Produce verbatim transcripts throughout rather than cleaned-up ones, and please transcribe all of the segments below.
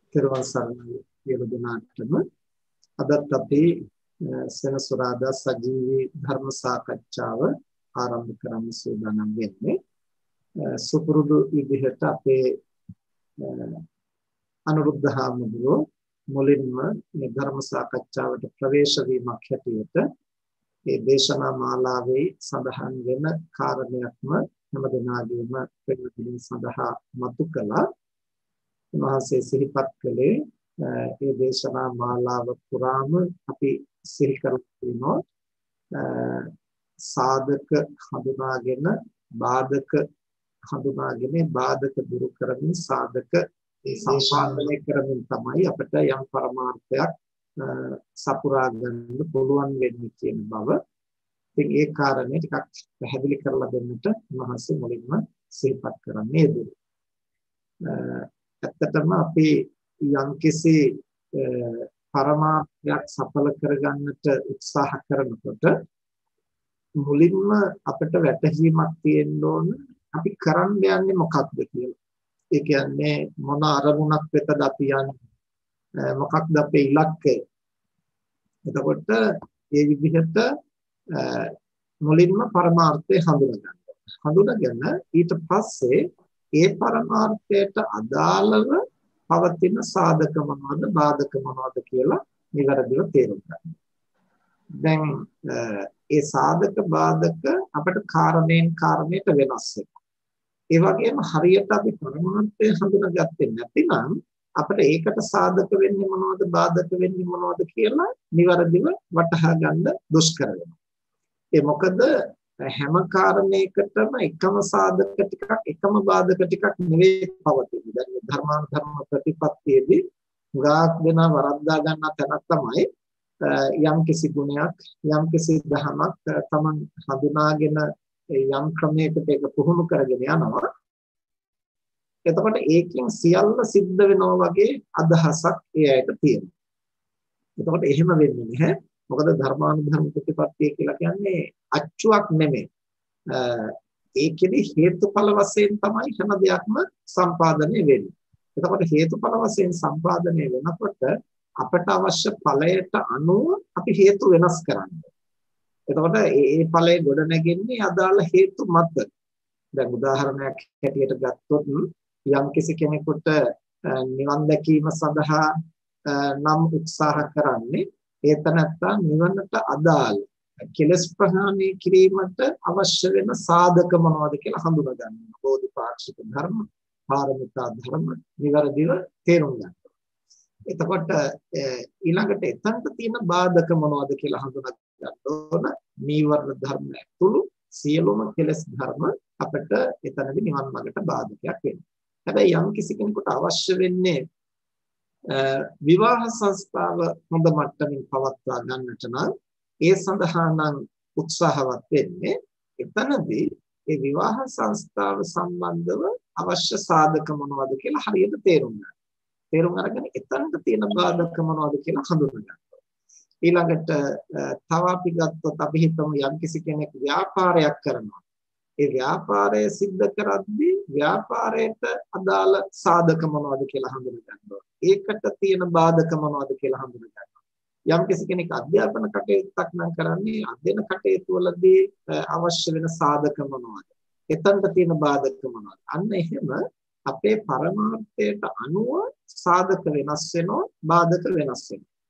තෙරුවන් සරණයි සියලු දෙනාටම. අදත් අපි සෙනසුරාදා සජීවී ධර්ම සාකච්ඡාව ආරම්භ කරන්න සූදානම් වෙන්නේ. සුපුරුදු විදිහට අපේ අනුරුද්ධ හාමුදුරුවෝ මුලින්ම මේ ධර්ම සාකච්ඡාවට ප්‍රවේශ වීමක් හැටියට මේ දේශනා මාලාවේ සඳහන් වෙන කාරණයක්ම හැම දිනාගේම ප්‍රතිපදින සඳහා මතු කළා. උන්වහන්සේ සිහිපත් කළේ මේ දේශනා මාලාව පුරාම අපි සිහි කරගන්නවා සාධක හඳුනාගෙන බාධක හඳුනාගෙන බාධක දුරු කරමින් සාධක සම්පාදනය කරමින් තමයි අපිට යම් පරමාර්ථයක් සපුරා ගන්න පුළුවන් වෙන්නේ කියන බව. ඉතින් ඒ කාරණේ ටිකක් පැහැදිලි කරලා දෙන්නට උන්වහන්සේ මුලින්ම සිහිපත් කරන්නේ දුරු. ඇත්තටම අපි යම්කිසි පරමාර්ථයක් සඵල කරගන්නට උත්සාහ කරනකොට මුලින්ම අපිට වැටහීමක් තියෙන්න ඕන අපි කරන්න යන්නේ මොකක්ද කියලා. ඒ කියන්නේ මොන අරමුණක් වෙතද අපි යන්නේ, මොකක්ද අපේ ඉලක්කය. එතකොට මේ විදිහට මුලින්ම පරමාර්ථය හඳුනා ගන්න. හඳුනාගෙන ඊට පස්සේ ඒ පරමාර්ථයට අදාළව පවතින සාධක මොනවද බාධක මොනවද කියලා නිවැරදිව තේරුම් ගන්න. දැන් ඒ සාධක බාධක අපිට කාරණයෙන් කාරණයට වෙනස් වෙනවා. ඒ වගේම හරියට අපි පරමාර්ථය හඳුනාගත්තේ නැතිනම් අපිට ඒකට සාධක වෙන්නේ මොනවද බාධක වෙන්නේ මොනවද කියලා නිවැරදිව වටහා ගන්න දුෂ්කර වෙනවා. ඒ මොකද හැම කාරණයකටම එකම සාධක ටිකක් එකම බාධක ටිකක් නෙවෙයි පවතින්නේ. දැන් මේ ධර්මානුධර්ම ප්‍රතිපත්තියේදී ගාක් දෙන වරද්දා ගන්න තැනක් තමයි යම් කිසි ගුණයක් යම් කිසි ධමයක් තමන් හඳුනාගෙන යම් ක්‍රමයකට ඒක පුහුණු කරගෙන යනවා. එතකොට ඒකෙන් සියල්ල සිද්ධ වෙනවා වගේ අදහසක් ඒ ඇයට තියෙනවා. එතකොට එහෙම වෙන්නේ නැහැ. මොකද ධර්මානුධර්ම ප්‍රතිපත්තිය කියලා කියන්නේ අච්චුවක් නෙමෙයි. ඒකෙදි හේතුඵල වශයෙන් තමයි හැම දෙයක්ම සම්පාදනය වෙන්නේ. එතකොට හේතුඵල වශයෙන් සම්පාදනය වෙනකොට අපට අවශ්‍ය ඵලයට අනුව අපි හේතු වෙනස් කරන්නේ. එතකොට ඒ ඵලය ගොඩ නැගෙන්නේ අදාළ හේතු මත. දැන් උදාහරණයක් හැටියට ගත්තොත් යම් කිසි කෙනෙකුට නිවන් දැකීම සඳහා නම් උත්සාහ කරන්නේ ඒ තනත්තා නිවනට අදාළ කෙලස් ප්‍රහාණය කිරීමට අවශ්‍ය වෙන සාධක මොනවද කියලා හඳුනා ගන්න. බෝධිපාක්ෂික ධර්ම, පාරමිතා ධර්ම නිවැරදිව තේරුම් ගන්න. එතකොට ඊළඟට එතනට තියෙන බාධක මොනවද කියලා හඳුනා ගන්න ඕන. නීවරණ ධර්ම ඇතුළු සියලුම කෙලස් ධර්ම අපිට එතනදී නිවන් මාර්ගට බාධකයක් වෙනවා. හැබැයි යම් කිසි කෙනෙකුට අවශ්‍ය වෙන්නේ විවාහ සංස්ථාව හොඳ මට්ටමින් පවත්වා ගන්නට නම් ඒ සඳහා නම් උත්සාහවත් වෙන්නේ එතනදී ඒ විවාහ සංස්ථාව සම්බන්ධව අවශ්‍ය සාධක මොනවද කියලා හරියට තේරුම් ගන්න. තේරුම් අරගෙන එතනට තියෙන බාධක මොනවද කියලා හඳුනා ගන්න. ඊළඟට තව අපි ගත්තොත් අපි හිතමු යම්කිසි කෙනෙක් ව්‍යාපාරයක් කරනවා. ඒ ව්‍යාපාරය සිද්ධ කරද්දී ව්‍යාපාරයට අදාළ සාධක මොනවද කියලා හඳුනා ගන්නවා. ඒකට තියෙන බාධක මොනවද කියලා හඳුනා ගන්නවා. යම් කිසි කෙනෙක් අධ්‍යාපන කටයුත්තක් නම් කරන්නේ අධ්‍යයන කටයුතු වලදී අවශ්‍ය වෙන සාධක මොනවද? එතනට තියෙන බාධක මොනවද? අන්න එහෙම අපේ පරමාර්ථයට අනුව සාධක වෙනස් වෙනවා, බාධක වෙනස්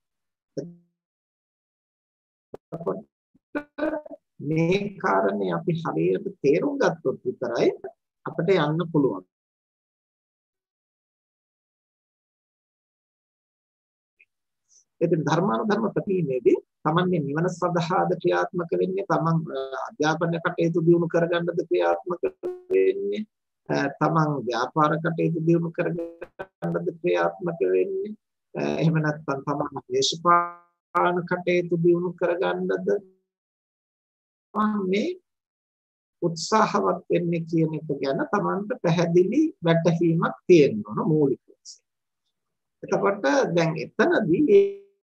වෙනවා. මේ කාරණේ අපි හරියට තේරුම් ගත්තොත් විතරයි අපිට යන්න පුළුවන්. ඉතින් ධර්මානුධර්ම ප්‍රතිමේදී තමන්ගේ නිවන සඳහාද ක්‍රියාත්මක වෙන්නේ, තමන් අධ්‍යාපන කටයුතු දියුණු කරගන්නද ක්‍රියාත්මක වෙන්නේ, තමන් ව්‍යාපාර කටයුතු දියුණු කරගන්නද ක්‍රියාත්මක වෙන්නේ, එහෙම නැත්නම් තමන් දේශපාලන කටයුතු දියුණු කරගන්නද මේ උත්සාහවත් වෙන්නේ කියන එක ගැන තමන්ට පැහැදිලි වැටහීමක් තියෙන්න ඕන මූලික වශයෙන්. එතකොට දැන් එතනදී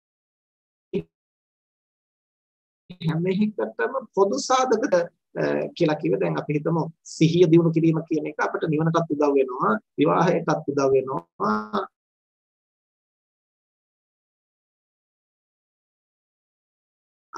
හැම එකටම පොදු සාධක කියලා කිව්ව. දැන් අපි හිතමු සිහිය දිනු කිරීම කියන එක අපිට නිවනටත් උදව් වෙනවා, විවාහයටත් උදව් වෙනවා,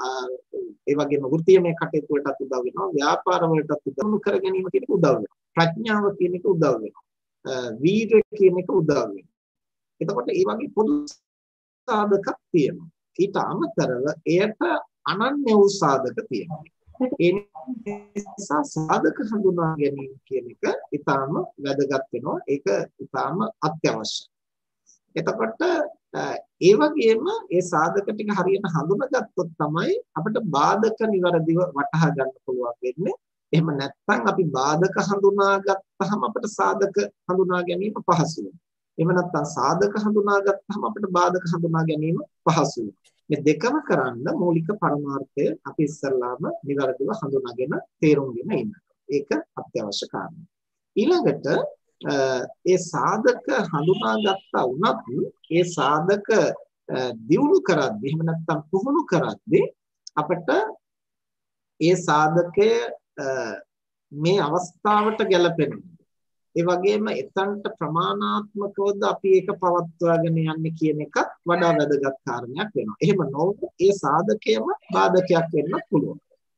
ඒ වගේම වෘත්තීයමය කටයුතු වලටත් උදව් වෙනවා. ව්‍යාපාර වලටත් උදව් කර ගැනීම කියන එක උදව් වෙනවා. ප්‍රඥාව කියන එක උදව් වෙනවා. වීර්ය කියන එක උදව් වෙනවා. එතකොට මේ වගේ පොදු සාධකක් තියෙනවා. ඊට අමතරව එයට අනන්‍ය වූ සාධක තියෙනවා. ඒ නිසා සාධක හඳුනා ගැනීම කියන එක ඊටාම වැදගත් වෙනවා. ඒක ඊටාම අත්‍යවශ්‍යයි. එතකොට ඒ වගේම ඒ සාධක ටික හරියට හඳුනාගත්තොත් තමයි අපිට බාධක નિවරදිව වටහා ගන්න පුළුවන් වෙන්නේ. එහෙම නැත්නම් අපි බාධක හඳුනාගත්තාම අපිට සාධක හඳුනා ගැනීම පහසු වෙනවා. එහෙම නැත්නම් සාධක හඳුනාගත්තාම අපිට බාධක හඳුනා ගැනීම පහසු වෙනවා. මේ දෙකම කරන්න මූලික පරමාර්ථය අපි ඉස්සල්ලාම નિවරදිව හඳුනාගෙන තේරුම්ගෙන ඉන්න. ඒක අත්‍යවශ්‍ය කාරණා. ඊළඟට ඒ සාධක හඳුනාගත්තා වුණත් ඒ සාධක දියුණු කරද්දී එහෙම නැත්නම් පුහුණු කරද්දී අපිට ඒ සාධකය මේ අවස්ථාවට ගැලපෙනවා. ඒ වගේම එතනට ප්‍රමාණාත්මකවද අපි ඒක පවත්වාගෙන යන්නේ කියන එකත් වඩා වැදගත් කාරණයක් වෙනවා. එහෙම නොවුනොත් ඒ සාධකයම බාධකයක් වෙන්න පුළුවන්.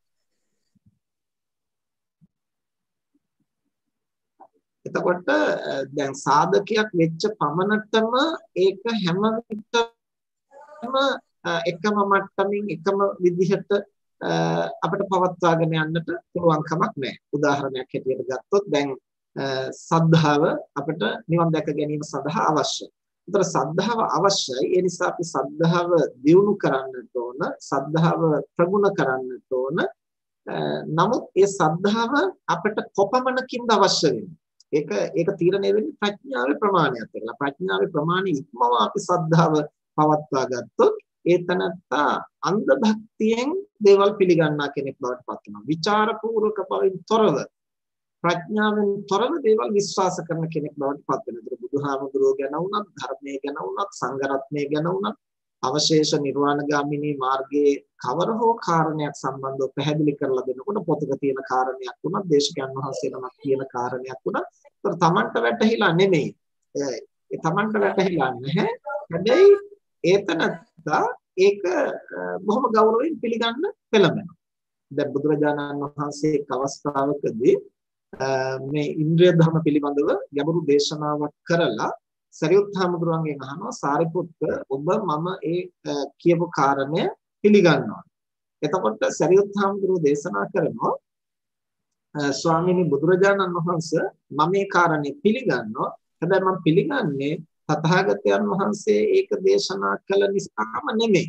එතකොට දැන් සාධකයක් වෙච්ච පමණටම ඒක හැම විටම එකම මට්ටමින් එකම විදිහට අපිට පවත්වාගෙන යන්නට පුළුවන් කමක් නැහැ. උදාහරණයක් හැටියට ගත්තොත් දැන් සද්ධාව අපිට නිවන් දැක ගැනීම සඳහා අවශ්‍යයි. ඒතර සද්ධාව අවශ්‍යයි. ඒ නිසා අපි සද්ධාව දියුණු කරන්නට ඕන, සද්ධාව ප්‍රගුණ කරන්නට ඕන. නමුත් ඒ සද්ධාව අපිට කොපමණකින්ද අවශ්‍ය වෙන්නේ? ඒක ඒක තීරණය වෙන්නේ ප්‍රඥාවේ ප්‍රමාණයත් එක්ක. ප්‍රඥාවේ ප්‍රමාණය ඉක්මව අපි සද්ධාව පවත්වා ගත්තොත් ඒ තනත්තා අන්ධ භක්තියෙන් දේවල් පිළිගන්නා කෙනෙක් බවට පත් වෙනවා. විචාරපූර්වක බවින් තොරව ප්‍රඥාවෙන් තොරව දේවල් විශ්වාස කරන කෙනෙක් බවට පත් වෙනවා. බුදුහාමුදුරුවෝ ගැන වුණත්, ධර්මයේ ගැන වුණත්, සංඝ රත්නයේ ගැන වුණත්, අවශේෂ නිර්වාණගාමිනී මාර්ගයේ කවර හෝ කාරණයක් සම්බන්ධව පැහැදිලි කරලා දෙනකොට පොතක තියෙන කාරණයක් වුණත්, දේශකයන් වහන්සේ නමක් කියන කාරණයක් වුණත්, ඒතර Tamanට වැටහිලා නෙමෙයි. ඒ Tamanට වැටහිලා නැහැ. හැබැයි ඒතනත්තා ඒක බොහොම ගෞරවයෙන් පිළිගන්න පෙළඹෙනවා. දැන් බුදුරජාණන් වහන්සේ එක් අවස්ථාවකදී මේ ඉන්ද්‍රිය ධර්ම පිළිබඳව ගැඹුරු දේශනාවක් කරලා සරියුත් හාමුදුරුවන්ගෙන් අහනවා සාරිපුත්ත ඔබ මම ඒ කියපු කාරණය පිළිගන්නවා. එතකොට සරියුත් හාමුදුරුවෝ දේශනා කරනවා ස්වාමීනි බුදුරජාණන් වහන්සේ මම මේ කාරණේ පිළිගන්නවා. හැබැයි මම පිළිගන්නේ තථාගතයන් වහන්සේ ඒක දේශනා කළ නිසාම නෙමෙයි.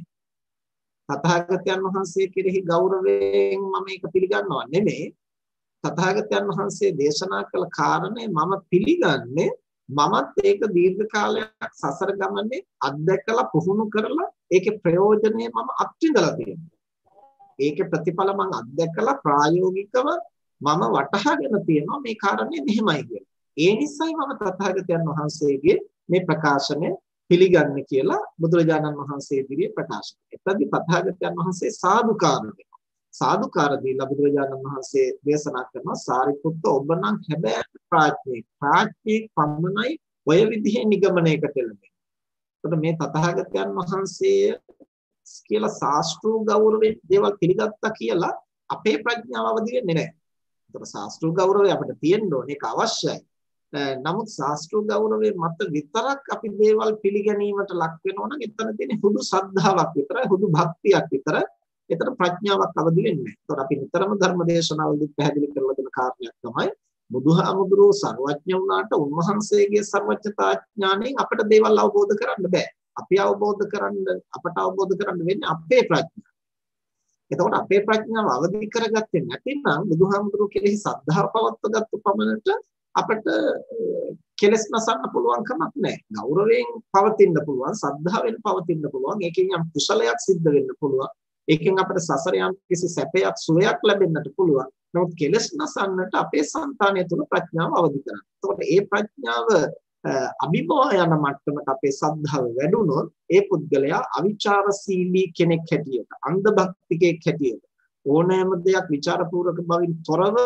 තථාගතයන් වහන්සේ කෙරෙහි ගෞරවයෙන් මම ඒක පිළිගන්නවා නෙමෙයි. තථාගතයන් වහන්සේ දේශනා කළ කාරණේ මම පිළිගන්නේ මමත් ඒක දීර්ඝ කාලයක් සසර ගමනේ අත්දැකලා පුහුණු කරලා ඒකේ ප්‍රයෝජනේ මම අත්විඳලා තියෙනවා. ඒකේ ප්‍රතිඵල මම අත්දැකලා ප්‍රායෝගිකව මම වටහාගෙන තියෙනවා මේ කාරණේ මෙහෙමයි කියලා. ඒ නිසායි මම තථාගතයන් වහන්සේගේ මේ ප්‍රකාශනය පිළිගන්නේ කියලා බුදුරජාණන් වහන්සේ ඉදිරියේ ප්‍රකාශ කළා. එතනදී තථාගතයන් වහන්සේ සාදුකාර දෙනවා. සාදුකාර දීලා බුදුරජාණන් වහන්සේ දේශනා කරනවා සාරිපුත්ත ඔබ නම් හැබැයි ප්‍රඥෙක් ප්‍රඥෙක් පමණයි ඔය විදිහේ නිගමනයකට එළඹෙන්නේ. එතකොට මේ තථාගතයන් වහන්සේ කියලා ශාස්ත්‍රීය ගෞරවයෙන් දේවල් පිළිගත්තා කියලා අපේ ප්‍රඥාව අවදි වෙන්නේ නැහැ. එතකොට ශාස්ත්‍රීය ගෞරවය අපිට තියෙන්න ඕනේ ඒක අවශ්‍යයි. නමුත් ශාස්ත්‍රීය ගෞරවයේ මත විතරක් අපි දේවල් පිළිගැනීමට ලක් වෙනවා නම් එතන තියෙන හුදු ශ්‍රද්ධාවක් විතරයි හුදු භක්තියක් විතරයි. එතන ප්‍රඥාවක් අවදි වෙන්නේ නැහැ. ඒතකොට අපි නිතරම ධර්ම දේශනාවලදී පැහැදිලි කරලා දෙන කාරණයක් තමයි බුදුහාමුදුරුවෝ සර්වඥ වුණාට උන්වහන්සේගේ සර්වඥතා ඥාණයෙන් අපිට දේවල් අවබෝධ කරන්න බෑ. අපි අවබෝධ කරන්න අපට අවබෝධ කරන්න වෙන්නේ අපේ ප්‍රඥාව. එතකොට අපේ ප්‍රඥාව අවදි කරගත්තේ නැතිනම් බුදුහාමුදුරුවෝ කෙරෙහි සද්ධාව පවත්වගත්තු පමණට අපිට කෙලස් නසන්න පුළුවන් කමක් නැහැ. ගෞරවයෙන් පවතින්න පුළුවන්, සද්ධාවෙන් පවතින්න පුළුවන්. ඒකෙන් යම් කුසලයක් සිද්ධ වෙන්න පුළුවන්. ඒකෙන් අපිට සසර යම් කිසි සැපයක් සුවයක් ලැබෙන්නට පුළුවන්. නමුත් කෙලස් නසන්නට අපේ సంతානය තුළ ප්‍රඥාව අවදි කරගන්න. එතකොට ඒ ප්‍රඥාව අභිභව යන මට්ටමට අපේ සද්ධාව වැඩුණොත් ඒ පුද්ගලයා අවිචාරශීලී කෙනෙක් හැටියට, අන්ධ භක්තිකයෙක් හැටියට ඕනෑම දෙයක් විචාරපූර්වක බවින් තොරව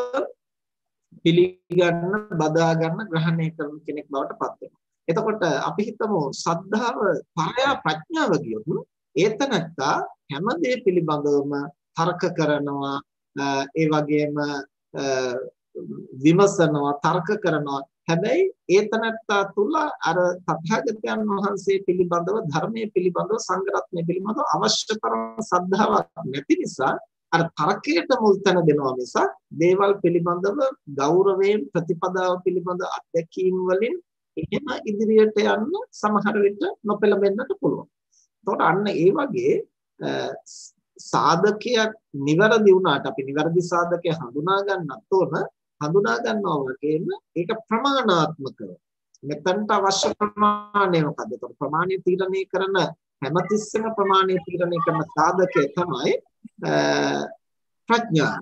පිළිගන්න, බදා ගන්න, ග්‍රහණය කරන කෙනෙක් බවට පත් වෙනවා. එතකොට අපි හිතමු සද්ධාව පායා ප්‍රඥාව ගියොත් ඒතනත්තා හැම දේ පිළිබඳවම තර්ක කරනවා, ඒ වගේම විමසනවා, තර්ක කරනවා. හැබැයි ඒතනත්තා තුල අර තථාගතයන් වහන්සේ පිළිබඳව, ධර්මයේ පිළිබඳව, සංඝ රත්නය පිළිබඳව අවශ්‍ය තරම් ශ්‍රද්ධාවක් නැති නිසා අර තර්කයට මුල් තැන දෙනවා මිසක් දේවල් පිළිබඳව ගෞරවයෙන් ප්‍රතිපදාව පිළිබඳ අත්දැකීම් වලින් එහෙම ඉදිරියට යන්න සමහර විට නොපෙළඹෙන්නට පුළුවන්. එතකොට අන්න ඒ වගේ සාධකයක් නිවැරදි වුණාට අපි නිවැරදි සාධකය හඳුනා ගන්නත් ඕන. හඳුනා ගන්නවා වගේම ඒක ප්‍රමාණාත්මකව මෙතනට අවශ්‍ය ප්‍රමාණය මොකද්ද? එතකොට ප්‍රමාණය තීරණය කරන හැමතිස්සෙම ප්‍රමාණය තීරණය කරන සාධකය තමයි ප්‍රඥාව.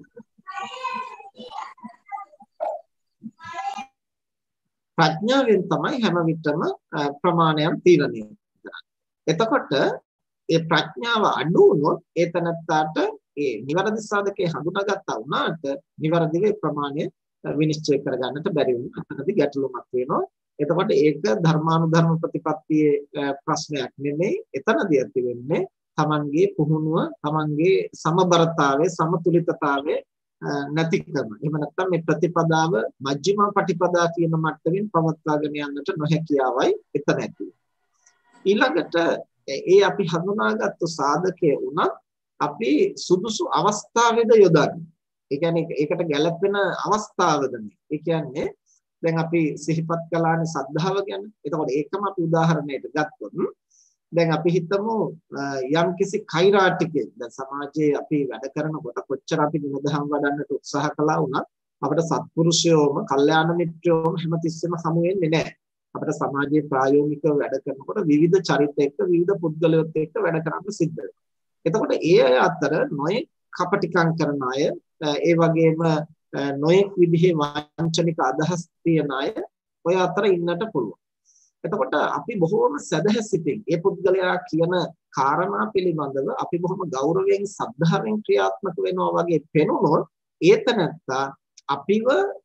ප්‍රඥාවෙන් තමයි හැම විටම ප්‍රමාණයන් තීරණය කරන්නේ. එතකොට ඒ ප්‍රඥාව අඩු වුණොත් ඒ තනත්තාට ඒ නිවැරදි සාධකේ හඳුනාගත්තා වුණාට නිවැරදිව ප්‍රමාණය විනිශ්චය කරගන්නට බැරි වෙනවා. අතනදී ගැටලුමක් වෙනවා. එතකොට ඒක ධර්මානුධර්ම ප්‍රතිපත්තියේ ප්‍රශ්නයක් නෙමෙයි. එතනදී ඇති වෙන්නේ තමන්ගේ පුහුණුව, තමන්ගේ සමබරතාවය, සමතුලිතතාවය නැතිකම. එහෙම නැත්නම් මේ ප්‍රතිපදාව මජ්ක්‍ධිම පටිපදා කියන මට්ටමින් පවත්වාගෙන යන්නට නොහැකියාවයි එතන ඇති. ඊළඟට ඒ අපි හඳුනාගත්තු සාධකයේ උනත් අපි සුදුසු අවස්ථාවේද යොදන්නේ. ඒ කියන්නේ ඒකට ගැළපෙන අවස්ථාවද මේ. ඒ කියන්නේ දැන් අපි සිහිපත් කළානේ සද්ධාව ගැන. එතකොට ඒකම අපි උදාහරණයකට ගත්තොත් දැන් අපි හිතමු යම්කිසි කෛරාටිකයෙක් දැන් සමාජයේ අපි වැඩ කරනකොට කොච්චර අපි ගුණධම් වඩන්නට උත්සාහ කළා වුණත් අපිට සත්පුරුෂයෝම, කල්යාණ මිත්‍රයෝම හැමතිස්සෙම හමු වෙන්නේ නැහැ. අපිට සමාජයේ ප්‍රායෝගිකව වැඩ කරනකොට විවිධ චරිත එක්ක, විවිධ පුද්ගලයෝත් එක්ක වැඩ කරන්න සිද්ධ වෙනවා. එතකොට ඒ අය අතර නොයෙක් කපටිකම් කරන අය, ඒ වගේම නොයෙක් විදිහේ වංචනික අදහස් තියන අය ඔය අතර ඉන්නට පුළුවන්. එතකොට අපි බොහෝම සදහැසිතින් ඒ පුද්ගලයා කියන කාරණා පිළිබඳව අපි බොහොම ගෞරවයෙන්, සද්ධාවෙන් ක්‍රියාත්මක වෙනවා වගේ පෙනුනොත් ඒතනත්තා අපිව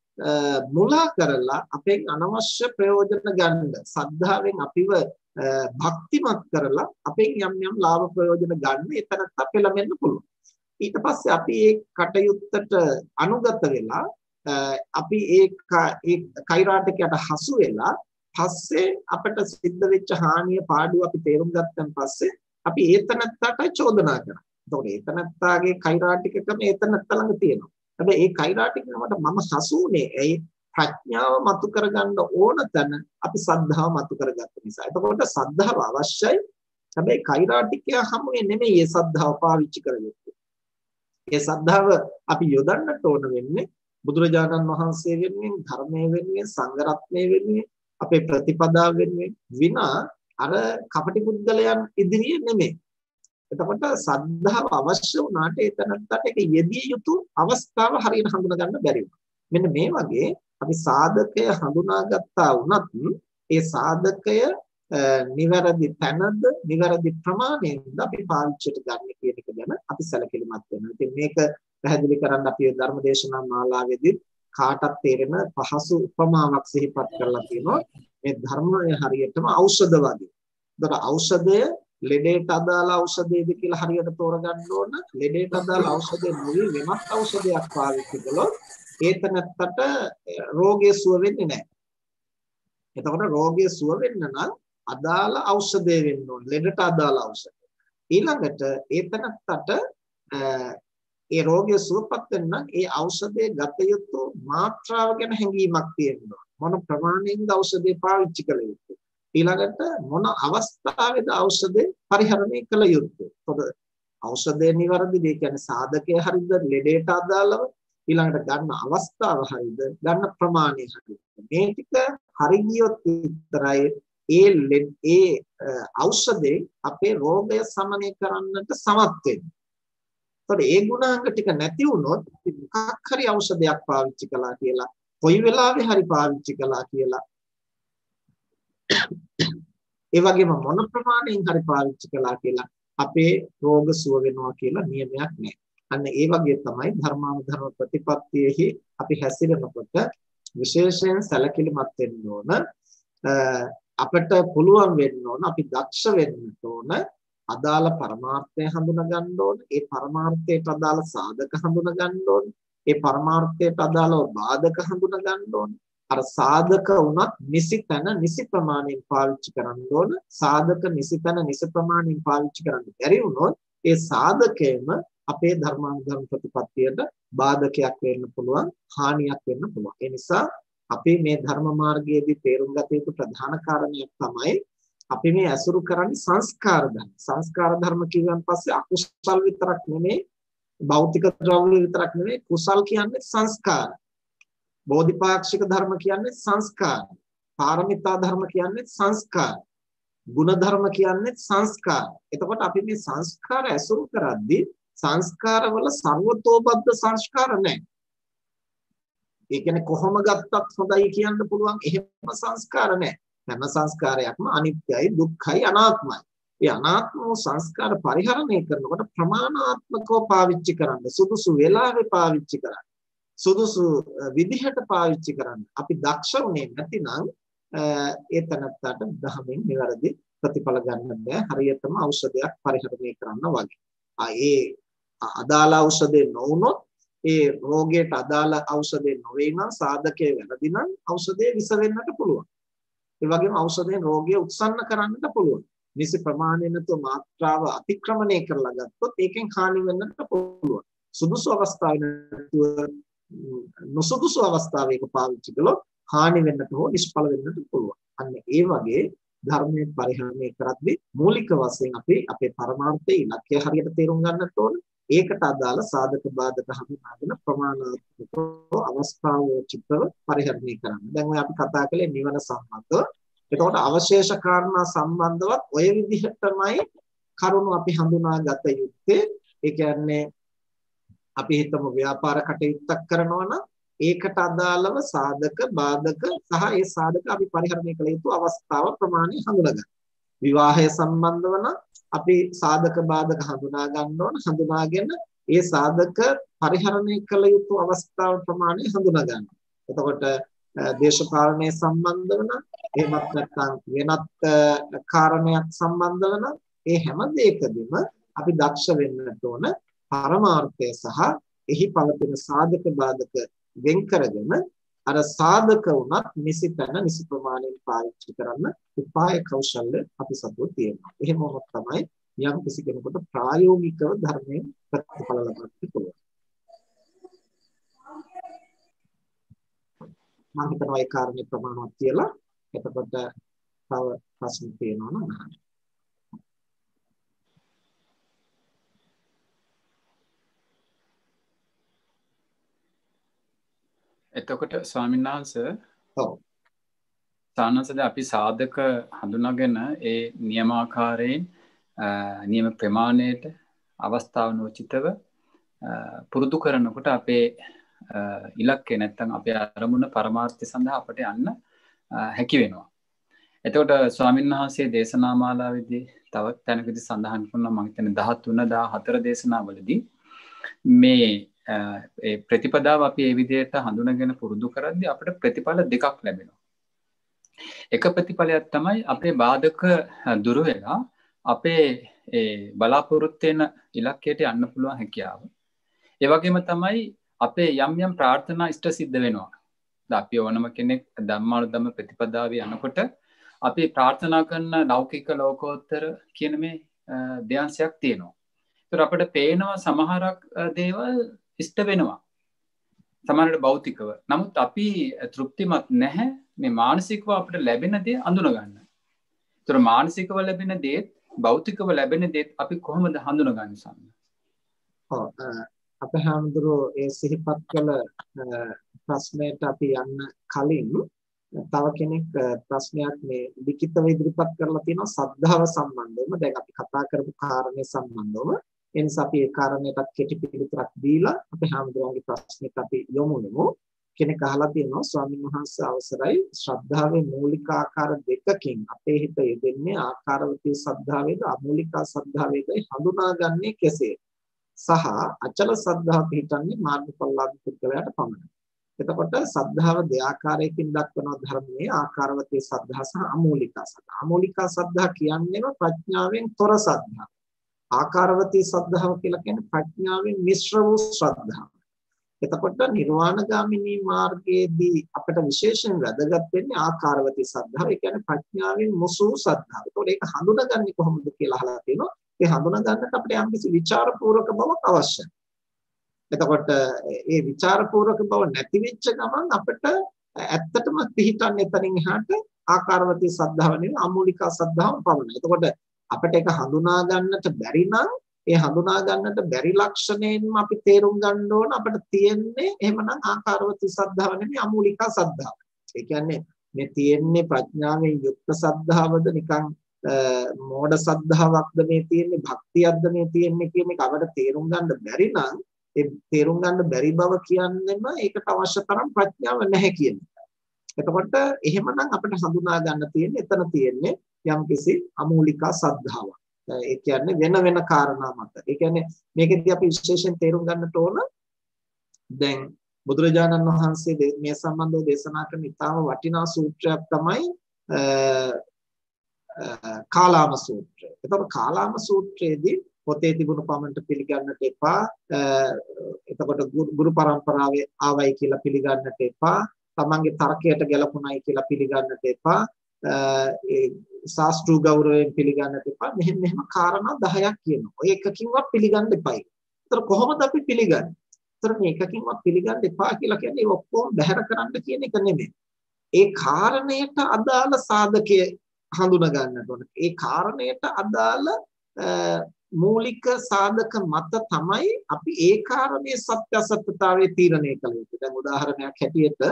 මුලා කරලා අපෙන් අනවශ්‍ය ප්‍රයෝජන ගන්න, සද්ධාවෙන් අපිව භක්තිමත් කරලා අපෙන් යම් යම් ලාභ ප්‍රයෝජන ගන්න ඒතනත්තා පෙළඹෙන්න පුළුවන්. ඊට පස්සේ අපි ඒ කටයුත්තට අනුගත වෙලා අපි ඒ කෛරාටිකයට හසු වෙලා පස්සේ අපිට සිද්ධ වෙච්ච හානිය පාඩුව අපි තේරුම් ගත්තන් පස්සේ අපි ඒතනත්තට චෝදනා කරනවා. එතකොට ඒතනත්තාගේ කෛරාටිකකම ඒතනත්ත ළඟ තියෙනවා. හැබැයි ඒ කෛරාටිකකමට මම හසුුනේ ඒ ප්‍රඥාව මතු කරගන්න ඕන තැන අපි සද්ධාව මතු කරගත්ත නිසා. එතකොට සද්ධාව අවශ්‍යයි. හැබැයි කෛරාටිකය හැමෝම නෙමෙයි මේ සද්ධාව පාවිච්චි කරගන්නේ. ඒ සද්ධාව අපි යොදන්නට ඕන වෙන්නේ බුදුරජාණන් වහන්සේ වෙනුවෙන්, ධර්මයේ වෙනුවෙන්, සංඝ රත්නයේ වෙනුවෙන්, අපේ ප්‍රතිපදාව වෙනුවෙන් විනා අර කපටි පුද්ගලයන් ඉදිරියේ නෙමෙයි. එතකොට සද්ධාව අවශ්‍ය වුණාට ඒතනත්තට ඒක යෙදිය යුතු අවස්ථාව හරියට හඳුනා ගන්න බැරි වෙනවා. මෙන්න මේ වගේ අපි සාධකය හඳුනාගත්තා වුණත් ඒ සාධකය නිවැරදි තැනද, නිවැරදි ප්‍රමාණයෙන්ද අපි පාවිච්චියට ගන්න කියන එක ගැන අපි සැලකිලිමත් වෙනවා. ඉතින් මේක පැහැදිලි කරන්න අපි ධර්මදේශනා මාලාවේදී කාටත් තේරෙන පහසු උපමාවක් සිහිපත් කරලා තියෙනවා. මේ ධර්මය හරියටම ඖෂධ වගේ. ඒතර ඖෂධය ලෙඩේට අදාළ ඖෂධයද කියලා හරියට තෝරගන්න ඕන. ලෙඩේට අදාළ ඖෂධය නෙවෙයි වෙනත් ඖෂධයක් පාවිච්චි කළොත් ඒතනත්තට රෝගය සුව වෙන්නේ නැහැ. එතකොට රෝගය සුව වෙන්න නම් අදාළ ඖෂධය වෙන්න ඕන. ලෙඩට අදාළ ඖෂධය. ඊළඟට ඒතනත්තට ඒ රෝගය සුවපත් වෙන්න ඒ ඖෂධයේ ගත යුතු මාත්‍රාව ගැන හැඟීමක් තියෙනවා. මොන ප්‍රමාණයෙන්ද ඖෂධය පාවිච්චි කළ යුත්තේ? ඊළඟට මොන අවස්ථාවේද ඖෂධය පරිහරණය කළ යුත්තේ? පොද ඖෂධය නිවැරදිද? ඒ කියන්නේ සාධකය හරියද? ලෙඩේට අදාළව ඊළඟට ගන්න අවස්ථාව හරියද? ගන්න ප්‍රමාණය හරියද? මේ ටික හරි ගියොත් විතරයි ඒ ඒ ඖෂධය අපේ රෝගය සමනය කරන්නට සමත් වෙන්නේ. ඒ ගුණාංග ටික නැති වුණොත් මොකක් හරි ඖෂධයක් පාවිච්චි කළා කියලා, කොයි වෙලාවෙ හරි පාවිච්චි කළා කියලා, ඒ වගේම මොන ප්‍රමාණයෙන් හරි පාවිච්චි කළා කියලා අපේ රෝග සුව වෙනවා කියලා නියමයක් නැහැ. අන්න ඒ වගේ තමයි ධර්මානුධර්ම ප්‍රතිපත්තියෙහි අපි හැසිරෙනකොට විශේෂයෙන් සැලකිලිමත් වෙන්න ඕන. අපිට පුළුවන් වෙන්න ඕන, අපි දක්ෂ වෙන්න ඕන අදාළ පරමාර්ථය හඳුනා ගන්න ඕන. ඒ පරමාර්ථයට අදාළ සාධක හඳුනා ගන්න ඕන. ඒ පරමාර්ථයට අදාළව බාධක හඳුනා ගන්න ඕන. අර සාධක වුණත් නිසි තැන නිසි ප්‍රමාණයෙන් පාවිච්චි කරන්න ඕන. සාධක නිසි තැන නිසි ප්‍රමාණයෙන් පාවිච්චි කරන්න බැරි වුණොත් ඒ සාධකයම අපේ ධර්මානුධර්ම ප්‍රතිපත්තියට බාධකයක් වෙන්න පුළුවන්, හානියක් වෙන්න පුළුවන්. ඒ නිසා අපි මේ ධර්ම මාර්ගයේදී තේරුම් ගත යුතු ප්‍රධාන කාරණයක් තමයි අපි මේ අසුරු කරන්නේ සංස්කාර ධර්ම. සංස්කාර ධර්ම කියවන් පස්සේ අකුසල් විතරක් නෙමෙයි, භෞතික ද්‍රව්‍ය විතරක් නෙමෙයි, කුසල් කියන්නේ සංස්කාර. බෝධිපාක්ෂික ධර්ම කියන්නේ සංස්කාර. පාරමිතා ධර්ම කියන්නේ සංස්කාර. ගුණ ධර්ම කියන්නේ සංස්කාර. එතකොට අපි මේ සංස්කාර අසුරු කරද්දී සංස්කාරවල ਸਰවතෝබද්ධ සංස්කාර නැහැ. ඒ කියන්නේ කොහොම ගත්තත් හොඳයි කියන්න පුළුවන් එහෙම සංස්කාර නැහැ. හැම සංස්කාරයක්ම අනිත්‍යයි, දුක්ඛයි, අනාත්මයි. ඒ අනාත්ම වූ සංස්කාර පරිහරණය කරනකොට ප්‍රමාණාත්මකව පාවිච්චි කරන්න, සුදුසු වෙලාවෙ පාවිච්චි කරන්න, සුදුසු විදිහට පාවිච්චි කරන්න. අපි දක්ෂ වුණේ නැතිනම් ඒ තනත්තට ධර්මයෙන් නිවැරදි ප්‍රතිඵල ගන්න බෑ. හරියටම ඖෂධයක් පරිහරණය කරන්න වගේ. ආ ඒ අදාළ ඖෂධය නොවුනොත් ඒ රෝගයට අදාළ ඖෂධය නොවේ නම්, සාධකයේ වැරදි නම් ඖෂධය විස වෙන්නට පුළුවන්. ඒ වගේම ඖෂධයෙන් රෝගය උත්සන්න කරන්නට පුළුවන්. නිසි ප්‍රමාණයෙන් නැතුව මාත්‍රාව අතික්‍රමණය කරලා ගත්තොත් ඒකෙන් හානි වෙන්නට පුළුවන්. සුදුසු අවස්ථාවේ නැතුව නොසුදුසු අවස්ථාවයක පාවිච්චි කළොත් හානි වෙන්නට හෝ නිෂ්ඵල වෙන්නට පුළුවන්. අන්න ඒ වගේ ධර්මයේ පරිහරණය කරද්දී මූලික වශයෙන් අපි අපේ පරමාර්ථයේ ඉලක්කය හරියට තේරුම් ගන්නට ඕන. ඒකට අදාළ සාධක බාධක හඳුනාගෙන ප්‍රමාණාත්මකව අවස්ථාවෝචිතව පරිහරණය කරන්න. දැන් ඔය අපි කතා කළේ නිවන සම්බන්ධව. එතකොට අවශේෂ කාරණා සම්බන්ධවත් ඔය විදිහටමයි කරුණු අපි හඳුනාගත යුත්තේ. ඒ කියන්නේ අපි හිතමු ව්‍යාපාර කටයුත්තක් කරනවා නම් ඒකට අදාළව සාධක බාධක සහ ඒ සාධක අපි පරිහරණය කළ යුතු අවස්ථාව ප්‍රමාණය හඳුනා ගන්න. විවාහය සම්බන්ධව නම් අපි සාධක බාධක හඳුනා ගන්න ඕන. හඳුනාගෙන ඒ සාධක පරිහරණය කළ යුතු අවස්ථාව ප්‍රමාණය හඳුනා ගන්න. එතකොට දේශපාලනයේ සම්බන්ධව නම් එහෙමත් නැත්නම් වෙනත් කාරණයක් සම්බන්ධව නම් ඒ හැම දෙයකදීම අපි දක්ෂ වෙන්නට ඕන. පරමාර්ථය සහ එහි පවතින සාධක බාධක වෙන් කරගෙන අර සාධක වුණත් නිසි තැන නිසි ප්‍රමාණයෙන් පාවිච්චි කරන්න උපාය කෞශල්‍ය අපි සතුව තියෙනවා. එහෙම වුණොත් තමයි යම් කිසි කෙනෙකුට ප්‍රායෝගිකව ධර්මයෙන් ප්‍රතිඵල ලබන්න පුළුවන්. මම හිතනවා ඒ කාරණේ ප්‍රමාණවත් කියලා. එතකොට තව ප්‍රශ්න තියෙනවා නම් අහන්න. එතකොට ස්වාමීන් වහන්සේ ඔව් සානසද අපි සාධක හඳුනාගෙන ඒ නියමාකාරයෙන් නියම ප්‍රමාණයට අවස්ථාවනෝචිතව පුරුදු කරනකොට අපේ ඉලක්කය නැත්තම් අපේ අරමුණ පරමාර්ථය සඳහා අපට යන්න හැකි වෙනවා. එතකොට ස්වාමීන් වහන්සේ දේශනා මාලාවේදී තවත් තැනකදී සඳහන් කරනවා මම හිතන්නේ දහතුන දහහතර දේශනාවලදී මේ ඒ ප්‍රතිපදාව අපි ඒ විදිහට හඳුනාගෙන පුරුදු කරද්දී අපිට ප්‍රතිඵල දෙකක් ලැබෙනවා. එක ප්‍රතිඵලයක් තමයි අපේ බාධක දුරු වෙලා අපේ ඒ බලාපොරොත්තු වෙන ඉලක්කයට යන්න පුළුවන් හැකියාව. ඒ වගේම තමයි අපේ යම් යම් ප්‍රාර්ථනා ඉෂ්ට සිද්ධ වෙනවා. දැන් අපි ඕනම කෙනෙක් ධම්මානුධම්ම ප්‍රතිපදාවේ යනකොට අපි ප්‍රාර්ථනා කරන ලෞකික ලෝකෝත්තර කියන මේ ධ්‍යානයක් තියෙනවා. ඒතර අපිට පේනවා සමහරක් දේවල් ඉෂ්ට වෙනවා. සමහරට භෞතිකව. නමුත් අපි තෘප්තිමත් නැහැ මේ මානසිකව අපිට ලැබෙන දේ අඳුන ගන්න. ඒතර මානසිකව ලැබෙන දේත් භෞතිකව ලැබෙන දේත් අපි කොහොමද හඳුනගන්නේ සම්ම? ඔව් අපේ හැමදෙරෝ ඒ සිහිපත් කළ ප්‍රශ්නයට අපි යන්න කලින් තව කෙනෙක් ප්‍රශ්නයක් මේ ලිඛිතව ඉදිරිපත් කරලා තියෙනවා සද්ධාව සම්බන්ධව. දැන් අපි කතා කරපු කාරණේ සම්බන්ධව. ඒ නිසා අපි ඒ කාරණේටත් කෙටි පිළිතුරක් දීලා අපේ හැමදෙරෝගේ ප්‍රශ්නෙට අපි යොමු වෙමු. කෙනෙක් අහලා තියෙනවා ස්වාමීන් වහන්සේ අවසරයි ශ්‍රද්ධාවේ මූලික ආකාර දෙකකින් අපේ හිත යෙදෙන්නේ ආකාරවතී ශ්‍රද්ධාවේද අමූලික ශ්‍රද්ධාවේද හඳුනාගන්නේ කෙසේද? සහ අචල ශ්‍රද්ධාව පිළිටන්නේ මාර්ගඵලලාභී පුද්ගලයාට පමණයි. එතකොට ශ්‍රද්ධාව දෙආකාරයකින් දක්වන ධර්මයේ ආකාරවතී ශ්‍රද්ධා සහ අමූලික ශ්‍රද්ධා. අමූලික ශ්‍රද්ධා කියන්නේම ප්‍රඥාවෙන් තොර ශ්‍රද්ධා. ආකාරවතී ශ්‍රද්ධාව කියලා කියන්නේ ප්‍රඥාවෙන් මිශ්‍ර වූ ශ්‍රද්ධාව. එතකොට නිර්වාණගාමිනී මාර්ගයේදී අපිට විශේෂයෙන් වැදගත් වෙන්නේ ආකාරවතී ශ්‍රද්ධාව. ඒ කියන්නේ ප්‍රඥාවෙන් මුසු ශ්‍රද්ධාව. ඒතකොට ඒක හඳුනගන්නේ කොහොමද කියලා අහලා තියෙනවා. ඒ හඳුනා ගන්නට අපිට යම්කිසි විචාරපූර්වක බවක් අවශ්‍යයි. එතකොට ඒ විචාරපූර්වක බව නැති වෙච්ච ගමන් අපිට ඇත්තටම පිහිටන්නේ එතනින් එහාට ආකාරවතී ශ්‍රද්ධාව නෙවෙයි අමූලිකා ශ්‍රද්ධාව පමණයි. එතකොට අපිට ඒක හඳුනා ගන්නට බැරි නම් ඒ හඳුනා ගන්නට බැරි ලක්ෂණයෙන්ම අපි තේරුම් ගන්න ඕන අපිට තියෙන්නේ එහෙමනම් ආකාරවතී ශ්‍රද්ධාව නෙවෙයි අමූලිකා ශ්‍රද්ධාව. ඒ කියන්නේ මේ තියෙන්නේ ප්‍රඥාවෙන් යුක්ත ශ්‍රද්ධාවද නිකන් මෝඩ ශ්‍රද්ධාවක්ද මේ තියෙන්නේ භක්තියක්ද මේ තියෙන්නේ කියන එක අපිට තේරුම් ගන්න බැරි නම් ඒ තේරුම් ගන්න බැරි බව කියන්නේම ඒකට අවශ්‍ය තරම් ප්‍රඥාව නැහැ කියන එක. එතකොට එහෙමනම් අපිට හඳුනා ගන්න තියෙන්නේ එතන තියෙන්නේ යම්කිසි අමූලිකා ශ්‍රද්ධාවක්. ඒ කියන්නේ වෙන වෙන කාරණා මත. ඒ කියන්නේ මේකෙදී අපි විශේෂයෙන් තේරුම් ගන්නට ඕන දැන් බුදුරජාණන් වහන්සේ මේ සම්බන්ධව දේශනා කරන ඉතාම වටිනා සූත්‍රයක් තමයි කාලාම සූත්‍රය. එතකොට කාලාම සූත්‍රයේදී පොතේ තිබුණු පමණට පිළිගන්නට එපා. එතකොට ගුරු පරම්පරාවේ ආවයි කියලා පිළිගන්නට එපා. තමන්ගේ තර්කයට ගැලපුණයි කියලා පිළිගන්නට එපා. ඒ ශාස්ත්‍රීය ගෞරවයෙන් පිළිගන්නට එපා. මෙහෙම මෙහෙම කාරණා දහයක් කියනවා. ඔය එකකින්වත් පිළිගන්න එපායි. ඒතර කොහොමද අපි පිළිගන්නේ? ඒතර මේ එකකින්වත් පිළිගන්න එපා කියලා කියන්නේ ඔක්කොම බැහැර කරන්න කියන එක නෙමෙයි. ඒ කාරණයට අදාළ සාධකයේ හඳුනා ගන්නට ඕන. ඒ කාරණයට අදාළ මූලික සාධක මත තමයි අපි ඒ කාරණේ සත්‍ය අසත්‍යතාවයේ තීරණය කළ යුතු. දැන් උදාහරණයක් හැටියට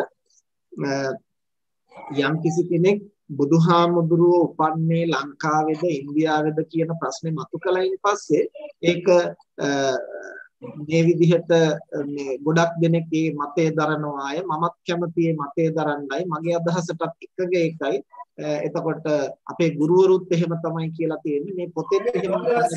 යම් කිසි කෙනෙක් බුදුහාමුදුරුවෝ උපන්නේ ලංකාවේද ඉන්දියාවේද කියන ප්‍රශ්නේ මතු කළයින් පස්සේ ඒක මේ විදිහට මේ ගොඩක් දෙනෙක් මේ මතය දරනවා අය මමත් කැමති මේ මතය දරන්නයි මගේ අදහසටත් එකග එකයි එතකොට අපේ ගුරුවරුත් එහෙම තමයි කියලා තියෙන්නේ මේ පොතේ එහෙම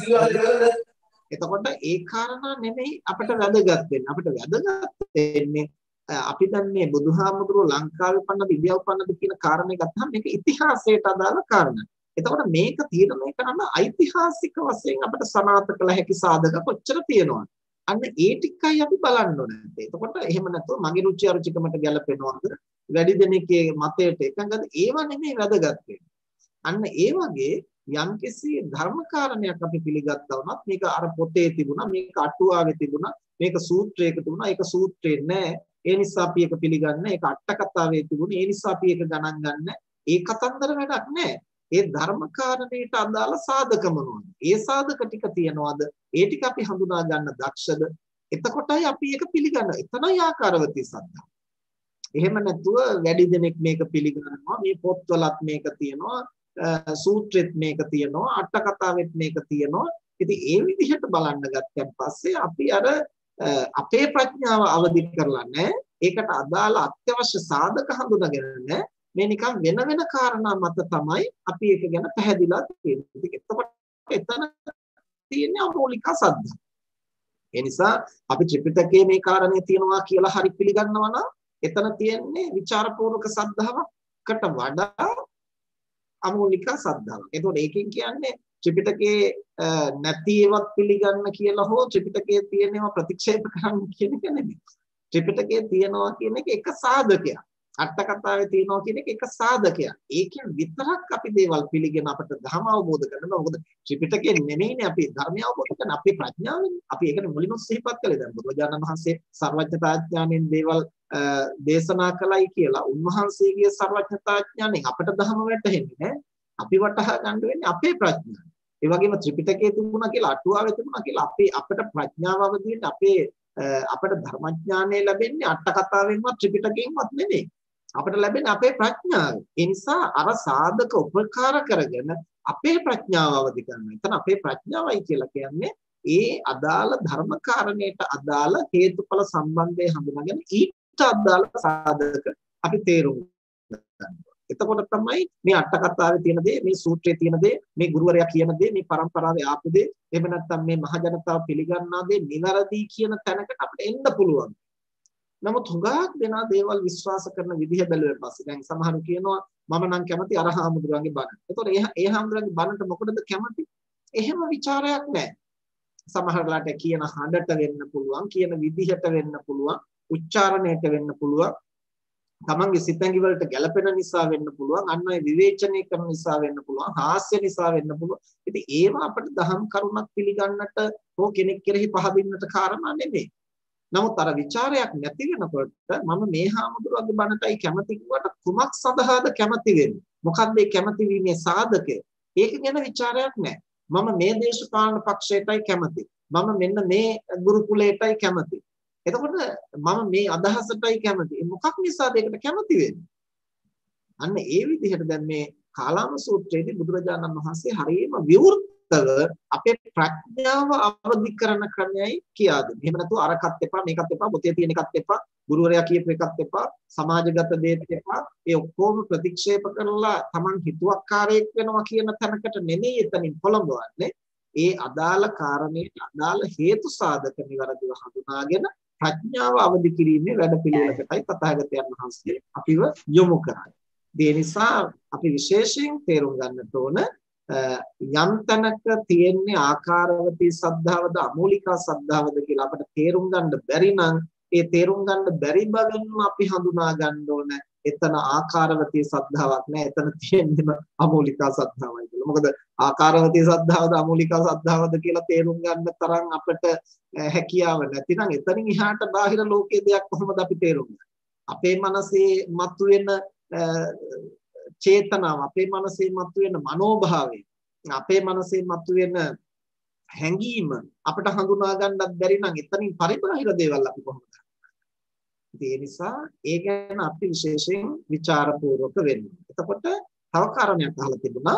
එතකොට ඒ කාරණා නෙමෙයි අපිට වැදගත් වෙන්නේ අපිට වැදගත් වෙන්නේ අපි දැන් මේ බුදුහාමුදුරුවෝ ලංකාවේ පන්නද ඉන්දියාව පන්නද කියන කාරණේ ගත්තාම මේක ඉතිහාසයට අදාළ කාරණා. එතකොට මේක තීරණය කරන්න ඓතිහාසික වශයෙන් අපිට සනාථ කළ හැකි සාධක කොච්චර තියෙනවද? අන්න ඒ ටිකයි අපි බලන්න ඕනේ. එතකොට එහෙම නැතුව මගේ රුචි අරුචිකමට ගැලපෙනවද? වැඩි දෙනෙක්ගේ මතයට එකඟද? ඒවා නෙමෙයි වැදගත් වෙන්නේ. අන්න ඒ වගේ යම්කිසි ධර්මකාරණයක් අපි පිළිගත්තා වුණත් මේක අර පොතේ තිබුණා, මේක අටුවාවේ තිබුණා, මේක සූත්‍රයක තිබුණා, ඒක සූත්‍රේ නෑ. ඒ නිසා අපි ඒක පිළිගන්නේ. ඒක අට කතාවේ තිබුණේ. ඒ නිසා අපි ඒක ගණන් ගන්න. ඒ කතන්දර වැඩක් නෑ. ඒ ධර්මකාරණයට අදාළ සාධක මොනවද? ඒ සාධක ටික තියනවාද? ඒ ටික අපි හඳුනා ගන්න දක්ෂද? එතකොටයි අපි ඒක පිළිගන්නේ. එතනයි ආකාරවතී ශ්‍රද්ධාව. එහෙම නැතුව වැඩි දෙනෙක් මේක පිළිගන්නවා. මේ පොත්වලත් මේක තියෙනවා. සූත්‍රෙත් මේක තියෙනවා. අට කතාවෙත් මේක තියෙනවා. ඉතින් ඒ විදිහට බලන්න ගත්තන් පස්සේ අපි අර අපේ ප්‍රඥාව අවදි කරලා නැහැ. ඒකට අදාළ අත්‍යවශ්‍ය සාධක හඳුනාගෙන නැහැ. මේ නිකන් වෙන වෙන කාරණා මත තමයි අපි ඒක ගැන පැහැදිලා තියෙන්නේ. එතකොට එතන තියෙන අමූලික ශ්‍රද්ධාව. ඒ නිසා අපි ත්‍රිපිටකයේ මේ කාරණේ තියෙනවා කියලා හරි පිළිගන්නවා නම් එතන තියෙන්නේ විචාරපූර්වක ශ්‍රද්ධාවකට වඩා අමූලික ශ්‍රද්ධාවක්. ඒතකොට ඒකෙන් කියන්නේ ත්‍රිපිටකයේ නැති ඒවත් පිළිගන්න කියලා හෝ ත්‍රිපිටකයේ තියෙන ඒවා ප්‍රතික්ෂේප කරන්න කියන එක නෙමෙයි. ත්‍රිපිටකයේ තියෙනවා කියන එක එක සාධකයක්. අට කතාවේ තියෙනවා කියන එක එක සාධකයක්. ඒකෙන් විතරක් අපි දේවල් පිළිගෙන අපිට ධර්ම අවබෝධ කරගන්න. මොකද ත්‍රිපිටකයෙන් නෙමෙයිනේ අපි ධර්මය අවබෝධ කරන්නේ. අපේ ප්‍රඥාවෙන්. අපි ඒකනේ මුලින්ම සිහිපත් කළේ. දැන් බුදුරජාණන් වහන්සේ සර්වඥතා ඥාණයෙන් දේවල් දේශනා කළයි කියලා උන්වහන්සේගේ සර්වඥතා ඥාණයෙන් අපිට ධර්ම වැටහෙන්නේ නැහැ. අපි වටහා ගන්න වෙන්නේ අපේ ප්‍රඥාව. ඒ වගේම ත්‍රිපිටකයේ තිබුණා කියලා අටුවාවේ තිබුණා කියලා අපේ අපිට ප්‍රඥාව අවදීන් අපේ අපිට ධර්මඥානය ලැබෙන්නේ අට කතාවෙන්වත් ත්‍රිපිටකයෙන්වත් නෙමෙයි. අපිට ලැබෙන්නේ අපේ ප්‍රඥාව. ඒ නිසා අර සාධක උපකාර කරගෙන අපේ ප්‍රඥාව අවදි කරනවා. එතන අපේ ප්‍රඥාවයි කියලා කියන්නේ ඒ අදාළ ධර්මකාරණයට අදාළ හේතුඵල සම්බන්ධය හඳුනාගෙන ඊට අදාළ සාධක අපි තේරුම් ගන්නවා. එතකොට තමයි මේ අට කතාවේ තියෙන දේ, මේ සූත්‍රයේ තියෙන දේ, මේ ගුරුවරයා කියන දේ, මේ පරම්පරාවේ ආපු දේ, එහෙම නැත්නම් මේ මහ ජනතාව පිළිගන්නා දේ නිවැරදි කියන තැනකට අපිට එන්න පුළුවන්. නමුත් හුඟක් දෙනා දේවල් විශ්වාස කරන විදිහ බැලුවෙන් පස්සේ දැන් සමහරු කියනවා මම නම් කැමති අර හාමුදුරුවන්ගේ බණ. ඒතකොට ඒ ඒ හාමුදුරුවන්ගේ බණට මොකටද කැමති? එහෙම ਵਿਚාරයක් නැහැ. සමහරලාට කියන හඬට වෙන්න පුළුවන්, කියන විදිහට වෙන්න පුළුවන්, උච්චාරණයට වෙන්න පුළුවන්. තමන්ගේ සිතැඟි වලට ගැළපෙන නිසා වෙන්න පුළුවන්, අන්න ඒ විවේචනය කරන නිසා වෙන්න පුළුවන්, හාස්‍ය නිසා වෙන්න පුළුවන්. ඉතින් ඒවා අපිට දහම් කරුණක් පිළිගන්නට හෝ කෙනෙක් කෙරෙහි පහදින්නට කාරණා නෙමෙයි. නමුත් අර ਵਿਚාරයක් නැති වෙනකොට මම මේ හාමුදුරුවන්ගේ බණටයි කැමති කිව්වට කුමක් සඳහාද කැමති වෙන්නේ? මොකක්ද මේ කැමති වීමේ සාධකය? ඒක ගැන ਵਿਚාරයක් නැහැ. මම මේ දේශපාලන පක්ෂයටයි කැමති. මම මෙන්න මේ ගුරුකුලයටයි කැමති. එතකොට මම මේ අදහසටයි කැමති. මොකක් නිසාද ඒකට කැමති වෙන්නේ? අන්න ඒ විදිහට දැන් මේ කාලාම සූත්‍රයේදී බුදුරජාණන් වහන්සේ හරියම විවෘතව අපේ ප්‍රඥාව අවදි කරන ක්‍රමයයි කියා දෙන්නේ. එහෙම නැතුව අරකට එපා, මේකත් එපා, පොතේ තියෙන එකත් එපා, ගුරුවරයා කියපු එකත් එපා, සමාජගත දේත් එපා. ඒ ඔක්කොම ප්‍රතික්ෂේප කරලා Taman හිතුවක්කාරයෙක් වෙනවා කියන තැනකට නෙමෙයි එතනින් පොළඹවන්නේ. ඒ අදාළ කාරණේට අදාළ හේතු සාධක නිවැරදිව හඳුනාගෙන ප්‍රඥාව අවදි කිරීමේ වැඩපිළිවෙලකටයි තථාගතයන් වහන්සේ අපිව යොමු කරන්නේ. ඒ නිසා අපි විශේෂයෙන් තේරුම් ගන්නට ඕන යම් තැනක තියෙන්නේ ආකාරවතී සද්ධාවද අමූලිකා සද්ධාවද කියලා අපිට තේරුම් ගන්න බැරි නම් ඒ තේරුම් ගන්න බැරි බවින්ම අපි හඳුනා ගන්න ඕන එතන ආකාරවතී සද්ධාාවක් නෑ, එතන තියෙන්නේම අමූලිකා සද්ධාවයි කියලා. මොකද ආකාරවතී සද්ධාවද අමූලිකා සද්ධාවද කියලා තේරුම් ගන්න තරම් අපිට හැකියාව නැතිනම් එතනින් එහාට බාහිර ලෝකයේ දෙයක් කොහොමද අපි තේරුම් ගන්නේ? අපේ මනසේ මතුවෙන චේතනාව, අපේ මනසේ මතුවෙන මනෝභාවය, අපේ මනසේ මතුවෙන හැඟීම අපිට හඳුනා ගන්නත් බැරි නම් එතනින් පරිබාහිර දේවල් අපි කොහොමද? ඒ නිසා ඒ ගැන අපි විශේෂයෙන් ਵਿਚාරපූර්වක වෙන්න. එතකොට තව කාරණයක් අහලා තිබුණා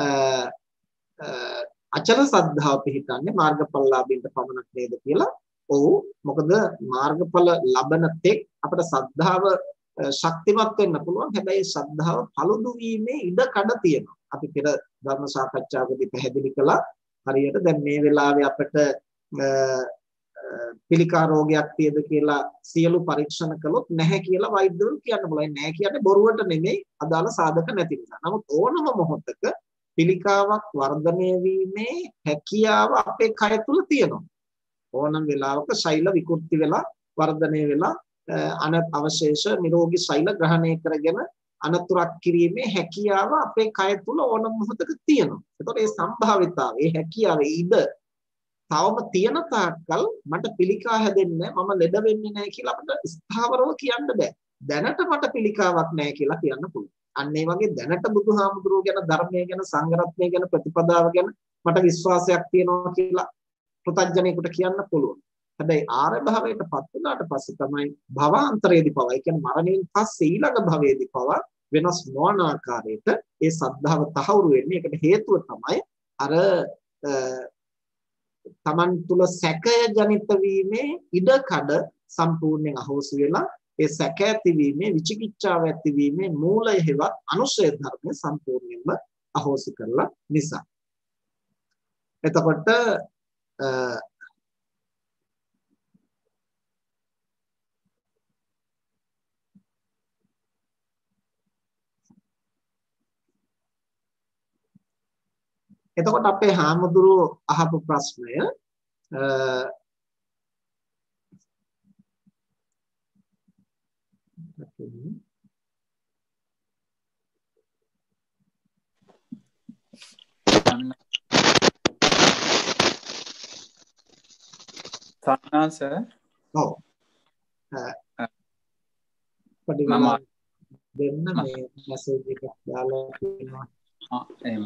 අචල සද්ධාව පිහිටන්නේ මාර්ගඵලලාභීන්ට පමණක් නේද කියලා. ඔව්, මොකද මාර්ගඵල ලබන තෙක් අපිට සද්ධාව ශක්තිමත් වෙන්න පුළුවන්. හැබැයි ශ්‍රද්ධාව පළුදු වීමේ ඉඩ කඩ තියෙනවා. අපි පෙර ධර්ම සාකච්ඡාවකදී පැහැදිලි කළා. හරියට දැන් මේ වෙලාවේ අපිට පිළිකා රෝගයක් තියෙද කියලා සියලු පරීක්ෂණ කළොත් නැහැ කියලා වෛද්‍යවරු කියන්න බලයි. නැහැ කියන්නේ බොරුවට නෙමෙයි, අදාළ සාධක නැති නිසා. නමුත් ඕනම මොහොතක පිළිකාවක් වර්ධනය වීමේ හැකියාව අපේ කය තුල තියෙනවා. ඕනම වෙලාවක ශෛල විකෘති වෙලා වර්ධනය වෙලා අන අවශේෂ නිරෝගී ශෛල ග්‍රහණය කරගෙන අනතුරක් කිරීමේ හැකියාව අපේ කය තුල ඕනම මොහොතක තියෙනවා. ඒතකොට මේ සම්භාවිතාව, මේ හැකියාව, ඉඩ තවම තියෙන තාක්කල් මට පිළිකා හැදෙන්නේ නැහැ, මම ලෙඩ වෙන්නේ නැහැ කියලා අපිට ස්ථාවරව කියන්න බෑ. දැනට මට පිළිකාවක් නැහැ කියලා කියන්න පුළුවන්. අන්න ඒ වගේ දැනට බුදුහාමුදුරුවෝ ගැන, ධර්මය ගැන, සංඝ රත්නය ගැන, ප්‍රතිපදාව ගැන මට විශ්වාසයක් තියෙනවා කියලා ප්‍රත්‍යඥයෙකුට කියන්න පුළුවන්. හැබැයි ආර්ය භාවයටපත් වුණාට පස්සේ තමයි භවාන්තරයේදී පවා, ඒ කියන්නේ මරණයෙන් පස්සේ ඊළඟ භවයේදී පවා වෙනස් නොවන ආකාරයට ඒ සද්ධාව තහවුරු වෙන්නේ. ඒකට හේතුව තමයි අර තමන් තුල සැකය ජනිත වීමේ ඉඩකඩ සම්පූර්ණයෙන් අහෝසි වෙලා ඒ සැක ඇතිවීමේ, විචිකිච්ඡාව ඇතිවීමේ මූලය හේවත් අනුශය ධර්මය සම්පූර්ණයෙන්ම අහෝසි කරලා නිසා. එතකොට එතකොට අපේ හාමුදුරුවෝ අහපු ප්‍රශ්නය සන්නාස ඔව් මම දෙන්න මේ මැසේජ් එකක් දාලා තියෙනවා. ආ එහෙම.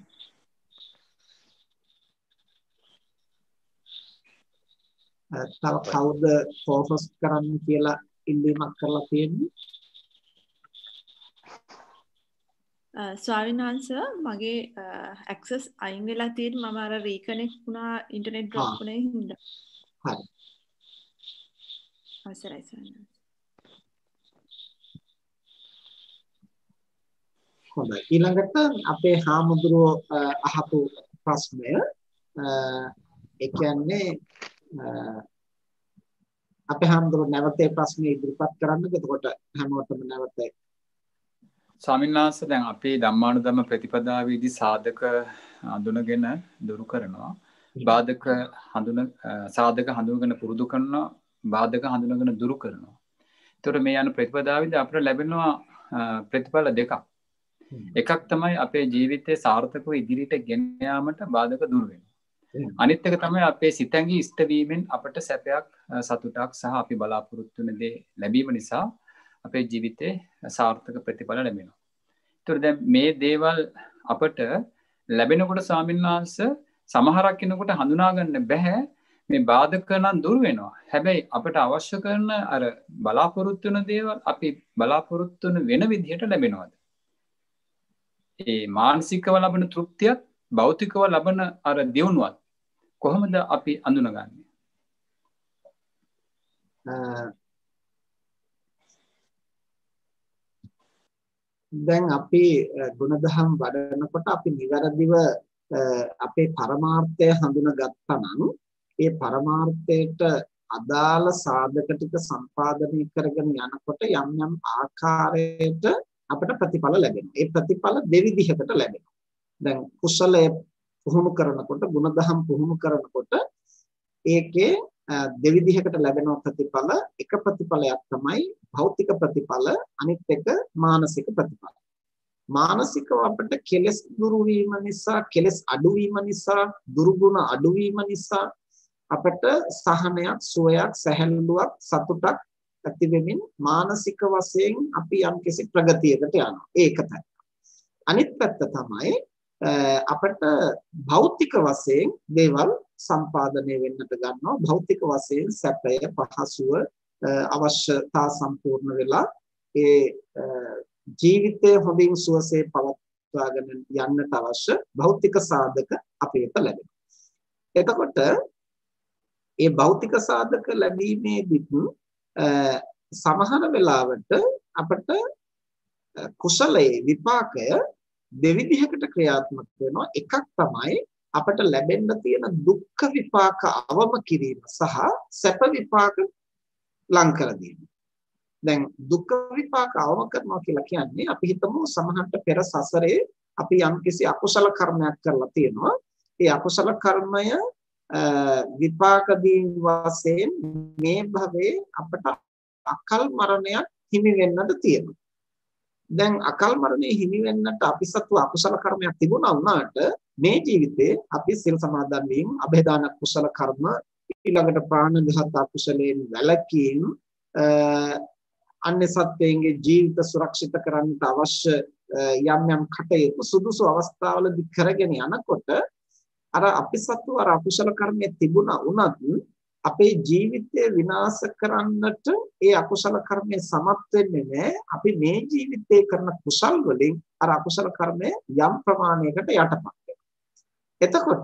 තව කවුද ફોකස් කරන්න කියලා ඉල්ලීමක් කරලා තියෙන්නේ? ස්වාමීන් වහන්සේ මගේ ඇක්සස් අයින් වෙලා තියෙන මම අර රීකනෙක්ට් වුණා ඉන්ටර්නෙට් ඩ්‍රොප් වුණේ හින්දා. හරි. අවසරයි ස්වාමීන් වහන්සේ. හොඳයි. ඊළඟට අපේ හාමුදුරුවෝ අහපු ප්‍රශ්නය ඒ කියන්නේ අපේ හාමුදුරුවෝ නැවතේ ප්‍රශ්නේ ඉදිරිපත් කරන්නද? එතකොට හැමෝටම නැවතේ ස්වාමීන් වහන්සේ දැන් අපි ධම්මානුධම්ම ප්‍රතිපදාවේදී සාධක අඳුනගෙන දුරු කරනවා. බාධක හඳුන සාධක හඳුනගෙන පුරුදු කරනවා, බාධක හඳුනගෙන දුරු කරනවා. එතකොට මේ යන ප්‍රතිපදාවේදී අපිට ලැබෙනවා ප්‍රතිඵල දෙකක්. එකක් තමයි අපේ ජීවිතයේ සාර්ථකව ඉදිරියට ගෙන යාමට බාධක දුරු වෙනවා. අනිත් එක තමයි අපේ සිතැඟි ඉෂ්ට වීමෙන් අපට සැපයක්, සතුටක් සහ අපි බලාපොරොත්තු වෙන දේ ලැබීම නිසා අපේ ජීවිතේ සාර්ථක ප්‍රතිඵල ලැබෙනවා. ඒතකොට දැන් මේ දේවල් අපට ලැබෙනකොට ස්වාමීන් වහන්සේ සමහරක් කෙනෙකුට හඳුනා ගන්න බෑ මේ බාධක නම් දුර වෙනවා. හැබැයි අපට අවශ්‍ය කරන අර බලාපොරොත්තු වෙන දේවල් අපි බලාපොරොත්තු වෙන විදිහට ලැබෙනවද? ඒ මානසිකව ලබන තෘප්තියත් භෞතිකව ලබන අර දියුණුවත් කොහොමද අපි අඳුනගන්නේ? දැන් අපි ගුණධම් වඩනකොට අපි නිවැරදිව අපේ පරමාර්ථය හඳුනගත්තා නම් ඒ පරමාර්ථයට අදාළ සාධක ටික සම්පාදනය කරගෙන යනකොට යම් යම් ආකාරයට අපිට ප්‍රතිඵල ලැබෙනවා. ඒ ප්‍රතිඵල දෙවිධයකට ලැබෙනවා. දැන් කුසලය පුහුණු කරනකොට, ගුණධම් පුහුණු කරනකොට ඒකේ දෙවිධයකට ලැබෙන ප්‍රතිඵල එක ප්‍රතිඵලයක් තමයි භෞතික ප්‍රතිඵල, අනිත් එක මානසික ප්‍රතිඵල. මානසිකව අපිට කෙලෙස් දුරු වීම නිසා, කෙලෙස් අඩු වීම නිසා, දුරුගුණ අඩු වීම නිසා අපිට සහනයක්, සුවයක්, සැහැල්ලුවක්, සතුටක් ඇති වෙමින් මානසික වශයෙන් අපි යම්කිසි ප්‍රගතියකට යනවා. ඒක තමයි. අනිත් පැත්ත තමයි අපිට භෞතික වශයෙන් දේවල් සම්පාදනය වෙන්නට ගන්නවා. භෞතික වශයෙන් සැපය, පහසුව, අවශ්‍යතා සම්පූර්ණ වෙලා ඒ ජීවිතය හොඳින් සුවසේ පවත්වාගෙන යන්නට අවශ්‍ය භෞතික සාධක අපිට ලැබෙනවා. එතකොට ඒ භෞතික සාධක ලැබීමේදී සමහර වෙලාවට අපිට කුසලයේ විපාකය දෙවිධයකට ක්‍රියාත්මක වෙනවා. එකක් තමයි අපට ලැබෙන්න තියෙන දුක්ඛ විපාක අවම කිරීම සහ සැප විපාක ලං කර දීම. දැන් දුක්ඛ විපාක අවම කරනවා කියලා කියන්නේ අපි හිතමු සමහරට පෙර සසරේ අපි යම්කිසි අකුසල කර්මයක් කරලා තියෙනවා. ඒ අකුසල කර්මය විපාක දීම වශයෙන් මේ භවයේ අපට අකල් මරණයක් හිමි වෙන්නට තියෙනවා. දැන් අකල් මරණය හිමි වෙන්නට අපි සතු අකුසල කර්මයක් තිබුණා වුණාට මේ ජීවිතේ අපි සිල් සමාදන් වීම, අභේදාන කුසල කර්ම, ඊළඟට ප්‍රාණඝාත අකුසලයෙන් වැළකීම, අන්‍ය සත්වයන්ගේ ජීවිත සුරක්ෂිත කරන්නට අවශ්‍ය යම් යම් කටයුතු සුදුසු අවස්ථාවලදී කරගෙන යනකොට අර අපි සතු අර අකුසල කර්මයේ තිබුණා වුණත් අපේ ජීවිතය විනාශ කරන්නට ඒ අකුසල කර්මයේ සමත් වෙන්නේ නැහැ. අපි මේ ජීවිතේ කරන කුසල් වලින් අර අකුසල කර්මය යම් ප්‍රමාණයකට යටපත් වෙනවා. එතකොට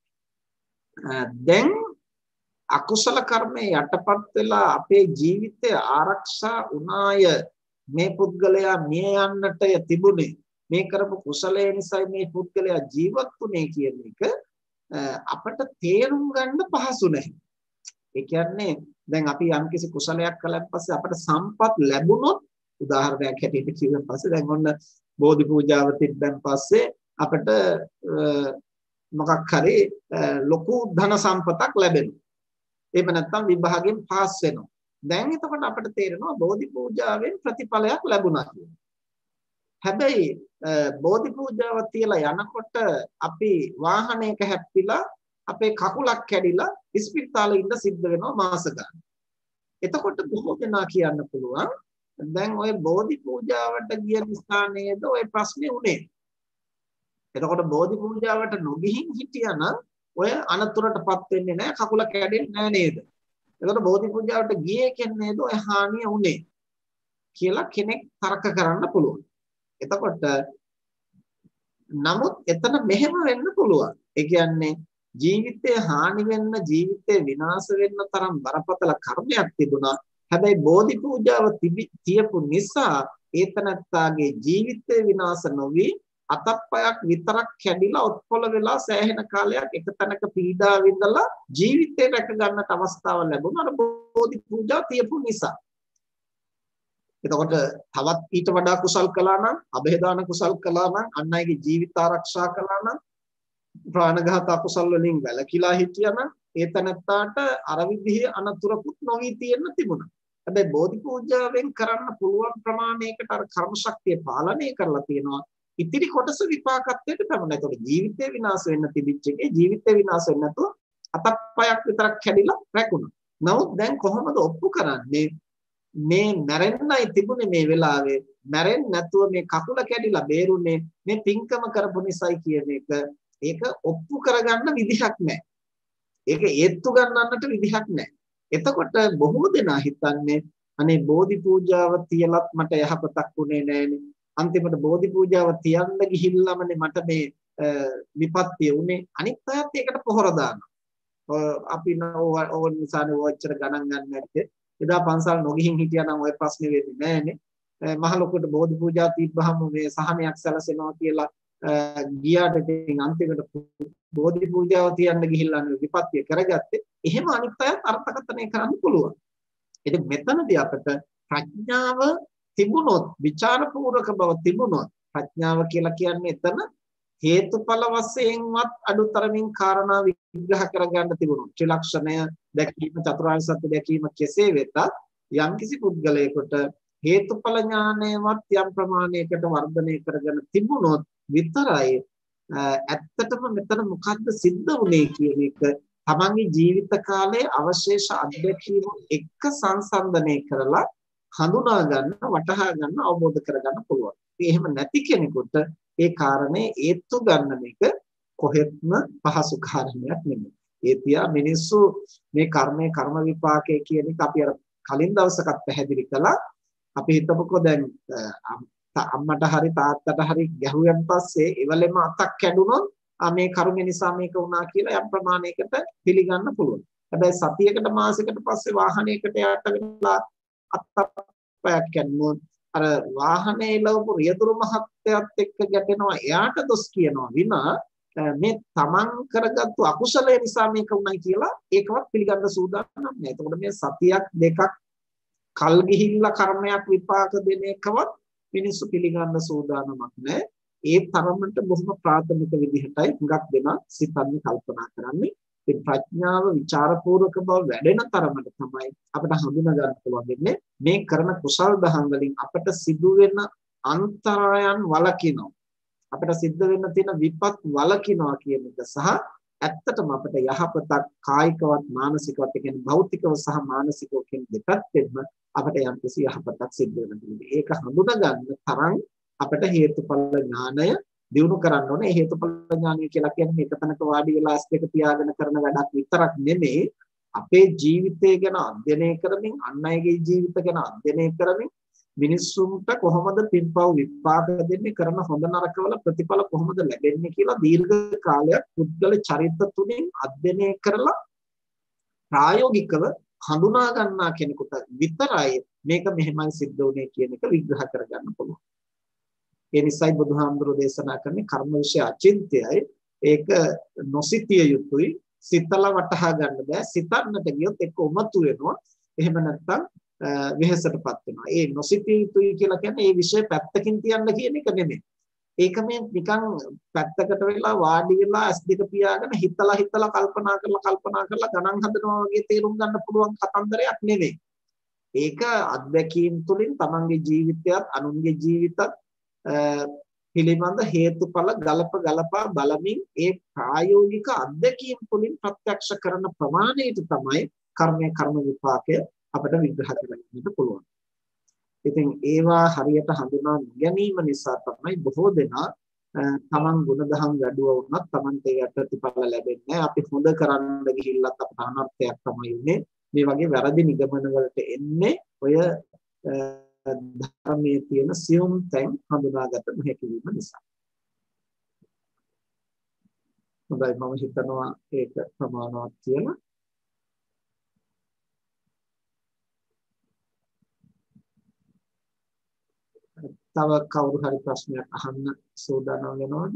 දැන් අකුසල කර්මයේ යටපත් වෙලා අපේ ජීවිතය ආරක්ෂා වුණාය, මේ පුද්ගලයා මිය යන්නට තිබුණේ මේ කරපු කුසලය නිසා මේ පුද්ගලයා ජීවත් වුණේ කියන එක අපට තේරුම් ගන්න පහසු නැහැ. ඒ කියන්නේ දැන් අපි යම්කිසි කුසලයක් කළාන් පස්සේ අපට සම්පත් ලැබුණොත්, උදාහරණයක් හැටියට කිව්වන් පස්සේ දැන් ඔන්න බෝධි පූජාව තිබ්බන් පස්සේ අපට මොකක් හරි ලොකු ධන සම්පතක් ලැබෙනවා. එහෙම නැත්නම් විභාගයෙන් පාස් වෙනවා. දැන් එතකොට අපිට තේරෙනවා බෝධි පූජාවෙන් ප්‍රතිඵලයක් ලැබුණා කියලා. හැබැයි බෝධි පූජාව තියලා යනකොට අපි වාහනයක හැප්පිලා අපේ කකුලක් කැඩිලා ඉස්පිරිතාලේ ඉඳ සිද්ධ වෙනවා මාස ගන්න. එතකොට බොහෝ දෙනා කියන්න පුළුවන් දැන් ඔය බෝධි පූජාවට ගිය නිසා නේද ඔය ප්‍රශ්නේ උනේ. එතකොට බෝධි පූජාවට නොගිහින් හිටියනම් ඔය අනතුරටපත් වෙන්නේ නැහැ, කකුල කැඩෙන්නේ නැහැ නේද? එතකොට බෝධි පූජාවට ගියේ කියන්නේ නේද ඔය හානිය උනේ කියලා කෙනෙක් තර්ක කරන්න පුළුවන්. එතකොට නමුත් එතන මෙහෙම වෙන්න පුළුවන්. ඒ කියන්නේ ජීවිතේ හානි වෙන්න, ජීවිතේ විනාශ වෙන්න තරම් බරපතල කර්මයක් තිබුණා. හැබැයි බෝධි පූජාව තියපු නිසා ඒතනත්තාගේ ජීවිතේ විනාශ නොවි අතප්පයක් විතරක් කැඩිලා ඔත්පොළ වෙලා සෑහෙන කාලයක් එක තැනක පීඩා විඳලා ජීවිතේ රැක ගන්නට අවස්ථාව ලැබුණා අර බෝධි පූජා තියපු නිසා. එතකොට තවත් ඊට වඩා කුසල් කළා නම්, අභේදාන කුසල් කළා නම්, අන් අයගේ ජීවිත ආරක්ෂා කළා නම්, ප්‍රාණඝාත අකුසල් වලින් වැළකීලා හිටියනම් ඒ තැනත්තාට අර විදිහේ අනතුරකුත් නොවී තියෙන්න තිබුණා. හැබැයි බෝධි පූජාවෙන් කරන්න පුළුවන් ප්‍රමාණයකට අර කර්ම ශක්තිය පාලනය කරලා තියෙනවා. ඉතිරි කොටස විපාකත්වයට තමයි. ඒතකොට ජීවිතේ විනාශ වෙන්න තිබිච්ච එකේ ජීවිතේ විනාශ වෙන්නේ නැතුව අතප්පයක් විතරක් කැඩිලා රැකුණා. නමුත් දැන් කොහොමද ඔප්පු කරන්නේ? මේ මැරෙන්නයි තිබුණේ මේ වෙලාවේ. මැරෙන්නේ නැතුව මේ කකුල කැඩිලා බේරුනේ මේ පින්කම කරපු නිසායි කියන එක. ඒක ඔප්පු කරගන්න විදිහක් නැහැ. ඒක ඒත්තු ගන්නන්නට විදිහක් නැහැ. එතකොට බොහෝ දෙනා හිතන්නේ අනේ බෝධි පූජාව තියලත් මට යහපතක් උනේ නැහැනේ. අන්තිමට බෝධි පූජාව තියන්න ගිහිල්ලාමනේ මට මේ විපත්තිය උනේ. අනිත් අයත් ඒකට පොහොර දානවා. අපි නෝ නිසානේ වචර ගණන් ගන්න නැත්තේ. එදා පන්සල් නොගිහින් හිටියානම් ওই ප්‍රශ්නේ වෙන්නේ නැහනේ. මහ ලොකුට බෝධි පූජා තිබ්බහම මේ සහනයක් සැලසෙනවා කියලා ගියාට ඉතින් අන්තිමට බෝධි පූජාව තියන්න ගිහිල්ලා විපත්තිය කරගත්තේ. එහෙම අනිත් අයත් අර්ථකථනය කරන්න පුළුවන්. ඉතින් මෙතනදී අපිට ප්‍රඥාව තිබුණොත්, විචාරපූර්වක බව තිබුණොත්, ප්‍රඥාව කියලා කියන්නේ එතන හේතුඵල වශයෙන්වත් අඩුතරමින් කාරණා විග්‍රහ කරගන්න තිබුණොත්. ත්‍රිලක්ෂණය දැකීම, චතුරාර්ය සත්‍ය දැකීම කෙසේ වෙතත් යම්කිසි පුද්ගලයෙකුට හේතුඵල ඥානයවත් යම් ප්‍රමාණයකට වර්ධනය කරගෙන තිබුණොත් විතරයි ඇත්තටම මෙතන මොකද්ද සිද්ධ වුනේ කියන එක තමන්ගේ ජීවිත කාලයේ අවශේෂ අත්දැකීම් එක්ක සංසන්දනය කරලා හඳුනා ගන්න, වටහා ගන්න, අවබෝධ කරගන්න පුළුවන්. ඉතින් එහෙම නැති කෙනෙකුට ඒ කාරණේ ඒත්තු ගන්න මේක කොහෙත්ම පහසු කාරණයක් නෙමෙයි. ඒ තියා මිනිස්සු මේ කර්මයේ කර්ම විපාකයේ කියන එක අපි අර කලින් දවසකත් පැහැදිලි කළා. අපි හිතමුකෝ දැන් අම්මට හරි තාත්තට හරි ගැහුවෙන් පස්සේ එවලෙම අතක් කැඩුනොත් මේ කර්ම නිසා මේක වුණා කියලා යම් ප්‍රමාණයකට පිළිගන්න පුළුවන්. හැබැයි සතියකට මාසයකට පස්සේ වාහනයකට යට වෙලා අත්පයක් කැඩුනොත් අර වාහනේ ලවපු රියදුරු මහත්තයත් එක්ක ගැටෙනවා, එයාට දොස් කියනවා විනා මේ තමන් කරගත්තු අකුසලය නිසා මේක වුණයි කියලා ඒකවත් පිළිගන්න සූදානම් නැහැ. එතකොට මේ සතියක් දෙකක් කල් ගිහිල්ලා කර්මයක් විපාක දෙන එකවත් මිනිස්සු පිළිගන්න සූදානමක් නැහැ. ඒ තරමට බොහොම ප්‍රාථමික විදිහටයි හුඟක් දෙනා සිතන්නේ, කල්පනා කරන්නේ. ඒ ප්‍රඥාව විචාරපූර්වක බව වැඩෙන තරමට තමයි අපිට හඳුනා ගන්න පුළුවන් වෙන්නේ මේ කරන කුසල් දහම් වලින් අපට සිදුවෙන අන්තරයන් වළකිනවා. අපිට සිද්ධ වෙන්න තියෙන විපත් වළකිනවා කියන එක සහ ඇත්තටම අපිට යහපතක් කායිකවත් මානසිකවත් කියන්නේ භෞතිකව සහ මානසිකව කියන දෙපැත්තෙන්ම අපිට යම් කිසි යහපතක් සිද්ධ වෙනවා. ඒක හඳුනා ගන්න තරම් අපිට හේතුඵල ඥානය දියුණු කරන්න ඕනේ. ඒ හේතුඵල ඥානය කියලා කියන්නේ මේක තනක වාඩි වෙලා ඇස් දෙක පියාගෙන කරන වැඩක් විතරක් නෙමෙයි. අපේ ජීවිතය ගැන අධ්‍යයනය කරමින්, අන් අයගේ ජීවිත ගැන අධ්‍යයනය කරමින් මිනිස්සුන්ට කොහොමද පින්පව් විපාක දෙන්නේ, කරන හොඳ නරකවල ප්‍රතිඵල කොහොමද ලැබෙන්නේ කියලා දීර්ඝ කාලයක් පුද්ගල චරිත තුලින් අධ්‍යයනය කරලා ප්‍රායෝගිකව හඳුනා ගන්නා කෙනෙකුට විතරයි මේක මෙහෙමයි සිද්ධ වුනේ කියන එක විග්‍රහ කරගන්න පුළුවන්. ඒ නිසායි බුදුහාමුදුරෝ දේශනා කරන්නේ කර්ම විශ්ය අචින්ත්‍යයි. ඒක නොසිතිය යුතුයි. සිතලා වටහා ගන්න බෑ. සිතන්නට ගියොත් එක්ක උමතු වෙනවා. එහෙම නැත්නම් වෙහෙසටපත් වෙනවා. ඒ නොසිතිය යුතුයි කියලා කියන්නේ ඒ විශ්ය පැත්තකින් තියන්න කියන එක නෙමෙයි. ඒක මේ නිකන් පැත්තකට වෙලා වාඩි වෙලා ඇස් දෙක පියාගෙන හිතලා හිතලා කල්පනා කරලා කල්පනා කරලා ගණන් හදනවා වගේ තේරුම් ගන්න පුළුවන් කතන්දරයක් නෙමෙයි. ඒක අත්දැකීම් තුළින් තමන්ගේ ජීවිතයත් අනුන්ගේ ජීවිතත් පිළිබඳ හේතුඵල ගලප ගලපා බලමින් ඒ ප්‍රායෝගික අත්දැකීම් තුළින් ප්‍රත්‍යක්ෂ කරන ප්‍රමාණයට තමයි කර්මය කර්ම විපාකය අපිට විග්‍රහ කරගන්නට පුළුවන්. ඉතින් ඒවා හරියට හඳුනා ගැනීම නිසා තමයි බොහෝ දෙනා තමන් ගුණධම් වැඩුවා වුණත් තමන්ට ඒකට ප්‍රතිඵල ලැබෙන්නේ නැහැ. අපි හොඳ කරන්න ගිහිල්ලත් අපට අනර්ථයක් තමයි ඉන්නේ. මේ වගේ වැරදි නිගමන වලට එන්නේ ඔය ධර්මයේ තියෙන සියුම් තැන් හඳුනාගත නොහැකි වීම නිසා. හොඳයි, මම හිතනවා ඒක ප්‍රමාණවත් කියලා. තව කවුරු හරි ප්‍රශ්නයක් අහන්න සූදානම් වෙනවද?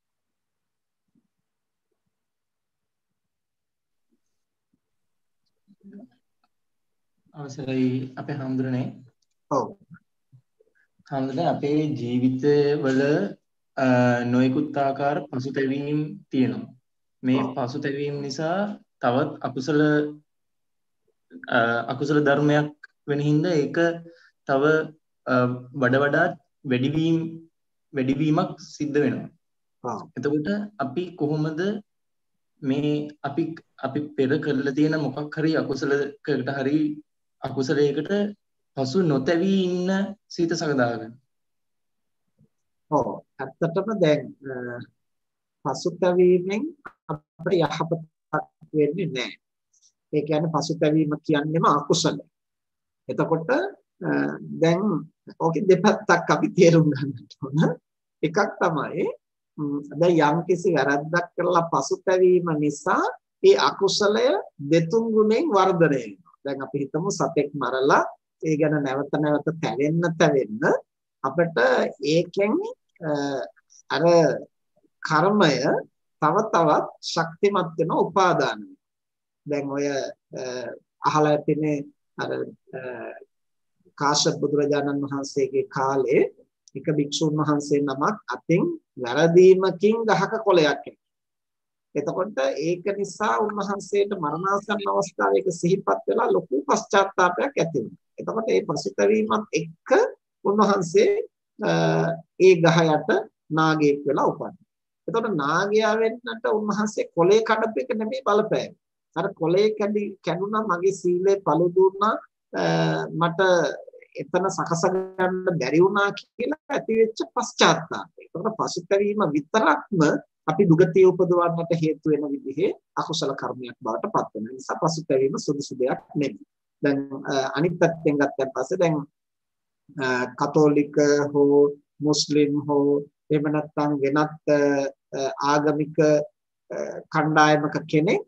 අවසරයි අපේ හඳුරන්නේ. ඔව්. හඳුරන්නේ අපේ ජීවිතවල නොයෙකුත් ආකාර පසුතැවීම් තියෙනවා. මේ පසුතැවීම නිසා තවත් අකුසල අකුසල ධර්මයක් වෙන හින්දා ඒක තව වඩා වඩාත් වැඩිවීම වැඩිවීමක් සිද්ධ වෙනවා. එතකොට අපි කොහොමද මේ අපි අපි පෙර කරලා තියෙන මොකක් හරි අකුසලයකට හරි අකුසලයකට පසු නොතැවී ඉන්න සීත සකදාගන්න. ඔව් ඇත්තටම දැන් පසුතැවීමෙන් අපිට යහපතක් වෙන්නේ නැහැ. ඒ කියන්නේ පසුතැවීම කියන්නේම අකුසල. එතකොට දැන් ඕකේ දෙපැත්තක් අපි තේරුම් ගන්නට ඕන. එකක් තමයි දැන් යම්කිසි වැරද්දක් කරලා පසුතැවීම නිසා ඒ අකුසලය දෙතුන් ගුණෙන් වර්ධනය වෙනවා. දැන් අපි හිතමු සතෙක් මරලා ඒ ගැන නැවත නැවත තැවෙන්න තැවෙන්න අපිට ඒකෙන් අර කර්මය තව තවත් ශක්තිමත් වෙන උපාදාන වෙනවා. දැන් ඔය අහලා ඇතිනේ අර කාශ්‍යප බුදුරජාණන් වහන්සේගේ කාලේ එක භික්ෂුන් වහන්සේ නමක් අතින් වැරදීමකින් ගහක කොළයක් කැපුවා. එතකොට ඒක නිසා උන්වහන්සේට මරණාසන්න අවස්ථාවේ ඒක සිහිපත් වෙලා ලොකු පශ්චාත්තාවයක් ඇති වුණා. එතකොට මේ පසුතැවීමත් එක්ක උන්වහන්සේ ඒ ගහ යට නාගයෙක් වෙලා උපන්නා. එතකොට නාගයා වෙන්නට උන්වහන්සේ කොළේ කඩපු එක නෙමෙයි බලපෑවේ. අර කොළේ කැඩි කැඩුනා මගේ සීලේ පළු දුන්නා මට එතන සකස ගන්න බැරි වුණා කියලා ඇති වෙච්ච පශ්චාත්තාපය. ඒකට පසුතැවීම විතරක්ම අපි දුගතිය උපදවන්නට හේතු වෙන විදිහේ අකුසල කර්මයක් බවට පත් වෙන නිසා පසුතැවීම සුදුසු දෙයක් නෙමෙයි. දැන් අනිත් පැත්තෙන් ගත්තන් පස්සේ දැන් කතෝලික හෝ මුස්ලිම් හෝ එහෙම නැත්නම් වෙනත් ආගමික කණ්ඩායමක කෙනෙක්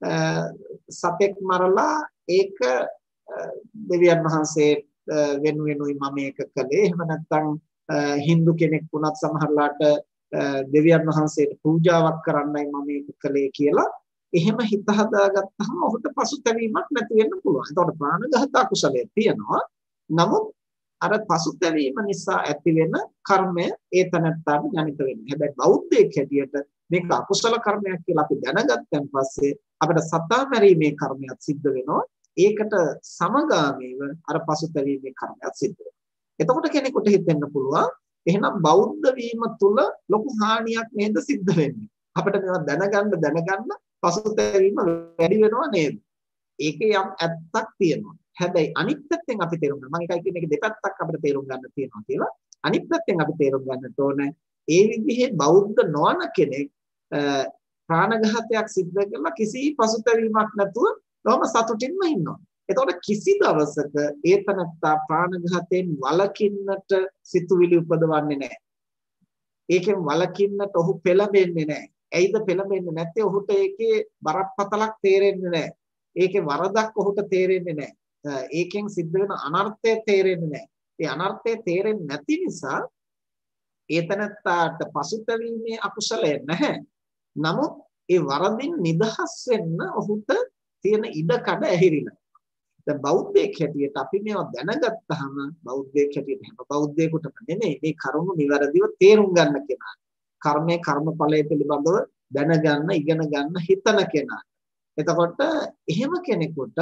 සතෙක් මරලා ඒක දෙවියන් වහන්සේ වෙනුවෙනුයි මම මේක කළේ. එහෙම නැත්නම් Hindu කෙනෙක් වුණත් සමහරලාට දෙවියන් වහන්සේට පූජාවක් කරන්නයි මම මේක කළේ කියලා එහෙම හිත හදාගත්තහම ඔහුට පසුතැවීමක් නැති වෙන්න පුළුවන්. එතකොට ප්‍රාණඝාත අකුසලයේ තියෙනවා. නමුත් අර පසුතැවීම නිසා ඇති වෙන කර්මය ඒ තැනත්තාට ජනිත වෙන්නේ. හැබැයි බෞද්ධයෙක් හැටියට මේක අකුසල කර්මයක් කියලා අපි දැනගත්තන් පස්සේ අපිට සතා මැරීමේ කර්මයක් සිද්ධ වෙනවා. ඒකට සමගාමීව අර පසුතැවීමේ කර්මයක් සිද්ධ වෙනවා. එතකොට කෙනෙකුට හිතෙන්න පුළුවන් එහෙනම් බෞද්ධ වීම තුල ලොකු හානියක් නේද සිද්ධ වෙන්නේ. අපිට මේවා දැනගන්න දැනගන්න පසුතැවීම වැඩි වෙනවා නේද? ඒකේ යම් ඇත්තක් තියෙනවා. හැබැයි අනිත් පැත්තෙන් අපි තේරුම් ගන්න මම එකයි කියන්නේ ඒක දෙපැත්තක් අපිට තේරුම් ගන්න තියෙනවා කියලා. අනිත් පැත්තෙන් අපි තේරුම් ගන්නට ඕනේ ඒ විදිහේ බෞද්ධ නොවන කෙනෙක් ප්‍රාණඝාතයක් සිද්ධ කරලා කිසි පසුතැවීමක් නැතුව තවම සතුටින්ම ඉන්නවා. එතකොට කිසි දවසක ඒ තනත්තා ප්‍රාණඝාතයෙන් වළකින්නට සිතුවිලි උපදවන්නේ නැහැ. ඒකෙන් වළකින්නට ඔහු පෙළඹෙන්නේ නැහැ. ඇයිද පෙළඹෙන්නේ නැත්තේ? ඔහුට ඒකේ බරපතලක් තේරෙන්නේ නැහැ. ඒකේ වරදක් ඔහුට තේරෙන්නේ නැහැ. ඒකෙන් සිද්ධ වෙන අනර්ථය තේරෙන්නේ නැහැ. ඒ අනර්ථය තේරෙන්නේ නැති නිසා ඒ තනත්තාට පසුතැවීමේ අකුසලය නැහැ. නමුත් ඒ වරදින් නිදහස් වෙන්න ඔහුට තියෙන ඉඩ කඩ ඇහිරිලා. දැන් බෞද්ධයෙක් හැටියට අපි මේවා දැනගත්තාම බෞද්ධයෙක් හැටියට හැම බෞද්ධයෙකුටම නෙමෙයි මේ කරුණු නිවැරදිව තේරුම් ගන්න කෙනා. කර්මයේ කර්මඵලය පිළිබඳව දැනගන්න, ඉගෙන ගන්න හිතන කෙනා. එතකොට එහෙම කෙනෙකුට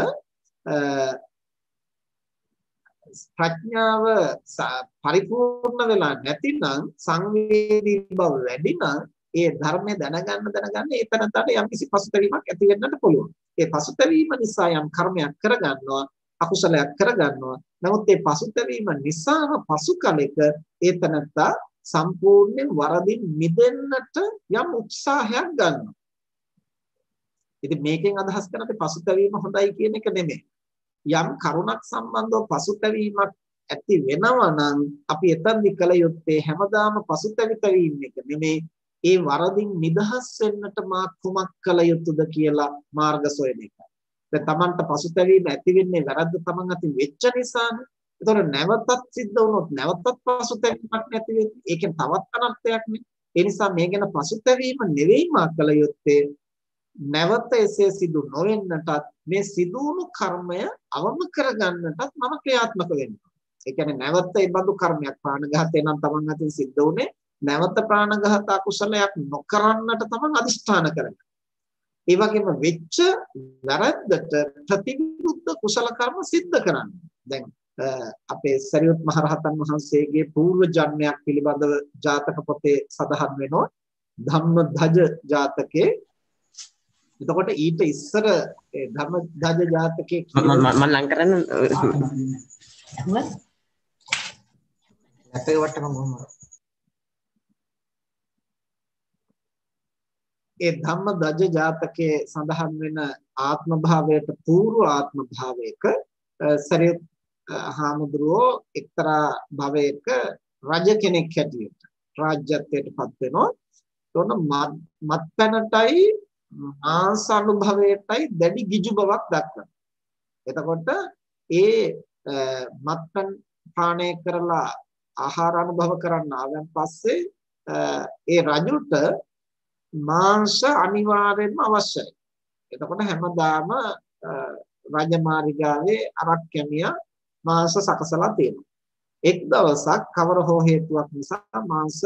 ප්‍රඥාව පරිපූර්ණ වෙලා නැතිනම් සංවේදී බව වැඩි නම් ඒ ධර්මය දැනගන්න දැනගන්න ඒ තැනට යම්කිසි පසුතැවීමක් ඇති වෙන්නට පුළුවන්. ඒ පසුතැවීම නිසා යම් කර්මයක් කරගන්නවා, අකුසලයක් කරගන්නවා. නමුත් ඒ පසුතැවීම නිසාම පසු කලෙක ඒ තැනට සම්පූර්ණයෙන් වරදින් මිදෙන්නට යම් උත්සාහයක් ගන්නවා. ඉතින් මේකෙන් අදහස් කරන්නේ පසුතැවීම හොඳයි කියන එක නෙමෙයි. යම් කරුණක් සම්බන්ධව පසුතැවීමක් ඇති වෙනවා නම් අපි එතනදි කල යුත්තේ හැමදාම පසුතැවිතවීම එක නෙමෙයි. ඒ වරදින් නිදහස් වෙන්නට මා කුමක් කළ යුතුද කියලා මාර්ග සොයන එක. දැන් Tamanට පසුතැවීම ඇති වෙන්නේ වැරද්ද Taman අතින් වෙච්ච නිසානේ. ඒතකොට නැවතත් සිද්ධ වුණොත් නැවතත් පසුතැවීමක් නැති වෙන්නේ. ඒකෙන් තවත් අනර්ථයක් නේ. ඒ නිසා මේ ගැන පසුතැවීම නෙවෙයි මා කළ යුත්තේ. නැවත එසේ සිදු නොවෙන්නටත් මේ සිදුණු කර්මය අවම කරගන්නටත් මම ක්‍රියාත්මක වෙන්න. ඒ කියන්නේ නැවත ඒ බඳු කර්මයක් ප්‍රාණඝාතය නම් Taman අතින් සිද්ධ වුණේ නැවත ප්‍රාණඝාත අකුසලයක් නොකරන්නට තමයි අදිෂ්ඨාන කරන්නේ. ඒ වගේම වෙච්ච වැරද්දට ප්‍රතිවිරුද්ධ කුසල කර්ම සිද්ධ කරන්න. දැන් අපේ සරියුත් මහරහතන් වහන්සේගේ పూర్ව ජන්මයක් පිළිබඳව ජාතක පොතේ සඳහන් වෙනවා ධම්මධජ ජාතකේ. එතකොට ඊට ඉස්සර ඒ ධම්මධජ ජාතකේ මම මම ලං කරන්න අපේ වටම කොහොමද ඒ ධම්මධජ ජාතකයේ සඳහන් වෙන ආත්ම භාවයට పూర్ව ආත්ම භාවයක සරියුත් හාමුදුරුවෝ එක්තරා භවයක රජ කෙනෙක් හැටියට රාජ්‍යත්වයට පත් වෙනවා. එතකොට මත්පැනටයි මාංශ අනුභවයටයි දැඩි ගිජු බවක් දක්වනවා. එතකොට ඒ මත්පැන් පානය කරලා ආහාර අනුභව කරන්න ආවන් පස්සේ ඒ රජුට මාංශ අනිවාර්යෙන්ම අවශ්‍යයි. එතකොට හැමදාම රජමාලිගාවේ අරක් කැමියා මාංශ සකසලා තියෙනවා. එක් දවසක් කවර හෝ හේතුවක් නිසා මාංශ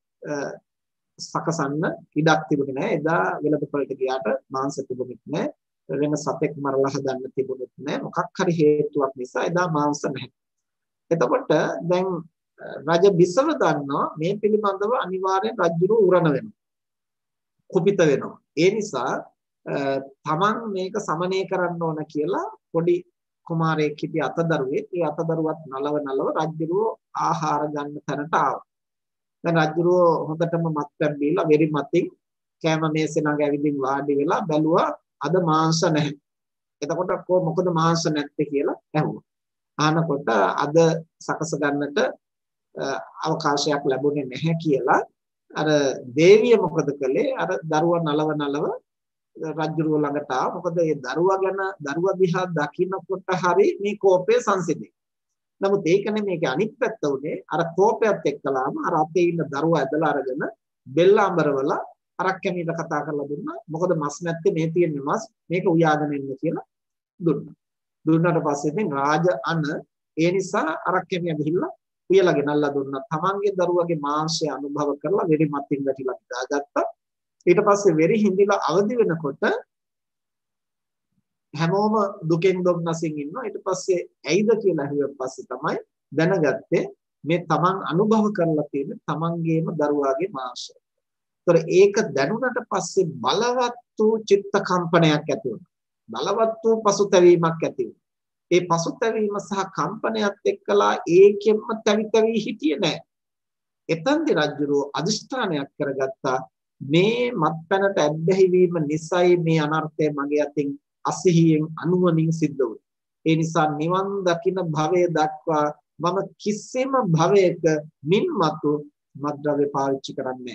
සකසන්න ඉඩක් තිබුණේ නැහැ. එදා වෙළඳපොළට ගියාට මාංශ තිබුණේ නැහැ. වෙන සතෙක් මරලා හදන්න තිබුණේ නැහැ. මොකක් හරි හේතුවක් නිසා එදා මාංශ නැහැ. එතකොට දැන් රජ බිසව දන්නවා මේ පිළිබඳව අනිවාර්යෙන් රජුරු උරණ වෙනවා. කුපිත වෙනවා. ඒ නිසා තමන් මේක සමනය කරන්න ඕන කියලා පොඩි කුමාරයෙක් හිටිය අතදරුවෙක් ඒ අතදරුවත් නලව නලව රජුරෝ ආහාර ගන්න තැනට ආවා. දැන් රජුරෝ හොඳටම මත්පැන් බීලා වෙරි මතින් කෑම මේසේ ළඟ ඇවිදින් වාඩි වෙලා බැලුවා අද මාංශ නැහැ. එතකොට කො මොකද මාංශ නැත්තේ කියලා ඇහුවා. අහනකොට අද සකස ගන්නට අවකාශයක් ලැබුණේ නැහැ කියලා අර දේවිය මොකද කළේ අර දරුවා නලව නලව රජුරුව ළඟට ආවා. මොකද මේ දරුවා ගැන දරුවා දිහා දකින්නකොට හරි මේ කෝපය සංසිඳේ. නමුත් ඒක නෙමේක අනිත් පැත්ත උනේ අර කෝපයත් එක්කලාම අර අපේ ඉන්න දරුවා ඇදලා අරගෙන බෙල්ල අඹරවලා අරක් කැමීට කතා කරලා දුන්නා. මොකද මස් නැත්තේ මේ තියෙන මස් මේක උයාගෙන ඉන්න කියලා දුන්නා. දුන්නාට පස්සේ ඉතින් රාජ අන ඒ නිසා අරක් කැමියා ගිහිල්ලා උයලා ගෙනල්ලා දුන්නා. තමන්ගේ දරුවගේ මාංශය අනුභව කරලා වෙරි මතින් වැටිලා දාගත්තා. ඊට පස්සේ වෙරි හිඳිලා අවදි වෙනකොට හැමෝම දුකෙන් දුක්නසින් ඉන්නවා. ඊට පස්සේ ඇයිද කියලා අහුවෙන් පස්සේ තමයි දැනගත්තේ මේ තමන් අනුභව කරලා තියෙන තමන්ගේම දරුවාගේ මාංශය. ඒතර ඒක දැනුණට පස්සේ බලවත් වූ චිත්ත කම්පනයක් ඇති වුණා. බලවත් වූ පසුතැවීමක් ඇති වුණා. ඒ පසුතැවීම සහ කම්පනයත් එක්කලා ඒකෙන්ම තැවි තැවි හිටියේ නෑ. එතෙන්දී රජුරෝ අදිෂ්ඨානයක් කරගත්තා මේ මත්පැනට ඇබ්බැහි වීම නිසයි මේ අනර්ථය මගේ අතින් අසිහියෙන් අනුවණින් සිද්ධ වුනේ. ඒ නිසා නිවන් දකින භවය දක්වා මම කිසිම භවයක මින්මතු මද්ද්‍රව්‍ය පාවිච්චි කරන්නේ නැහැ.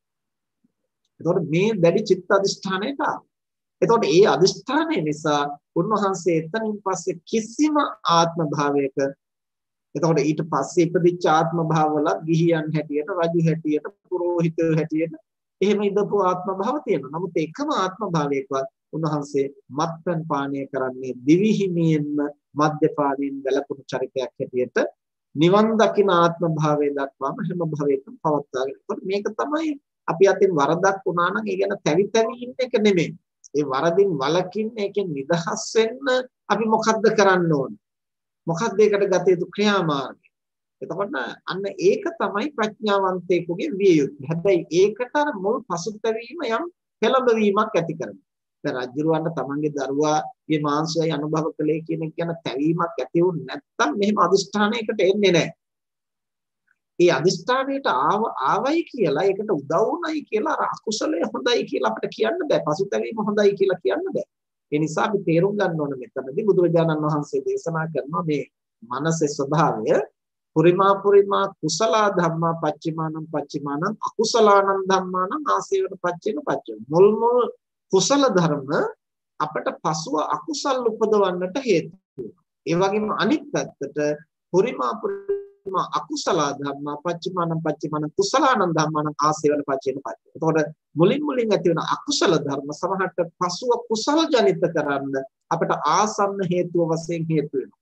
එතකොට මේ දැඩි චිත්ත අධිෂ්ඨානයට ආවා. එතකොට ඒ අධිෂ්ඨානය නිසා උන්වහන්සේ එතනින් පස්සේ කිසිම ආත්ම භාවයක එතකොට ඊට පස්සේ ඉපදිච්ච ආත්ම භාවවල ගිහියන් හැටියට රජු හැටියට පුරෝහිතයෝ හැටියට එහෙම ඉඳපු ආත්ම භාව තියෙනවා. නමුත් එකම ආත්ම භාවයකවත් උන්වහන්සේ මත්පැන් පානය කරන්නේ දිවිහිමියෙන්ම මද්යපානයෙන් වැළකුණු චරිතයක් හැටියට නිවන් දකින ආත්ම භාවයේ දක්වාම හැම භවයකම පවත්වාගෙන. ඒකට මේක තමයි අපි අතින් වරදක් වුණා නම් ඒ ගැන තැවි තැවි ඉන්න එක නෙමෙයි. ඒ වරදින් වළකින්න ඒකෙන් නිදහස් වෙන්න අපි මොකද්ද කරන්න ඕන? මොකක්ද ඒකට ගත යුතු ක්‍රියාමාර්ගය? එතකොට අන්න ඒක තමයි ප්‍රඥාවන්තයෙකුගේ විය යුත්තේ. හැබැයි ඒකට අර මුල් පසුතැවීම යම් පෙළඹවීමක් ඇති කරනවා. දැන් රජුරවන්ට තමන්ගේ දරුවාගේ මාංශය අනුභව කළේ කියන එක ගැන තැවීමක් ඇති වුනේ නැත්නම් මෙහෙම අදිෂ්ඨානයකට එන්නේ නැහැ. ඒ අදිෂ්ඨානයට ආව ආවයි කියලා ඒකට උදව් වුණයි කියලා අර අකුසලයේ හොඳයි කියලා අපිට කියන්න බෑ. පසුතැවීම හොඳයි කියලා කියන්න බෑ. ඒ නිසා අපි තේරුම් ගන්න ඕන මෙතනදී බුදුරජාණන් වහන්සේ දේශනා කරනවා මේ මනසේ ස්වභාවය පුරිමා පුරිමා කුසල ධම්මා පච්චිමානං පච්චිමානං අකුසලානං ධම්මානං ආසේවන පච්චේන පච්චය. මුල් මුල් කුසල ධර්ම අපට පසුව අකුසල් උපදවන්නට හේතු වෙනවා. ඒ වගේම අනිත් පැත්තට පුරිමා පුරිමා අකුසල ධම්මා පච්චිමානං පච්චිමානං කුසලානං ධම්මානං ආසේවන පච්චේන පච්චය. එතකොට මුලින් මුලින් ඇති වෙන අකුසල ධර්ම සමහරට පසුව කුසල ජනිත කරන්න අපට ආසන්න හේතුව වශයෙන් හේතු වෙනවා.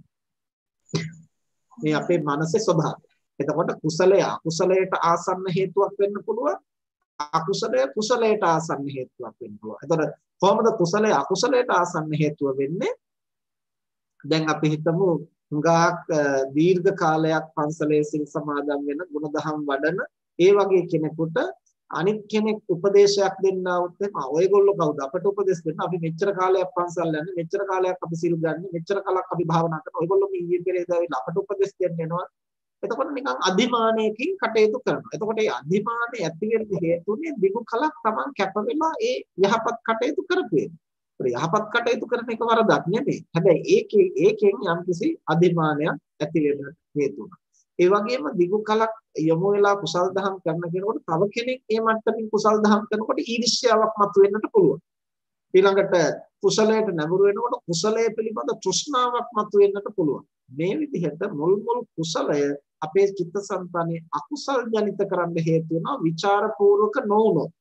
මේ අපේ මනසේ ස්වභාවය. එතකොට කුසලය අකුසලයට ආසන්න හේතුවක් වෙන්න පුළුවන්. අකුසලය කුසලයට ආසන්න හේතුවක් වෙන්න පුළුවන්. එතකොට කොහොමද කුසලය අකුසලයට ආසන්න හේතුව වෙන්නේ? දැන් අපි හිතමු හුඟක් දීර්ඝ කාලයක් පන්සලේ සිල් සමාදන් වෙන ගුණධම් වඩන ඒ වගේ කෙනෙකුට අනිත් කෙනෙක් උපදේශයක් දෙන්න આવුත් එහෙනම් ඔයගොල්ලෝ කවුද අපට උපදේශ දෙන්න? අපි මෙච්චර කාලයක් පන්සල් යන්නේ, මෙච්චර කාලයක් අපි සිල් ගන්න, මෙච්චර කාලයක් අපි භාවනා කරනවා. ඔයගොල්ලෝ මේ ඊයේ පෙරේද ඇවිල්ලා අපට උපදේශ දෙන්න එනවා. එතකොට නිකන් අධිමානයකින් කටයුතු කරනවා. එතකොට මේ අධිමානය ඇති වෙන්න හේතුනේ දිගු කලක් Taman කැප වෙලා ඒ යහපත් කටයුතු කරපු එක. යහපත් කටයුතු කරන එක වරදක් නෙමෙයි. හැබැයි ඒකේ ඒකෙන් යම්කිසි අධිමානයක් ඇති වෙන්න හේතු වෙනවා. ඒ වගේම දිගු කලක් යොමු වෙලා කුසල් දහම් කරන කෙනෙකුට තව කෙනෙක් මේ මට්ටමින් කුසල් දහම් කරනකොට ඊර්ෂ්‍යාවක් මතුවෙන්නට පුළුවන්. ඊළඟට කුසලයට නැඹුරු වෙනකොට කුසලයේ පිළිබඳ තෘෂ්ණාවක් මතුවෙන්නට පුළුවන්. මේ විදිහට මුල් මුල් කුසලය අපේ චිත්තසංතානයේ අකුසල් ජනිත කරන්න හේතු වෙනවා විචාරපූර්වක නොවුනොත්.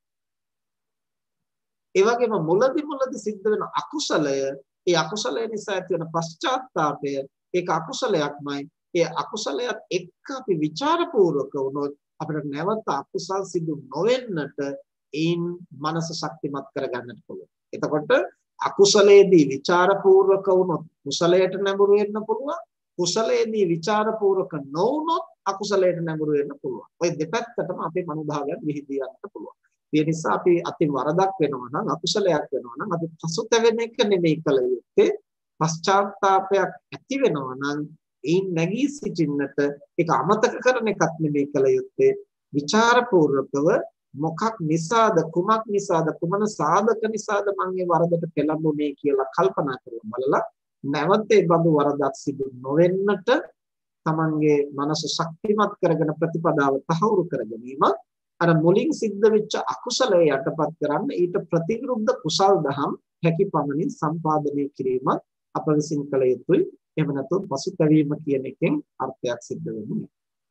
ඒ වගේම මුලදි මුලදි සිද්ධ වෙන අකුසලය, ඒ අකුසලය නිසා ඇති වෙන පශ්චාත්තාපය ඒක අකුසලයක්මයි. ඒ අකුසලයට එක්ක අපි ਵਿਚාරපූර්වක වුණොත් අපිට නැවත අකුසල් සිදු නොවෙන්නට ඒන් මනස ශක්තිමත් කරගන්නට පුළුවන්. එතකොට අකුසලයේදී ਵਿਚාරපූර්වක වුණොත් කුසලයට නැඹුරු වෙන්න පුළුවන්. කුසලයේදී ਵਿਚාරපූර්වක නොවුනොත් අකුසලයට නැඹුරු වෙන්න පුළුවන්. ඔය දෙපැත්තටම අපේ මනෝභාවයන් විහිදී යන්නට පුළුවන්. ඒ නිසා අපි අතින් වරදක් වෙනවා නම් අකුසලයක් වෙනවා නම් අපි පසුතැවෙන එක නෙමෙයි කල යුත්තේ. පශ්චාත්තාපයක් ඇති වෙනවා නම් ඒ නැගී සිටින්නට ඒක අමතක කරන එකක් නෙමෙයි කල යුත්තේ. විචාරපූර්වකව මොකක් නිසාද කුමක් නිසාද කුමන සාධක නිසාද මම මේ වරදට පෙළඹුනේ කියලා කල්පනා කරලා බලලා නැවත ඒ බඳු වරදක් සිදු නොවෙන්නට තමන්ගේ මනස ශක්තිමත් කරගෙන ප්‍රතිපදාව තහවුරු කර ගැනීම අර මුලින් සිද්ධ වෙච්ච අකුසලයේ යටපත් කරන්න ඊට ප්‍රතිවිරුද්ධ කුසල් දහම් හැකි පමණින් සම්පාදනය කිරීම අප විසින් කළ යුතුයි. එහෙම නැත්නම් පසුතැවීම කියන එකෙන් අර්ථයක් සිද්ධ වෙන්නේ.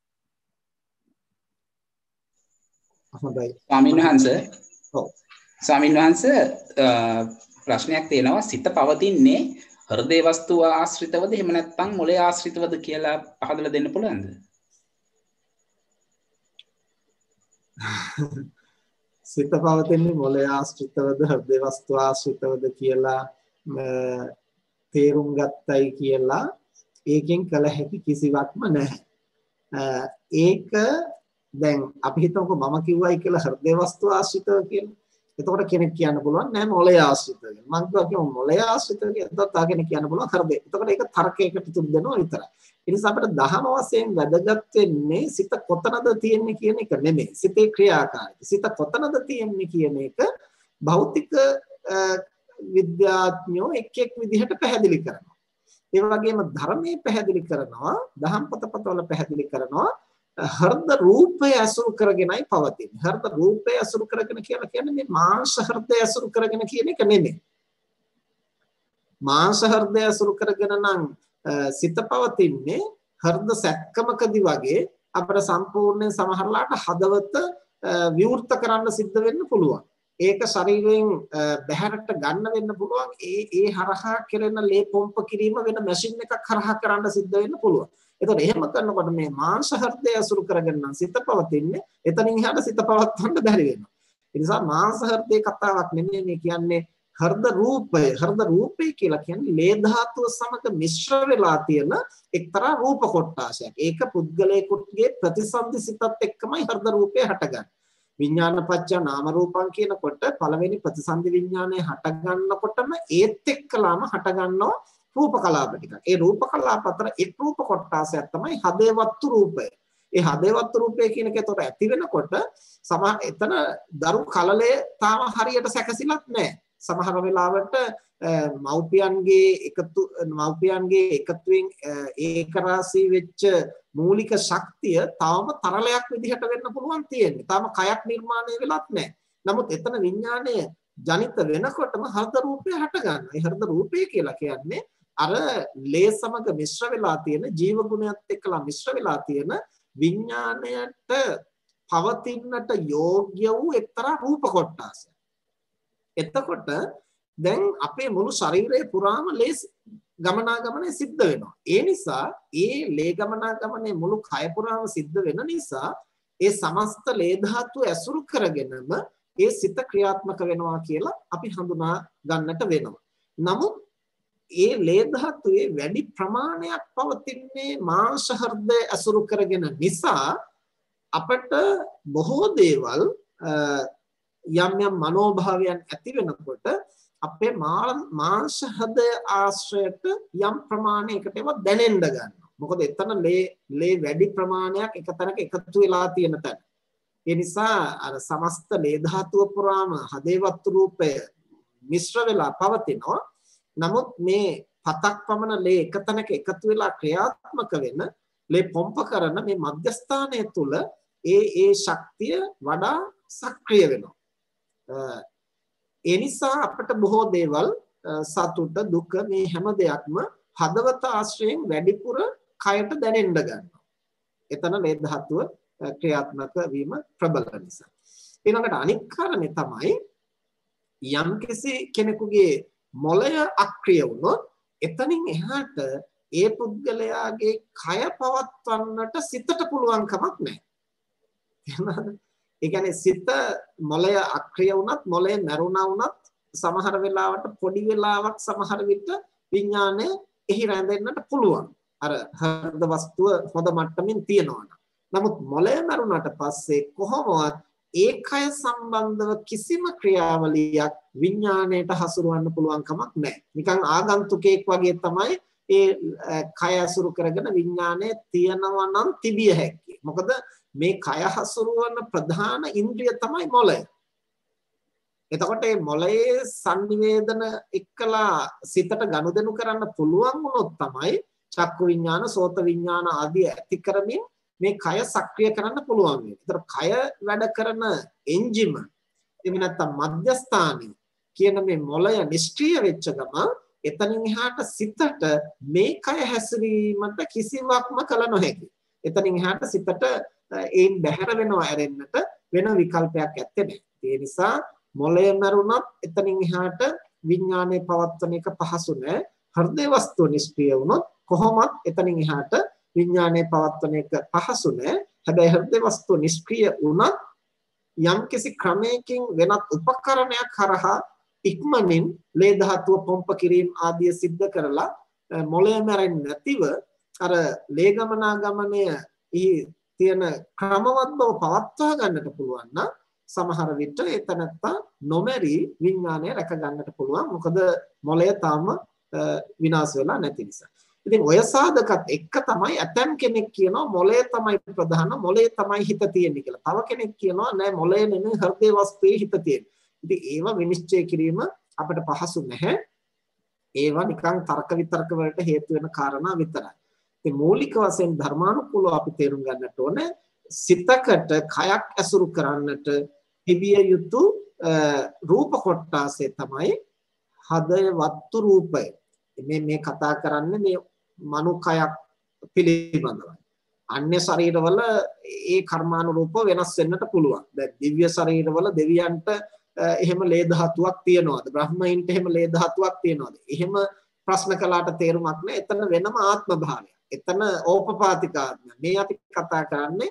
හොඳයි. ස්වාමීන් වහන්සේ. ඔව්. ස්වාමීන් වහන්සේ ප්‍රශ්නයක් තියෙනවා සිත පවතින්නේ හෘදේ වස්තුව ආශ්‍රිතවද එහෙම නැත්නම් මොළේ ආශ්‍රිතවද කියලා පහදලා දෙන්න පුළුවන්ද? සිත පවතින්නේ මොළේ ආශ්‍රිතවද හෘදේ වස්තුව ආශ්‍රිතවද කියලා තේරුම් ගත්තයි කියලා ඒකෙන් කල හැකි කිසිවක්ම නැහැ. ඒක දැන් අපි හිතමුකෝ මම කිව්වයි කියලා හෘදේ වස්තුව ආශ්‍රිතව කියලා. එතකොට කෙනෙක් කියන්න පුළුවන් නෑ මොළය ආශ්‍රිතව කියලා. මම කිව්වා මොළය ආශ්‍රිතව කියලා. එතකොට තා කෙනෙක් කියන්න පුළුවන් හෘදේ. එතකොට ඒක තර්කයකට තුරු දෙනවා විතරයි. ඒ නිසා අපිට දහම වශයෙන් වැදගත් වෙන්නේ සිත කොතනද තියෙන්නේ කියන එක නෙමෙයි. සිතේ ක්‍රියාකාරීත්වය. සිත කොතනද තියෙන්නේ කියන එක භෞතික විද්‍යාඥයෝ එක් එක් විදිහට පැහැදිලි කරනවා. ඒ වගේම ධර්මයේ පැහැදිලි කරනවා, දහම් පොතපතවල පැහැදිලි කරනවා හෘද රූපය අසුරු කරගෙනයි පවතින්නේ. හෘද රූපය අසුරු කරගෙන කියලා කියන්නේ මේ මාංශ හෘදය අසුරු කරගෙන කියන එක නෙමෙයි. මාංශ හෘදය අසුරු කරගෙන නම් සිත පවතින්නේ හෘද සැක්කමකදී වගේ අපිට සම්පූර්ණයෙන් සමහරලාට හදවත විවෘත කරන්න සිද්ධ වෙන්න පුළුවන්. ඒක ශරීරයෙන් බහැරට ගන්න වෙන්න පුළුවන්. ඒ ඒ හරහා කෙරෙන ලේ පොම්ප කිරීම වෙන මැෂින් එකක් හරහා කරන්න සිද්ධ වෙන්න පුළුවන්. එතකොට එහෙම කරනකොට මේ මාංශ හෘදය අසුරු කරගෙන නම් සිත පවතින්නේ එතනින් එහාට සිත පවත්වන්න බැරි වෙනවා. ඒ නිසා මාංශ හෘදේ කතාවක් නෙමෙයි මේ කියන්නේ හෘද රූපය. හෘද රූපය කියලා කියන්නේ ලේ ධාතුව සමග මිශ්‍ර වෙලා තියෙන එක්තරා රූප කොටාශයක්. ඒක පුද්ගලයෙකුගේ ප්‍රතිසන්දි සිතත් එක්කමයි හෘද රූපය හටගන්නේ. විඥානපච්ච නාම රූපං කියනකොට පළවෙනි ප්‍රතිසන්දි විඥානය හට ගන්නකොටම ඒත් එක්කලාම හට ගන්නවා රූප කලාප ටිකක්. ඒ රූප කලාප අතර එක් රූප කොටාසයක් තමයි හදේවත්තු රූපය. ඒ හදේවත්තු රූපය කියන එක ඒතකොට ඇති වෙනකොට සමහර එතන දරු කලලය තාම හරියට සැකසিলাත් නැහැ. සමහර වෙලාවට මව්පියන්ගේ එකතු මව්පියන්ගේ එකතුවෙන් ඒකරාශී වෙච්ච මූලික ශක්තිය තාම තරලයක් විදිහට වෙන්න පුළුවන් තියෙන්නේ. තාම කයක් නිර්මාණය වෙලත් නැහැ. නමුත් එතන විඥාණය ජනිත වෙනකොටම හෘද රූපය හට ගන්නවා. ඒ හෘද රූපය කියලා කියන්නේ අර ලේ සමග මිශ්‍ර වෙලා තියෙන ජීව ගුණයත් එක්කලා මිශ්‍ර වෙලා තියෙන විඥාණයට පවතින්නට යෝග්‍ය වූ එක්තරා රූප කොටසක්. එතකොට දැන් අපේ මුළු ශරීරය පුරාම ලේ ගමනාගමනය සිද්ධ වෙනවා. ඒ නිසා ඒ ලේ ගමනාගමනය මුළු කය පුරාම සිද්ධ වෙන නිසා ඒ සමස්ත ලේ ධාතුව ඇසුරු කරගෙනම ඒ සිත ක්‍රියාත්මක වෙනවා කියලා අපි හඳුනා ගන්නට වෙනවා. නමුත් ඒ ලේ ධාතුවේ වැඩි ප්‍රමාණයක් පවතින්නේ මාංශ හෘදය ඇසුරු කරගෙන නිසා අපට බොහෝ දේවල් යම් යම් මනෝභාවයන් ඇති වෙනකොට අපේ මාංශ හෘදය ආශ්‍රයට යම් ප්‍රමාණයකට ඒවා දැනෙන්න ගන්නවා. මොකද එතන ලේ ලේ වැඩි ප්‍රමාණයක් එක තැනක එකතු වෙලා තියෙන තැන. ඒ නිසා අර සමස්ත ලේ ධාතුව පුරාම හදේවත් රූපය මිශ්‍ර වෙලා පවතිනවා. නමුත් මේ පතක් පමණ ලේ එක තැනක එකතු වෙලා ක්‍රියාත්මක වෙන ලේ පොම්ප කරන මේ මධ්‍යස්ථානය තුල ඒ ඒ ශක්තිය වඩා සක්‍රිය වෙනවා. ඒ නිසා අපිට බොහෝ දේවල් සතුට දුක මේ හැම දෙයක්ම හදවත ආශ්‍රයෙන් වැඩිපුර කයට දැනෙන්න ගන්නවා. එතන මේ ධාතුව ක්‍රියාත්මක වීම ප්‍රබල නිසා. ඊළඟට අනික් කාරණේ තමයි යම්කිසි කෙනෙකුගේ මොළය අක්‍රිය වුණොත් එතනින් එහාට ඒ පුද්ගලයාගේ කය පවත්වන්නට සිතට පුළුවන් කමක් නැහැ. එහෙමද? ඒ කියන්නේ සිත මොළය අක්‍රිය වුණත් මොළය මැරුණා වුණත් සමහර වෙලාවට පොඩි වෙලාවක් සමහර විට විඥානය එහි රැඳෙන්නට පුළුවන්. අර හෘද වස්තුව හොඳ මට්ටමින් තියෙනවා. නමුත් මොළය මැරුණාට පස්සේ කොහොමවත් ඒ කය සම්බන්ධව කිසිම ක්‍රියාවලියක් විඥාණයට හසුරවන්න පුළුවන් කමක් නැහැ. නිකන් ආගන්තුකෙක් වගේ තමයි ඒ කය අසුරු කරගෙන විඥාණය තියනවා නම් තිබිය හැකියි. මොකද මේ කය හසුරවන ප්‍රධාන ඉන්ද්‍රිය තමයි මොළය. එතකොට මේ මොළයේ සංනිවේදන එක්කලා සිතට ගනුදෙනු කරන්න පුළුවන් වුණොත් තමයි චක්කු විඥාන, සෝත විඥාන ආදී ඇති කරමින් මේ කය සක්‍රිය කරන්න පුළුවන් වෙන්නේ. ඒතර කය වැඩ කරන එන්ජිම එමෙ නැත්තම් මධ්‍යස්ථානයේ කියන මේ මොළය නිෂ්ක්‍රීය වෙච්ච ගමන් එතනින් එහාට සිතට මේ කය හැසිරීමට කිසිවක්ම කල නොහැකි. එතනින් එහාට සිතට ඒන් බැහැර වෙනවා ඇරෙන්නට වෙන විකල්පයක් ඇත්තේ නැහැ. ඒ නිසා මොළය මරුණත් එතනින් එහාට විඥානයේ පවත්වන එක පහසු නැහැ. හෘද වස්තුව නිෂ්ක්‍රීය වුණොත් කොහොමත් එතනින් එහාට විඥානයේ පවත්වන එක පහසු නැහැ. හැබැයි හෘද වස්තුව නිෂ්ක්‍රීය වුණත් යම්කිසි ක්‍රමයකින් වෙනත් උපකරණයක් හරහා ඉක්මනින් ලේ ධාතුව පොම්ප කිරීම ආදිය සිද්ධ කරලා මොළය මැරෙන්නේ නැතිව අර ලේ ගමනාගමනය තියෙන ක්‍රමවත් බව පවත්වා ගන්නට පුළුවන් නම් සමහර විට එතනත්තා නොමැරි විඥානය රැක ගන්නට පුළුවන්. මොකද මොළය තාම විනාශ වෙලා නැති නිසා. ඉතින් ඔය සාධකත් එක්ක තමයි ඇතම් කෙනෙක් කියනවා මොළය තමයි ප්‍රධාන, මොළය තමයි හිත තියෙන්නේ කියලා. තව කෙනෙක් කියනවා නෑ මොළය නෙමෙයි හෘද වස්තුවේ හිත තියෙන්නේ. ඉතින් ඒවා විනිශ්චය කිරීම අපිට පහසු නැහැ. ඒවා නිකන් තර්ක විතර්ක වලට හේතු වෙන කාරණා විතරයි. ඉතින් මූලික වශයෙන් ධර්මානුකූලව අපි තේරුම් ගන්නට ඕනේ සිතකට කයක් ඇසුරු කරන්නට තිබිය යුතු රූප කොටාසේ තමයි හදය වත්තු රූපය. මේ මේ කතා කරන්නේ මේ මනුකයක් පිළිබඳවයි. අන්‍ය ශරීරවල ඒ කර්මානුරූපව වෙනස් වෙන්නට පුළුවන්. දැන් දිව්‍ය ශරීරවල දෙවියන්ට එහෙම ලේ ධාතුවක් තියනවාද? බ්‍රහ්මයින්ට එහෙම ලේ ධාතුවක් තියනවාද? එහෙම ප්‍රශ්න කළාට තේරුමක් නැහැ. එතන වෙනම ආත්ම භාවයක්. එතන ඕපපාතික ආත්මය. මේ අපි කතා කරන්නේ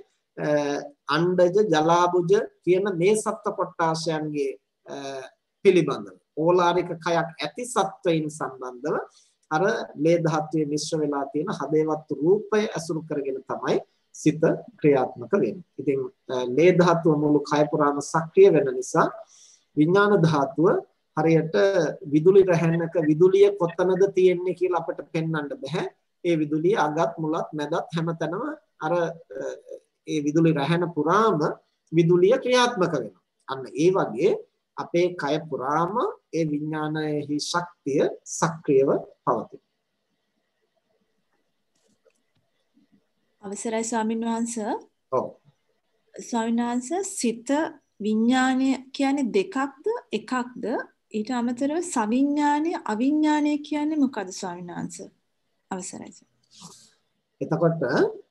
අණ්ඩජ ජලාබුජ කියන මේ සත්ත්ව කොටාශයන්ගේ පිළිබඳව. ඕලාරික කයක් ඇති සත්වයින් සම්බන්ධව අර ලේ ධාතුවේ මිශ්‍ර වෙලා තියෙන හදේවත් රූපය අසුරු කරගෙන තමයි සිත ක්‍රියාත්මක වෙන්නේ. ඉතින් ලේ ධාතුව මුළු කය පුරාම සක්‍රිය වෙන නිසා විඥාන ධාතුව හරියට විදුලි රැහැනක විදුලිය කොතනද තියෙන්නේ කියලා අපිට පෙන්වන්න බෑ. ඒ විදුලිය අගත් මුලත් මැදත් හැමතැනම අර ඒ විදුලි රැහැන පුරාම විදුලිය ක්‍රියාත්මක වෙනවා. අන්න ඒ වගේ අපේ කය පුරාම ඒ විඥානයේ ශක්තිය සක්‍රියව පවතී. අවසරයි ස්වාමීන් වහන්සේ. ඔව්. ස්වාමීන් වහන්සේ සිත විඥානය කියන්නේ දෙකක්ද එකක්ද? ඊට අමතරව සවිඥානය අවිඥානය කියන්නේ මොකද ස්වාමීන් වහන්සේ? අවසරයි. එතකොට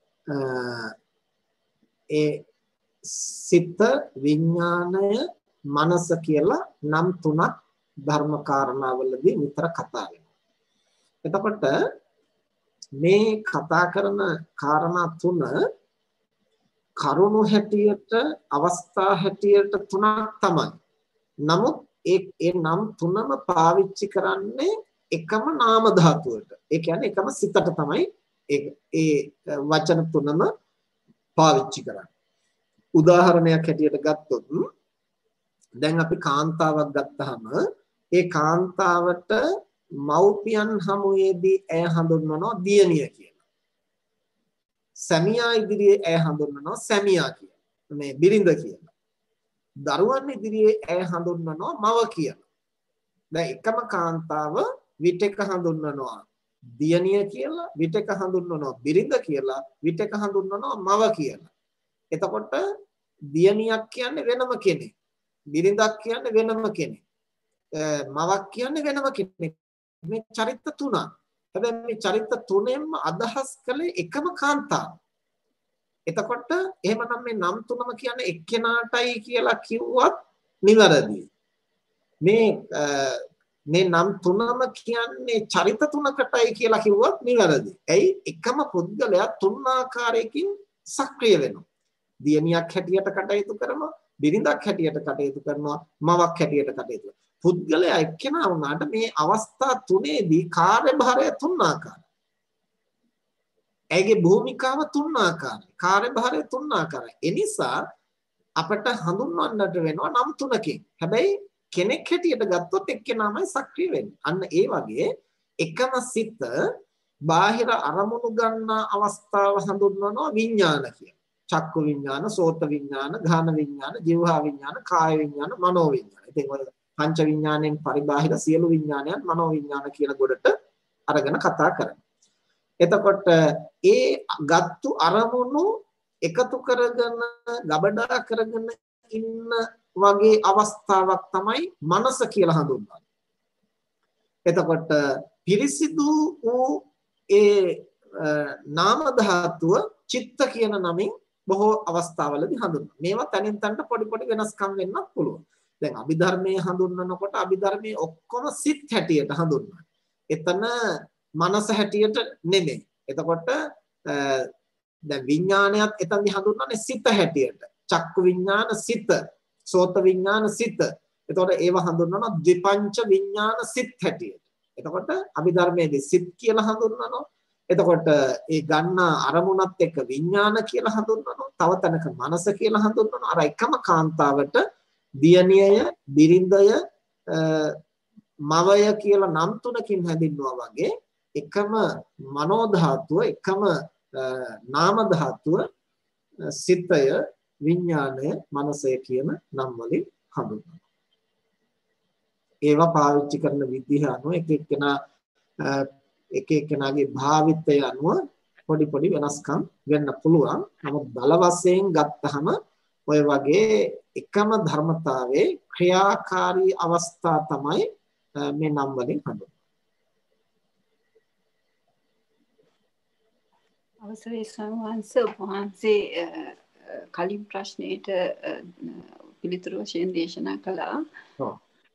ඒ සිත විඥානය මනස කියලා නම් තුනක් ධර්ම කාරණාවලදී විතර කතා වෙනවා. එතකොට මේ කතා කරන කාරණා තුන කරුණු හැටියට අවස්ථා හැටියට තුනක් තමයි. නමුත් ඒ ඒ නම් තුනම පාවිච්චි කරන්නේ එකම නාම ධාතුවට. ඒ කියන්නේ එකම සිතට තමයි ඒ ඒ වචන තුනම පාවිච්චි කරන්නේ. උදාහරණයක් හැටියට ගත්තොත් දැන් අපි කාන්තාවක් ගත්තාම ඒ කාන්තාවට මව්පියන් හමුවේදී ඇය හඳුන්වනවා දියණිය කියලා. සැමියා ඉදිරියේ ඇය හඳුන්වනවා සැමියා කියලා. මේ බිරිඳ කියලා. දරුවන් ඉදිරියේ ඇය හඳුන්වනවා මව කියලා. දැන් එකම කාන්තාව විටක හඳුන්වනවා දියණිය කියලා, විටක හඳුන්වනවා බිරිඳ කියලා, විටක හඳුන්වනවා මව කියලා. එතකොට දියණියක් කියන්නේ වෙනම කෙනෙක්. බිරිඳක් කියන්නේ වෙනම කෙනෙක්. මවක් කියන්නේ වෙනම කෙනෙක්. මේ චරිත තුනක්. හැබැයි මේ චරිත තුනෙන්ම අදහස් කළේ එකම කාන්තාව. එතකොට එහෙමනම් මේ නම් තුනම කියන්නේ එක්කෙනාටයි කියලා කිව්වත් නිවැරදියි. මේ මේ නම් තුනම කියන්නේ චරිත තුනකටයි කියලා කිව්වත් නිවැරදියි. ඇයි? එකම පුද්ගලයා තුන් ආකාරයකින් සක්‍රිය වෙනවා. දියණියක් හැටියට කටයුතු කරනවා, බිරිඳක් හැටියට කටයුතු කරනවා, මවක් හැටියට කටයුතු කරනවා. පුද්ගලයා එක්කෙනා වුණාට මේ අවස්ථා තුනේදී කාර්යභාරය තුන් ආකාරයි. ඇගේ භූමිකාව තුන් ආකාරයි. කාර්යභාරය තුන් ආකාරයි. ඒ නිසා අපට හඳුන්වන්නට වෙනවා නම් තුනකින්. හැබැයි කෙනෙක් හැටියට ගත්තොත් එක්කෙනාමයි සක්‍රිය වෙන්නේ. අන්න ඒ වගේ එකම සිත බාහිර අරමුණු ගන්නා අවස්ථාව හඳුන්වනවා විඥාන කියලා. චක්කු විඥාන, සෝත විඥාන, ගාන විඥාන, જીවහා විඥාන, කාය විඥාන, මනෝ විඥාන. ඉතින් ඔය පංච විඥාණයෙන් පරිබාහිර සියලු විඥානයන් මනෝ විඥාන කියන ගොඩට අරගෙන කතා කරනවා. එතකොට ඒ ගත්තු අරමුණු එකතු කරගෙන ගබඩා කරගෙන ඉන්න වගේ අවස්ථාවක් තමයි මනස කියලා හඳුන්වන්නේ. එතකොට පිරිසිදු වූ ඒ නාම ධාතුව චිත්ත කියන නමින් බොහෝ අවස්ථාවලදී හඳුන්වනවා. මේවා තනින් තනට පොඩි පොඩි වෙනස්කම් වෙන්නත් පුළුවන්. දැන් අභිධර්මයේ හඳුන්වනකොට අභිධර්මයේ ඔක්කොම සිත් හැටියට හඳුන්වනවා. එතන මනස හැටියට නෙමෙයි. එතකොට දැන් විඥානයත් එතනදි හඳුන්වන්නේ සිත හැටියට. චක්කු විඥාන සිත, සෝත විඥාන සිත. එතකොට ඒවා හඳුන්වනවා ද්විපංච විඥාන සිත් හැටියට. එතකොට අභිධර්මයේදී සිත් කියලා හඳුන්වනවා. එතකොට ඒ ගන්න අරමුණත් එක්ක විඥාන කියලා හඳුන්වනවා. තව තැනක මනස කියලා හඳුන්වනවා. අර එකම කාන්තාවට දියණියය, බිරිඳය, මවය කියලා නම් තුනකින් හැඳින්වුවා වගේ එකම මනෝ ධාතුව, එකම නාම ධාතුව, සිතය, විඥානය, මනසය කියන නම් වලින් හඳුන්වනවා. ඒවා පාවිච්චි කරන විදිහ අනුව එක එක්කෙනා එක එක්කෙනාගේ භාවිතය අනුව පොඩි පොඩි වෙනස්කම් වෙන්න පුළුවන්. නමුත් බල වශයෙන් ගත්තහම ඔය වගේ එකම ධර්මතාවයේ ක්‍රියාකාරී අවස්ථා තමයි මේ නම් වලින් හඳුන්වන්නේ. අවසරයි ස්වාමීන් වහන්සේ කලින් ප්‍රශ්නෙට පිළිතුරු වශයෙන් දේශනා කළා. ඔව්.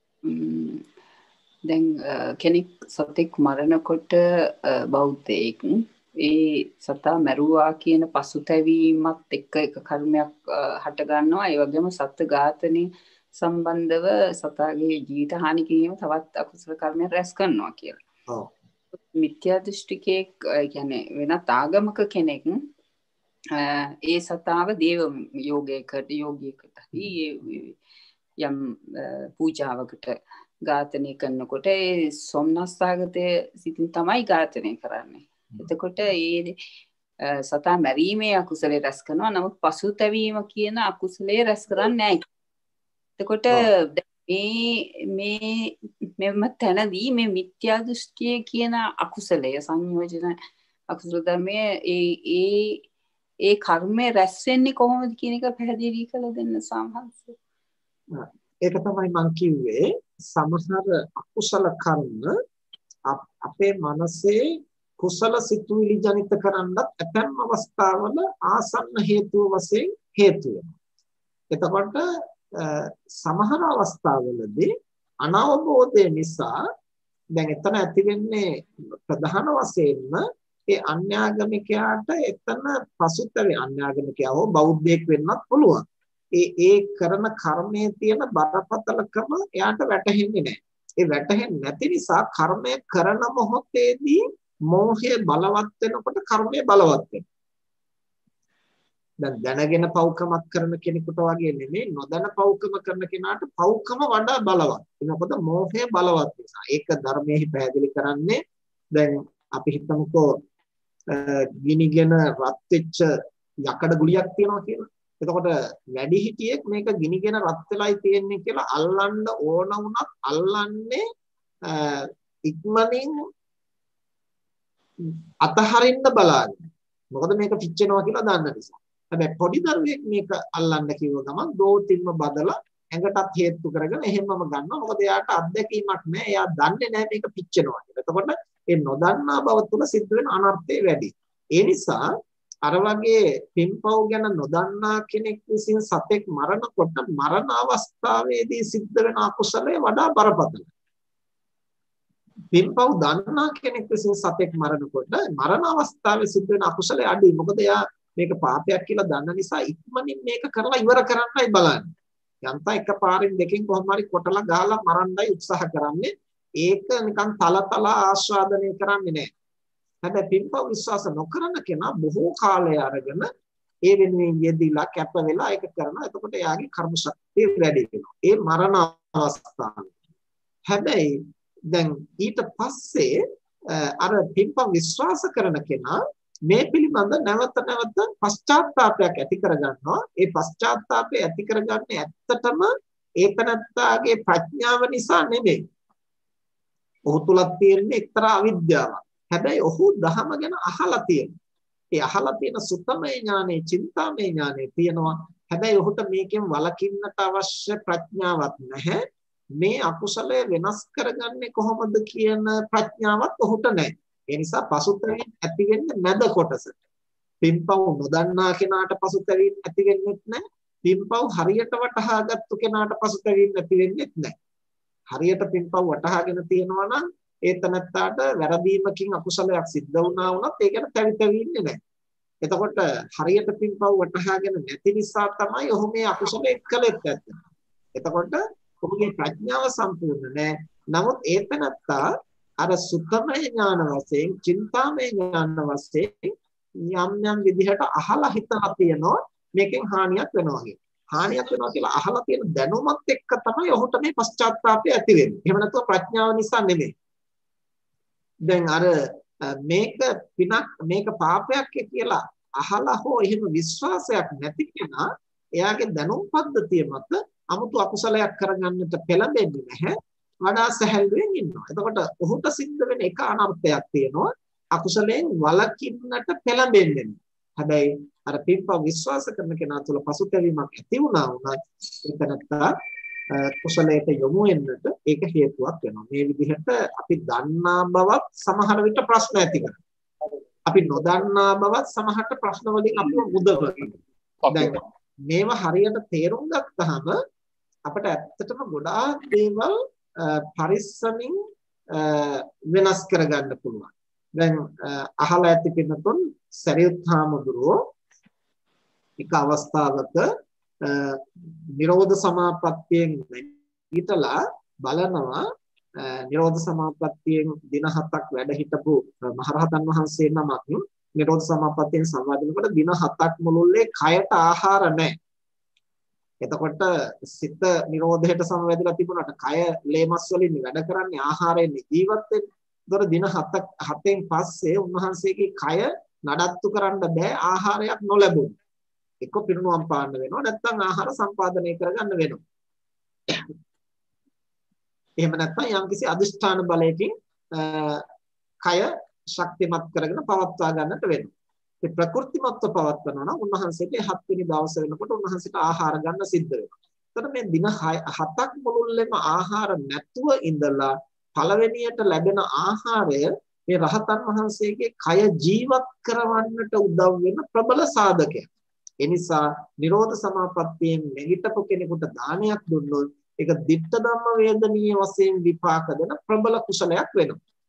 දැන් කෙනෙක් සතෙක් මරනකොට බෞද්ධයෙක් ඒ සතා මැරුවා කියන පසුතැවීමත් එක්ක එක කර්මයක් හට ගන්නවා. ඒ වගේම සත්ත්ව ඝාතනයේ සම්බන්ධව සතාගේ ජීවිත හානි කිරීම තවත් අකුසල කර්මයක් රැස් කරනවා කියලා. ඔව්. මිත්‍යා දෘෂ්ටිකයෙක් කියන්නේ වෙනත් ආගමක කෙනෙක් ඒ සතාව දේව යෝගයකට යෝගීකට යම් පූජාවකට ඝාතනය කරනකොට ඒ සොම්නස්සාගතයේ සිටින් තමයි ඝාතනය කරන්නේ. එතකොට ඒ සතා මැරීමේ අකුසලයේ රැස් කරනවා. නමුත් පසුතැවීම කියන අකුසලයේ රැස් කරන්නේ නැහැ. එතකොට මේ මේ මෙම තැනදී මේ මිත්‍යා දෘෂ්ටිය කියන අකුසලය සංයෝජන අකුසල ධර්මයේ ඒ ඒ ඒ කර්මය රැස් වෙන්නේ කොහොමද කියන එක පැහැදිලි කරලා දෙන්න සාමහංශ. ඒක තමයි මම කිව්වේ සමහර අකුසල කර්ම අපේ මනසේ කුසල සිතුවිලි ජනිත කරන්නත් ඇතැම් අවස්ථාවල ආසන්න හේතුව වශයෙන් හේතු වෙනවා. එතකොට සමහර අවස්ථාවලදී අනවබෝධය නිසා දැන් එතන ඇති වෙන්නේ ප්‍රධාන වශයෙන්ම ඒ අන්‍යාගමිකයාට එතන පසුතැවෙ අන්‍යාගමිකයා හෝ බෞද්ධයෙක් වෙන්නත් පුළුවන්. ඒ ඒ කරන කර්මයේ තියෙන බරපතලකම එයාට වැටහෙන්නේ නැහැ. ඒ වැටහෙන්නේ නැති නිසා කර්මය කරන මොහොතේදී මෝහය බලවත් වෙනකොට කර්මය බලවත් වෙනවා. දැන් දැනගෙන පව්කමක් කරන කෙනෙකුට වගේ නෙමෙයි නොදැන පව්කම කරන කෙනාට පව්කම වඩා බලවත්. මොකද මෝහය බලවත් නිසා. ඒක ධර්මයේ පැහැදිලි කරන්නේ දැන් අපි හිතමුකෝ ගිනිගෙන රත් වෙච්ච යකඩ ගුලියක් තියෙනවා කියලා. එතකොට වැඩි හිටියෙක් මේක ගිනිගෙන රත් වෙලයි තියෙන්නේ කියලා අල්ලන්න ඕන වුණත් අල්ලන්නේ ඉක්මනින් අතහරින්න බලන්නේ. මොකද මේක පිච්චෙනවා කියලා දන්න නිසා. හැබැයි පොඩි දරුවෙක් මේක අල්ලන්න කිව්ව ගමන් දෝතින්ම බදලා ඇඟටත් හේතු කරගෙන එහෙමම ගන්නවා. මොකද එයාට අත්දැකීමක් නැහැ. එයා දන්නේ නැහැ මේක පිච්චෙනවා කියලා. එතකොට ඒ නොදන්නා බව තුළ සිද්ධ වෙන අනර්ථය වැඩි. ඒ නිසා අර වගේ පින්පව් ගැන නොදන්නා කෙනෙක් විසින් සතෙක් මරනකොට මරණ අවස්ථාවේදී සිද්ධ වෙන අකුසලය වඩා බරපතලයි. පින්පව් දන්නා කෙනෙක් විසින් සතෙක් මරනකොට මරණ අවස්ථාවේ සිද්ධ වෙන අකුසලය අඩුයි. මොකද එයා මේක පාපයක් කියලා දන්න නිසා ඉක්මනින් මේක කරලා ඉවර කරන්නයි බලන්නේ. යන්තා එකපාරින් දෙකෙන් කොහොම හරි කොටලා ගහලා මරන්නයි උත්සාහ කරන්නේ. ඒක නිකන් තලතල ආස්වාදනය කරන්නේ නැහැ. හැබැයි පින්පව් විශ්වාස නොකරන කෙනා බොහෝ කාලය අරගෙන ඒ වෙනුවෙන් යෙදিলা කැප වෙලා ඒක කරනවා. එතකොට එයාගේ කර්ම ශක්තිය වැඩි වෙනවා. ඒ මරණ අවස්ථාවේ. හැබැයි දැන් ඊට පස්සේ අර පින්පව් විශ්වාස කරන කෙනා මේ පිළිබඳ නැවත නැවත පශ්චාත්තාවයක් ඇති කරගන්නවා. ඒ පශ්චාත්තාවය ඇති කරගන්නේ ඇත්තටම ඒකනත්තාගේ ප්‍රඥාව නිසා නෙමෙයි. ඔහු තුල තියෙන එක්තරා අවිද්‍යාවක්. හැබැයි ඔහු ධහම ගැන අහලා තියෙනවා. ඒ අහලා තියෙන සුත්තමේ ඥානෙ, චින්තාමේ ඥානෙ තියෙනවා. හැබැයි ඔහුට මේකෙන් වළකින්නට අවශ්‍ය ප්‍රඥාවක් නැහැ. මේ අකුසලය වෙනස් කරගන්නේ කොහොමද කියන ප්‍රඥාවක් ඔහුට නැහැ. ඒ නිසා පසුතැවීම ඇති වෙන්නේ මැද කොටසට. පින්පව් නොදන්නා කෙනාට පසුතැවීම ඇති වෙන්නේ නැහැ. පින්පව් හරියට වටහාගත්තු කෙනාට පසුතැවීම ඇති වෙන්නේ නැහැ. හරියට පින්පව් වටහාගෙන තියෙනවා නම් ඒ තනත්තාට වැරදීමකින් අකුසලයක් සිද්ධ වුණා වුණත් ඒ ගැන තැවි තැවි ඉන්නේ නැහැ. එතකොට හරියට පින්පව් වටහාගෙන නැති නිසා තමයි ඔහු මේ අකුසලයේ කළෙත් ඇත්තේ. එතකොට ඔහුගේ ප්‍රඥාව සම්පූර්ණ නැහැ. නමුත් ඒ තනත්තා අර සුත්තමය ඥාන වශයෙන්, චින්තාමය ඥාන වශයෙන් යම් යම් විදිහට අහලා හිතලා තියෙනවා මේකෙන් හානියක් වෙනවා කියලා. හානියක් වෙනවා කියලා අහලා තියෙන දැනුමත් එක්ක තමයි ඔහුට මේ පශ්චාත්තාපය ඇති වෙන්නේ. එහෙම නැත්නම් ප්‍රඥාව නිසා නෙමෙයි. දැන් අර මේක පිනක් මේක පාපයක් කියලා අහලා හෝ එහෙම විශ්වාසයක් නැති කෙනා එයාගේ දැනුම් පද්ධතිය මත 아무තු අකුසලයක් කරගන්නට පෙළඹෙන්නේ නැහැ. වඩා සැහැල්ලුවෙන් ඉන්නවා. එතකොට ඔහුට සිද්ධ වෙන එක අනර්ථයක් තියෙනවා. අකුසලයෙන් වළකින්නට පෙළඹෙන්නේ. හැබැයි අර පින්පව් විශ්වාස කරන කෙනා තුළ පසුතැවීමක් ඇති වුණා වුණත් ඒක නැත්නම් කුසලයට යොමු වෙන්නට ඒක හේතුවක් වෙනවා. මේ විදිහට අපි දන්නා බවත් සමහර විට ප්‍රශ්න ඇති කරනවා. අපි නොදන්නා බවත් සමහරට ප්‍රශ්න වලින් අපිව මුදවනවා. දැන් මේවා හරියට තේරුම් ගත්තාම අපිට ඇත්තටම ගොඩාක් දේවල් පරිස්සමින් වෙනස් කරගන්න පුළුවන්. දැන් අහලා ඇති පින්නතුන් සරියුත් හාමුදුරුවෝ එක අවස්ථාවක නිරෝධ සමාපත්තියෙන් ඊටලා බලනවා නිරෝධ සමාපත්තියෙන් දින හතක් වැඩ හිටපු මහරහතන් වහන්සේ නමක් නිරෝධ සමාපත්තියෙන් සම්වාදිනකොට දින හතක් මුළුල්ලේ කයට ආහාර නැහැ. එතකොට සිත නිරෝධයට සමවැදලා තිබුණාට කය ලේමස් වලින් වැඩ කරන්නේ ආහාරයෙන් ජීවත් වෙන්නේ. ඒතර දින හතක් හතෙන් පස්සේ උන්වහන්සේගේ කය නඩත්තු කරන්න බෑ ආහාරයක් නොලැබුණා. එක්ක පිරුණුවම් පාන්න වෙනවා නැත්නම් ආහාර සම්පාදනය කරගන්න වෙනවා. එහෙම නැත්නම් යම්කිසි අදිෂ්ඨාන බලයකින් කය ශක්තිමත් කරගෙන පවත්වා ගන්නට වෙනවා. ඒ ප්‍රකෘතිමත්ව පවත්වනවා නම් උන්වහන්සේට හත් වෙනි දවස වෙනකොට උන්වහන්සේට ආහාර ගන්න සිද්ධ වෙනවා. එතකොට මේ දින හතක් මුළුල්ලේම ආහාර නැතුව ඉඳලා පළවෙනියට ලැබෙන ආහාරය මේ රහතන් වහන්සේගේ කය ජීවත් කරවන්නට උදව් වෙන ප්‍රබල සාධකයක්. ඒ නිසා නිරෝධ සමාපත්තියෙන් නැගිටපු කෙනෙකුට දානයක් දුන්නොත් ඒක ditta ධම්ම වේදනීය වශයෙන් විපාක දෙන ප්‍රබල කුසලයක් වෙනවා.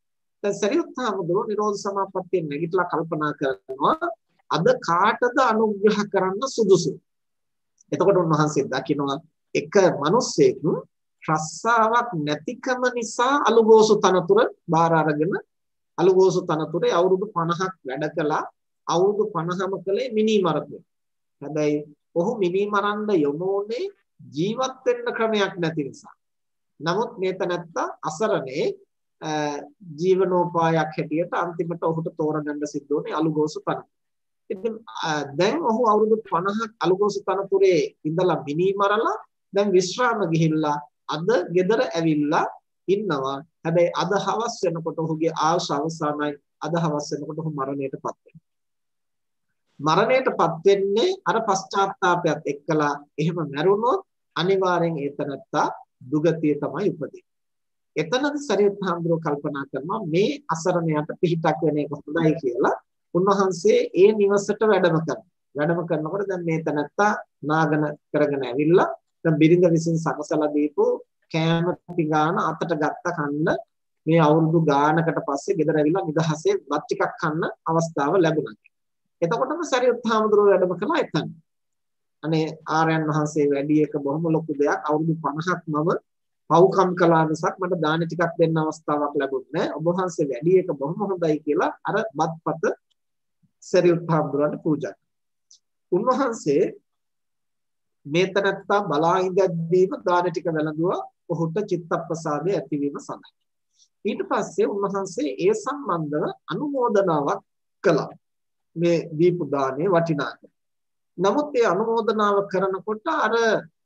දැන් සරියුත් හාමුදුරුවෝ නිරෝධ සමාපත්තිය නැගිටලා කල්පනා කරනවා අද කාටද අනුග්‍රහ කරන්න සුදුසු. එතකොට උන්වහන්සේ දකිනවා එක මිනිසෙක් රස්සාවක් නැතිකම නිසා අලුගෝසු තනතුර බාර අරගෙන අලුගෝසු තනතුරේ අවුරුදු පනහක් වැඩ කළා. අවුරුදු පනහම කලේ මිනි මරපු. හැබැයි ඔහු මිනි මරන්න යොමුනේ ජීවත් වෙන්න ක්‍රමයක් නැති නිසා. නමුත් මේ තනත්තා අසරණේ ජීවනෝපායක් හැටියට අන්තිමට ඔහුට තෝරගන්න සිද්ධ වුණේ අලුගෝසු තනතුර. ඉතින් දැන් ඔහු අවුරුදු පනහක් අලුගෝසු තනතුරේ ඉඳලා මිනි මරලා දැන් විශ්‍රාම ගිහිල්ලා අද ගෙදර ඇවිල්ලා ඉන්නවා. හැබැයි අද හවස් වෙනකොට ඔහුගේ ආයුෂ අවසానයි. අද හවස් වෙනකොට ඔහු මරණයටපත් වෙනවා. මරණයටපත් වෙන්නේ අර පශ්චාත්තාපයත් එක්කලා. එහෙම මැරුණොත් අනිවාර්යෙන් ඒ තනත්තා දුගතිය තමයි උපදින්නේ. එතනදී සරියුත් හාමුදුරුවෝ කල්පනා කරනවා මේ අසරණයට පිහිටක් වෙන එක හොඳයි කියලා. උන්වහන්සේ ඒ නිවසට වැඩම කරනවා. වැඩම කරනකොට දැන් මේ තනත්තා නාගන කරගෙන ඇවිල්ලා දැන් බිරිඳ විසින් සකසලා දීපු කෑම පිඟාන අතට ගත්ත කන්න මේ අවුරුදු ගානකට පස්සේ ගෙදර ඇවිල්ලා නිදහසේ වත් ටිකක් කන්න අවස්ථාව ලැබුණා. එතකොටම සරියුත් හාමුදුරුවෝ වැඩම කළා එතන. අනේ ආර්යයන් වහන්සේ වැඩි එක බොහොම ලොකු දෙයක්. අවුරුදු පනහක් මම පව්කම් කළා මිසක් මට දාන ටිකක් දෙන්න අවස්ථාවක් ලැබුණේ නැහැ. ඔබ වහන්සේ වැඩි එක බොහොම හොඳයි කියලා අර බත්පත සරියුත් හාමුදුරුවන්ට පූජා කළා. උන්වහන්සේ මේ තනත්තා බලා ඉඳද්දීම දාන ටික වැළඳුවා ඔහුට චිත්තප්‍රසාදය ඇතිවීම සඳහා. ඊට පස්සේ උන්වහන්සේ ඒ සම්බන්ධව අනුමෝදනාවක් කළා. මේ දීපු දානේ වටිනාකම. නමුත් ඒ අනුමෝදනාව කරනකොට අර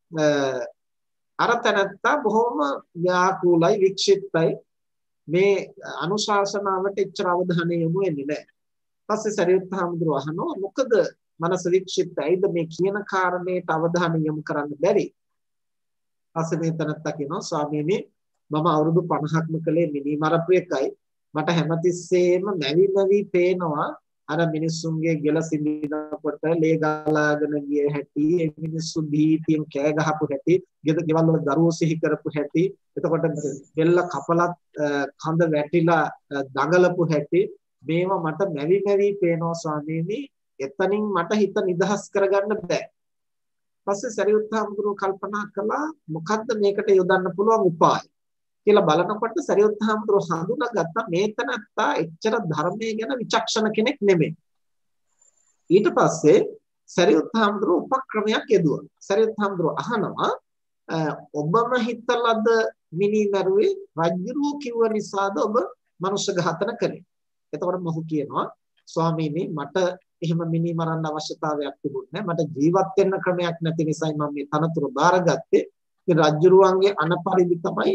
අර තනත්තා බොහොම ව්‍යාකූලයි වික්ෂිප්තයි. මේ අනුශාසනාවට එච්චර අවධානය යොමු වෙන්නේ නැහැ. පස්සේ සරියුත් හාමුදුරුවෝ අහනවා මොකද මනස වික්ෂිප්තයිද මේ කියන කාරණේට අවධානය යොමු කරන්න බැරි. පස්සේ මේ තනත්තා කියනවා ස්වාමීනි මම අවුරුදු පනහක්ම කලේ මිනි මරපු එකයි මට හැමතිස්සෙම නැවි නැවි පේනවා අර මිනිස්සුන්ගේ ගෙල සිඳිනකොට ලේ ගලාගෙන ගිය හැටි ඒ මිනිස්සු දීතියෙන් කෑ ගහපු හැටි ගෙද ගෙවල් වල දරුවෝ සිහි කරපු හැටි එතකොට බෙල්ල කපලත් කඳ වැටිලා දඟලපු හැටි මේවා මට නැවි නැවි පේනවා ස්වාමීනි එතනින් මට හිත නිදහස් කරගන්න බෑ. පස්සේ සරියුත් හාමුදුරුවෝ කල්පනා කළා මොකද්ද මේකට යොදන්න පුළුවන් උපාය කියලා බලනකොට සරියුත් හාමුදුරුවෝ හඳුනාගත්තා මේ තනත්තා එච්චර ධර්මයේ ගැන විචක්ෂණ කෙනෙක් නෙමෙයි. ඊට පස්සේ සරියුත් හාමුදුරුවෝ උපක්‍රමයක් යෙදුවා. සරියුත් හාමුදුරුවෝ අහනවා ඔබම හිතලද මිනි මරුවේ රජුරෝ කිව්ව නිසාද ඔබ මනුෂ්‍ය ඝාතන කළේ? එතකොට මොහු කියනවා ස්වාමීනි මට එහෙම මිනි මරන්න අවශ්‍යතාවයක් තිබුණේ නැහැ. මට ජීවත් වෙන්න ක්‍රමයක් නැති නිසායි මම මේ තනතුර බාරගත්තේ. ඉතින් රජුරුවන්ගේ අනපරිදි තමයි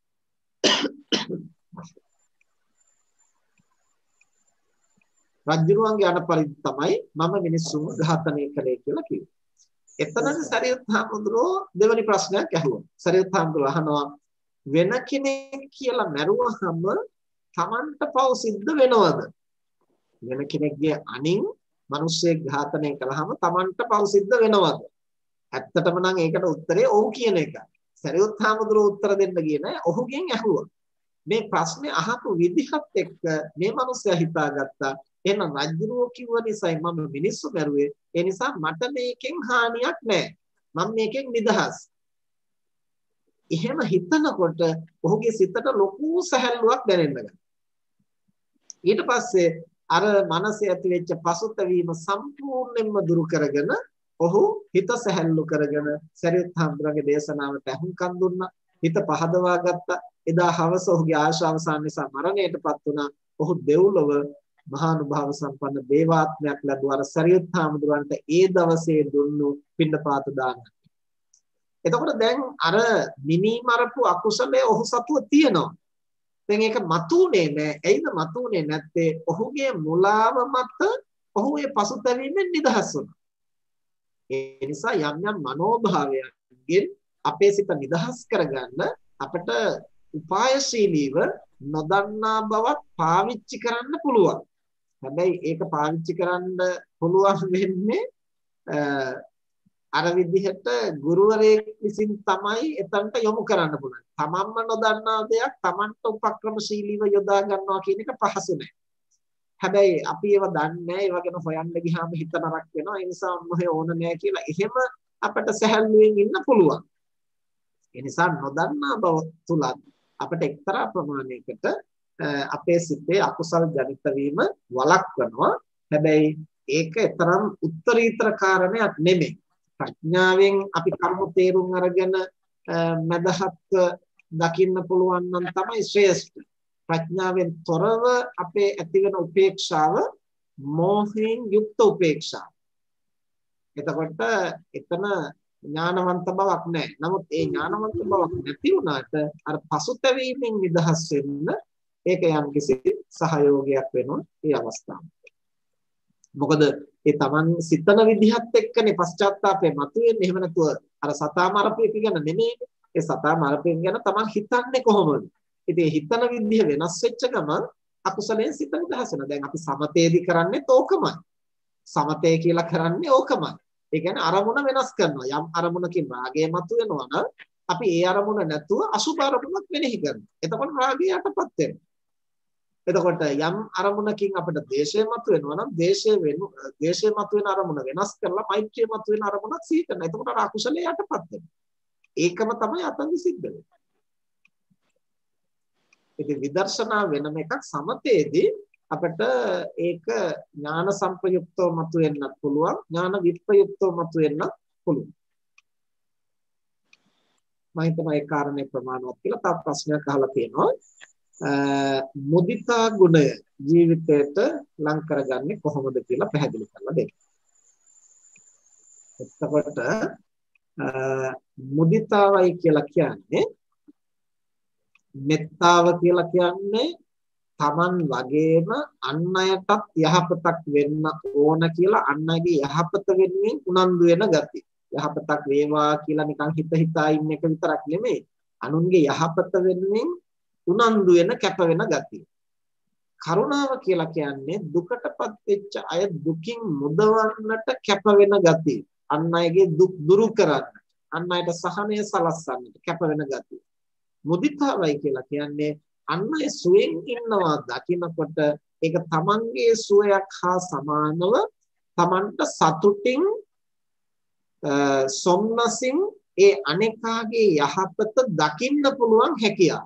රජුරුවන්ගේ අනපරිදි තමයි මම මිනිස්සුන්ව ඝාතනය කළේ කියලා කිව්වා. එතනදී සරියුත් හාමුදුරුවෝ දෙවෙනි ප්‍රශ්නයක් අහුවා. සරියුත් හාමුදුරුවෝ අහනවා වෙන කෙනෙක් කියලා මැරුවහම Tamanට පව් සිද්ධ වෙනවද? වෙන කෙනෙක්ගේ අනින් මිනිස්සෙක් ඝාතනය කළාම Tamanට පව් සිද්ධ වෙනවද? ඇත්තටම නම් ඒකට උත්තරේ ඔව් කියන එකයි. සරියුත් හාමුදුරුවෝ උත්තර දෙන්න ගියේ නෑ. ඔහුගෙන් ඇහුවා. මේ ප්‍රශ්නේ අහපු විදිහත් එක්ක මේ මිනිස්සයා හිතාගත්තා එහෙනම් රජුරෝ කිව්ව නිසායි මම මිනිස්සු මරුවේ. ඒ නිසා මට මේකෙන් හානියක් නෑ. මම මේකෙන් නිදහස්. එහෙම හිතනකොට ඔහුගේ සිතට ලොකු සැහැල්ලුවක් දැනෙන්න ගත්තා. ඊට පස්සේ අර මනසේ ඇති වෙච්ච පසුතැවීම සම්පූර්ණයෙන්ම දුරු කරගෙන ඔහු හිත සැහැල්ලු කරගෙන සරියුත් හාමුදුරන්ගේ දේශනාවට අහුම්කම් දුන්නා. හිත පහදවා ගත්තා. එදා හවස ඔහුගේ ආශ අවසන් නිසා මරණයටපත් වුණා. ඔහු දෙව්ලොව මහානුභාව සම්පන්න දේවාත්මයක් ලැබුවා. අර සරියුත් හාමුදුරන්ට ඒ දවසේ දුන්නු පිණ්ඩපාත දානය. එතකොට දැන් අර මිනි මරපු අකුසලයේ ඔහු සතුව තියෙනවා. දැන් ඒක මතුනේ නෑ. ඇයිද මතුනේ නැත්තේ? ඔහුගේ මුලාව මත ඔහු ඒ පසුතැවීමෙන් නිදහස් වුණා. ඒ නිසා යම් යම් මනෝභාවයන්ගෙන් අපේ සිත නිදහස් කරගන්න අපිට උපායශීලීව නොදන්නා බවත් පාවිච්චි කරන්න පුළුවන්. හැබැයි ඒක පාවිච්චි කරන්න පුළුවන් වෙන්නේ අර විදිහට ගුරුවරයෙක් විසින් තමයි එතනට යොමු කරන්න පුළුවන්. තමන්ම නොදන්නා දෙයක් තමන්ට උපක්‍රමශීලීව යොදා ගන්නවා කියන එක පහසු නෑ. හැබැයි අපි ඒව දන්නේ නෑ. ඒව ගැන හොයන්න ගියාම හිත නරක වෙනවා. ඒ නිසා මොහේ ඕන නෑ කියලා එහෙම අපිට සැහැල්ලුවෙන් ඉන්න පුළුවන්. ඒ නිසා නොදන්නා බව තුල අපිට එක්තරා ප්‍රමාණයකට අපේ සිතේ අකුසල් ජනිත වීම වළක්වනවා. හැබැයි ඒක තරම් උත්තරීතර කාරණයක් නෙමෙයි. ප්‍රඥාවෙන් අපි කර්ම තේරුම් අරගෙන මදහත් දකින්න පුළුවන් නම් තමයි ශ්‍රේෂ්ඨ. ප්‍රඥාවෙන් තොරව අපේ ඇතිවන උපේක්ෂාව මෝහයෙන් යුක්ත උපේක්ෂාව. එතකොට එතන ඥානවන්ත බවක් නැහැ. නමුත් ඒ ඥානවන්ත බවක් නැති වුණාට අර පසුතැවීමෙන් නිදහස් වෙන්න ඒක යම්කිසි සහයෝගයක් වෙනවා මේ අවස්ථාව. මොකද ඒ Taman සිතන විදිහත් එක්කනේ පශ්චාත්තාපය මතුවෙන්නේ. එහෙම නැතුව අර සතා මරපු එක ගැන නෙමෙයි. ඒ සතා මරපු එක ගැන Taman හිතන්නේ කොහොමද? ඉතින් ඒ හිතන විදිහ වෙනස් වෙච්ච ගමන් අකුසලයෙන් සිත නිදහස් වෙනවා. දැන් අපි සමතේදී කරන්නේ ඕකමයි. සමතේ කියලා කරන්නේ ඕකමයි. ඒ කියන්නේ අරමුණ වෙනස් කරනවා. යම් අරමුණකින් රාගය මතුවෙනවා නම් අපි ඒ අරමුණ නැතුව අසුභ අරමුණක් මෙනෙහි කරනවා. එතකොට රාගය යටපත් වෙනවා. එතකොට යම් අරමුණකින් අපිට ද්වේෂය මතුවෙනවා නම් ද්වේෂය වෙන ද්වේෂය මතුවෙන අරමුණ වෙනස් කරලා මෛත්‍රිය මතුවෙන අරමුණක් සිහි කරනවා. එතකොට අර අකුසලයේ යටපත් වෙනවා. ඒකම තමයි අතන්දි සිද්ධ වෙන්නේ. ඉතින් විදර්ශනා වෙනම එකක්. සමතේදී අපිට ඒක ඥාන සංප්‍රයුක්තව මතුවෙන්නත් පුළුවන්, ඥාන විප්‍රයුක්තව මතුවෙන්නත් පුළුවන්. මම හිතනවා ඒ කාරණේ ප්‍රමාණවත් කියලා. තව ප්‍රශ්නයක් අහලා තියෙනවා. මුදිතා ගුණය ජීවිතයට ලං කරගන්නේ කොහොමද කියලා පැහැදිලි කරලා දෙන්න. එතකොට මුදිතාවයි කියලා කියන්නේ මෙත්තාව කියලා කියන්නේ Taman වගේම අන් අයටත් යහපතක් වෙන්න ඕන කියලා අන් අයගේ යහපත වෙනුවෙන් උනන්දු වෙන ගතිය. යහපතක් වේවා කියලා නිකන් හිත හිතා ඉන්න එක විතරක් නෙමෙයි. අනුන්ගේ යහපත වෙනුවෙන් උනන්දු වෙන කැප වෙන ගතිය. කරුණාව කියලා කියන්නේ දුකටපත් වෙච්ච අය දුකින් මුදවන්නට කැප වෙන ගතිය. අන් අයගේ දුක් දුරු කරන්න, අන් අයට සහනය සලස්සන්නට කැප වෙන ගතිය. මුදිතාවයි කියලා කියන්නේ අන් අය සුවෙන් ඉන්නවා දකිනකොට ඒක තමන්ගේ සුවයක් හා සමානව තමන්ට සතුටින් සොම්නසින් ඒ අනේකාගේ යහපත දකින්න පුළුවන් හැකියාව.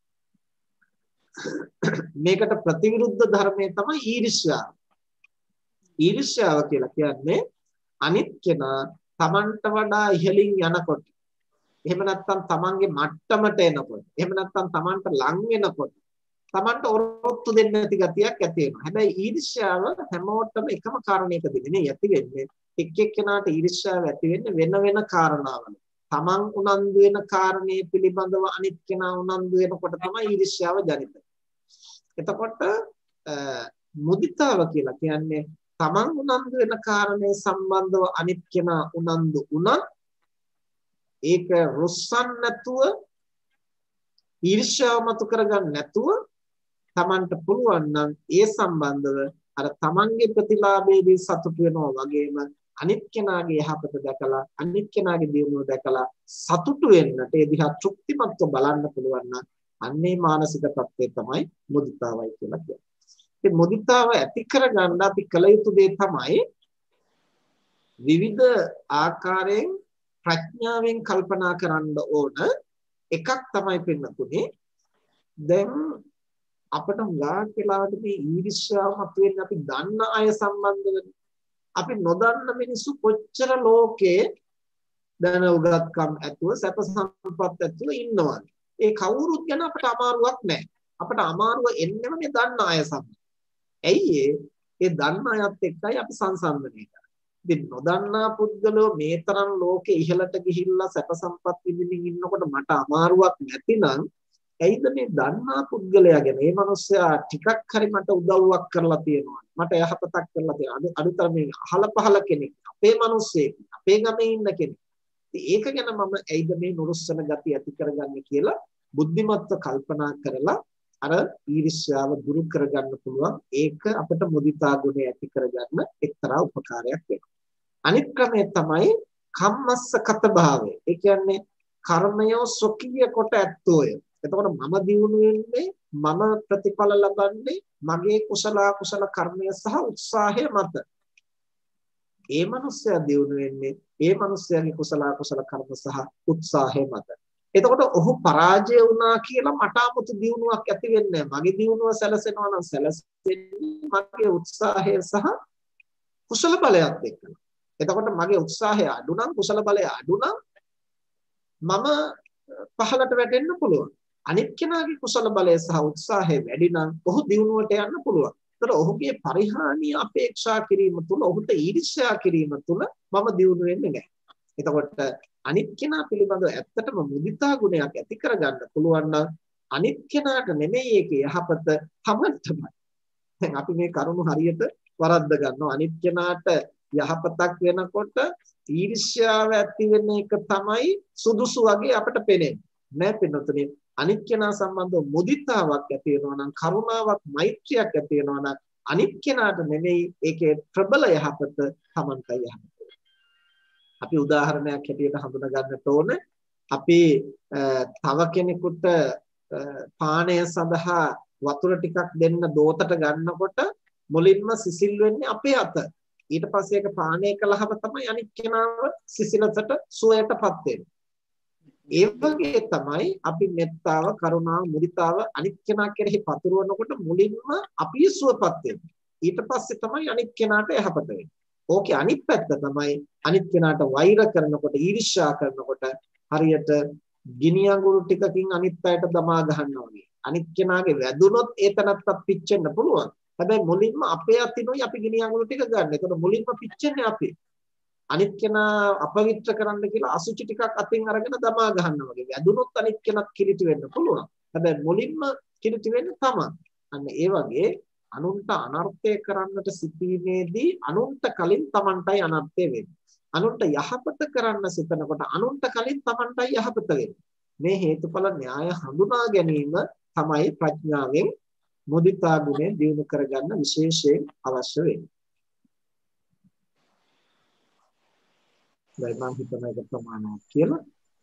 මේකට ප්‍රතිවිරුද්ධ ධර්මය තමයි ඊර්ෂ්‍යාව. ඊර්ෂ්‍යාව කියලා කියන්නේ අනිත් කෙනා තමන්ට වඩා ඉහළින් යනකොට, එහෙම නැත්නම් තමන්ගේ මට්ටමට එනකොට, එහෙම නැත්නම් තමන්ට ලං වෙනකොට තමන්ට ඔරොත්තු දෙන්න නැති ගතියක් ඇති වෙනවා. හැබැයි ඊර්ෂ්‍යාව හැමෝටම එකම කාරණයකදී නෙමෙයි ඇති වෙන්නේ. එක් එක්කෙනාට ඊර්ෂ්‍යාව ඇති වෙන්නේ වෙන වෙන කාරණාවල. තමන් උනන්දු වෙන කාරණේ පිළිබඳව අනිත් කෙනා උනන්දු වෙනකොට තමයි ඊර්ෂ්‍යාව ජනිත. එතකොට මුදිතාව කියලා කියන්නේ තමන් උනන්දු වෙන කාරණේ සම්බන්ධව අනිත් කෙනා උනන්දු වුණා ඒක රුස්සන් නැතුව ඊර්ෂ්‍යාව මතු කරගන්න නැතුව තමන්ට පුළුවන් නම් ඒ සම්බන්ධව අර තමන්ගේ ප්‍රතිලාභයේදී සතුටු වෙනවා වගේම අනිත් කෙනාගේ යහපත දැකලා අනිත් කෙනාගේ දියුණුව දැකලා සතුටු වෙන්නට ඒ දිහා තෘප්තිමත්ව බලන්න පුළුවන් නම් අන්නේ මානසික තත්ත්වය තමයි මුදිතාවයි කියලා කියන්නේ. ඒ මුදිතාව ඇති කරගන්න අපි කල යුතු දේ තමයි විවිධ ආකාරයෙන් ප්‍රඥාවෙන් කල්පනා කරන්න ඕන. එකක් තමයි පින්නතුනේ දැන් අපට ගාක් වෙලාවට මේ ඊර්ෂ්‍යාව මතුවෙන්නේ අපි දන්න අය සම්බන්ධව. අපි නොදන්න මිනිස්සු කොච්චර ලෝකේ දැන උගත්කම් ඇතුව සැප සම්පත් ඇතුව ඉන්නවා. ඒ කවුරුත් ගැන අපට අමාරුවක් නැහැ. අපට අමාරුව එන්නම මේ දන්න අය සම්බන්ධ. ඇයි ඒ දන්න අයත් එක්කයි අපි සංසන්දනය කරන්නේ. ඉතින් නොදන්නා පුද්ගලෝ මේ තරම් ලෝකේ ඉහළට ගිහිල්ලා සැප සම්පත් විඳින්න ඉන්නකොට මට අමාරුවක් නැතිනම් ඇයිද මේ දන්නා පුද්ගලයා ගැන මේ මිනිස්සයා ටිකක් හරි මට උදව්වක් කරලා තියෙනවා. මට යහපතක් කරලා තියෙනවා. අදුතර මේ අහල පහල කෙනෙක් අපේ මිනිස්සෙක් අපේ ගමේ ඉන්න කෙනෙක්. ඒක ගැන මම ඇයිද මේ නුරුස්සන ගතිය ඇති කරගන්නේ කියලා බුද්ධිමත්ව කල්පනා කරලා අර ඊර්ෂ්‍යාව දුරු කරගන්න පුළුවන්. ඒක අපිට මුදිතා ගුණය ඇති කරගන්න එක්තරා උපකාරයක් වෙනවා. අනිත් ක්‍රමය තමයි කම්මස්සකත භාවය. ඒ කියන්නේ කර්මය ස්වකීය කොට ඇත්තෝය. එතකොට මම දියුණු වෙන්නේ මම ප්‍රතිඵල ලබන්නේ මගේ කුසල කුසල කර්මය සහ උත්සාහය මත. ඒ මනුස්සයා දියුණු වෙන්නේ ඒ මනුස්සයාගේ කුසල කුසල කර්ම සහ උත්සාහය මත. එතකොට ඔහු පරාජය වුණා කියලා මට 아무තු දියුණුවක් ඇති වෙන්නේ නැහැ. මගේ දියුණුව සැලසෙනවා නම් සැලසෙන්නේ මගේ උත්සාහය සහ කුසල බලයත් එක්ක. එතකොට මගේ උත්සාහය අඩු නම් කුසල බලය අඩු නම් මම පහළට වැටෙන්න පුළුවන්. අනිත් කෙනාගේ කුසල බලය සහ උත්සාහය වැඩි නම් ඔහු දියුණුවට යන්න පුළුවන්. ඒතර ඔහුගේ පරිහානිය අපේක්ෂා කිරීම තුළ ඔහුට ඊර්ෂ්‍යා කිරීම තුළ මම දියුණු වෙන්නේ නැහැ. එතකොට අනිත් කෙනා පිළිබඳව ඇත්තටම මුදිතා ගුණයක් ඇති කරගන්න පුළුවන් නම් අනිත් කෙනාට නෙමෙයි ඒකේ යහපත තමන්ටමයි. දැන් අපි මේ කරුණු හරියට වරද්ද ගන්නවා. අනිත් කෙනාට යහපතක් වෙනකොට ඊර්ෂ්‍යාව ඇති වෙන එක තමයි සුදුසු වගේ අපිට පේන්නේ. නෑ පින්නතුනේ අනිත් කෙනා සම්බන්ධව මුදිතාවක් ඇති වෙනවා නම් කරුණාවක් මෛත්‍රියක් ඇති වෙනවා නම් අනිත් කෙනාට නෙමෙයි ඒකේ ප්‍රබල යහපත තමන්ටයි යහපත. අපි උදාහරණයක් හැටියට හඳුනා ගන්නට ඕන අපි තව කෙනෙකුට පානය සඳහා වතුර ටිකක් දෙන්න දෝතට ගන්නකොට මුලින්ම සිසිල් වෙන්නේ අපේ අත. ඊට පස්සේ ඒක පානය කළාම තමයි අනිත් කෙනාව සිසිලසට සුවයටපත් වෙන්නේ. ඒ වගේ තමයි අපි මෙත්තාව, කරුණාව, මුදිතාව අනිත් කෙනා කෙරෙහි පතුරවනකොට මුලින්ම අපි සුවපත් වෙන්නේ. ඊට පස්සේ තමයි අනිත් කෙනාට යහපත වෙන්නේ. ඕකේ අනිත් පැත්ත තමයි අනිත් කෙනාට වෛර කරනකොට, ඊර්ෂ්‍යා කරනකොට හරියට ගිනි අඟුරු ටිකකින් අනිත් පැයට දමා ගන්නවා වගේ. අනිත් කෙනාගේ වැදුනොත් ඒ තනත්තත් පිච්චෙන්න පුළුවන්. හැබැයි මුලින්ම අපේ අතිනුයි අපි ගිනි අඟුරු ටික ගන්න. ඒතකොට මුලින්ම පිච්චෙන්නේ අපි. අනිත් කෙනා අපවිත්‍ර කරන්න කියලා අසුචි ටිකක් අතින් අරගෙන දමා ගන්නවා වගේ. වැදුනොත් අනිත් කෙනත් කිලිටි වෙන්න පුළුවන්. හැබැයි මුලින්ම කිලිටි වෙන්නේ තමයි. අන්න ඒ වගේ අනුන්ට අනර්ථය කරන්නට සිටීමේදී අනුන්ට කලින් Tamanටයි අනර්ථය වෙන්නේ. අනුන්ට යහපත කරන්න සිතනකොට අනුන්ට කලින් Tamanටයි යහපත වෙන්නේ. මේ හේතුඵල න්‍යාය හඳුනා ගැනීම තමයි ප්‍රඥාවෙන් මුදිතා ගුණය දියුණු කරගන්න විශේෂයෙන් අවශ්‍ය වෙන්නේ. මම හිතන එක ප්‍රමාණවත් කියලා.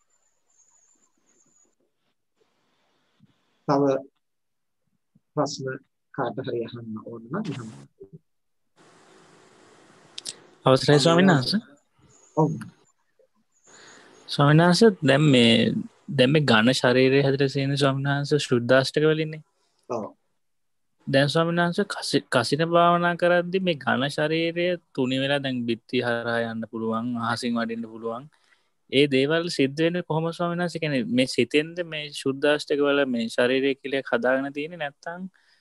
තව ප්‍රශ්න කාට හරි අහන්න ඕන නම් අහන්න. අවසරයි ස්වාමීන් වහන්සේ. ඔව්. ස්වාමීන් වහන්සේ දැන් මේ දැන් මේ ඝන ශරීරය හැදලා තියෙන ස්වාමීන් වහන්සේ ශුද්ධාෂ්ටක වලින්නේ. ඔව්. දැන් ස්වාමීන් වහන්සේ කසින භාවනා කරද්දී මේ ඝන ශරීරය තුනි වෙලා දැන් බිත්ති හරහා යන්න පුළුවන්, අහසින් වඩින්න පුළුවන්. ඒ දේවල් සිද්ධ වෙන්නේ කොහොමද ස්වාමීන් වහන්සේ? කියන්නේ මේ සිතෙන්ද මේ ශුද්ධාෂ්ටක වල මේ ශරීරය කියලා හදාගෙන තියෙන්නේ නැත්නම්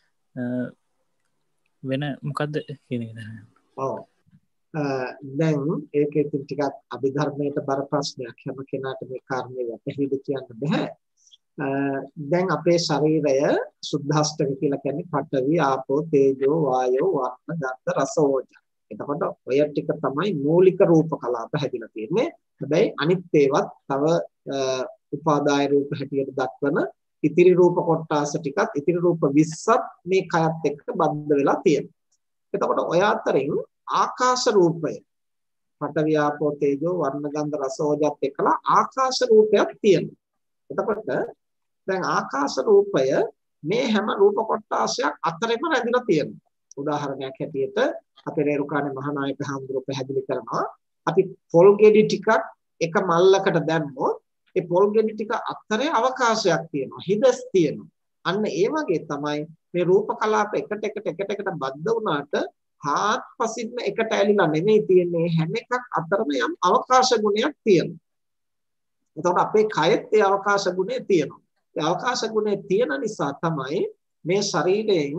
වෙන මොකද්ද කියන එක දැනගන්න. ඔව්. දැන් ඒකේ ටිකක් අභිධර්මයට බර ප්‍රශ්නයක්. හැම කෙනාට මේ කාරණේ වැටහිද කියන්න බෑ. දැන් අපේ ශරීරය සුද්ධාෂ්ටක කියලා කියන්නේ පඨවි, ආපෝ, තේජෝ, වායෝ, වර්ණ, ගන්ධ, රස, ඕජා. එතකොට ඔය ටික තමයි මූලික රූප කලාප හැදිලා තියෙන්නේ. හැබැයි අනිත් ඒවත් තව උපාදාය රූප හැටියට දක්වන ඉතිරි රූප කොටස් ටිකත් ඉතිරි රූප විස්සක් මේ කයත් එක්ක බද්ධ වෙලා තියෙනවා. එතකොට ඔය අතරින් ආකාශ රූපය පඨවි, ආපෝ, තේජෝ, වර්ණ, ගන්ධ, රස, ඕජාත් එක්කලා ආකාශ රූපයක් තියෙනවා. එතකොට දැන් ආකාශ රූපය මේ හැම රූප කොටාසයක් අතරෙම රැඳිලා තියෙනවා. උදාහරණයක් හැටියට අපේ රේරුකාණේ මහානායක හඳුරු පැහැදිලි කරනවා අපි පොල් ගෙඩි ටිකක් එක මල්ලකට දැම්මොත් ඒ පොල් ගෙඩි ටික අතරේ අවකාශයක් තියෙනවා, හිදස් තියෙනවා. අන්න ඒ වගේ තමයි මේ රූප කලාප එකට එකට එකට එකට බද්ධ වුණාට හාත්පසින්ම එකට ඇලිලා නෙමෙයි තියෙන්නේ, හැම එකක් අතරම යම් අවකාශ ගුණයක් තියෙනවා. එතකොට අපේ කයෙත් ඒ අවකාශ ගුණය තියෙනවා. ඒ අවකාශ ගුණය තියෙන නිසා තමයි මේ ශරීරයෙන්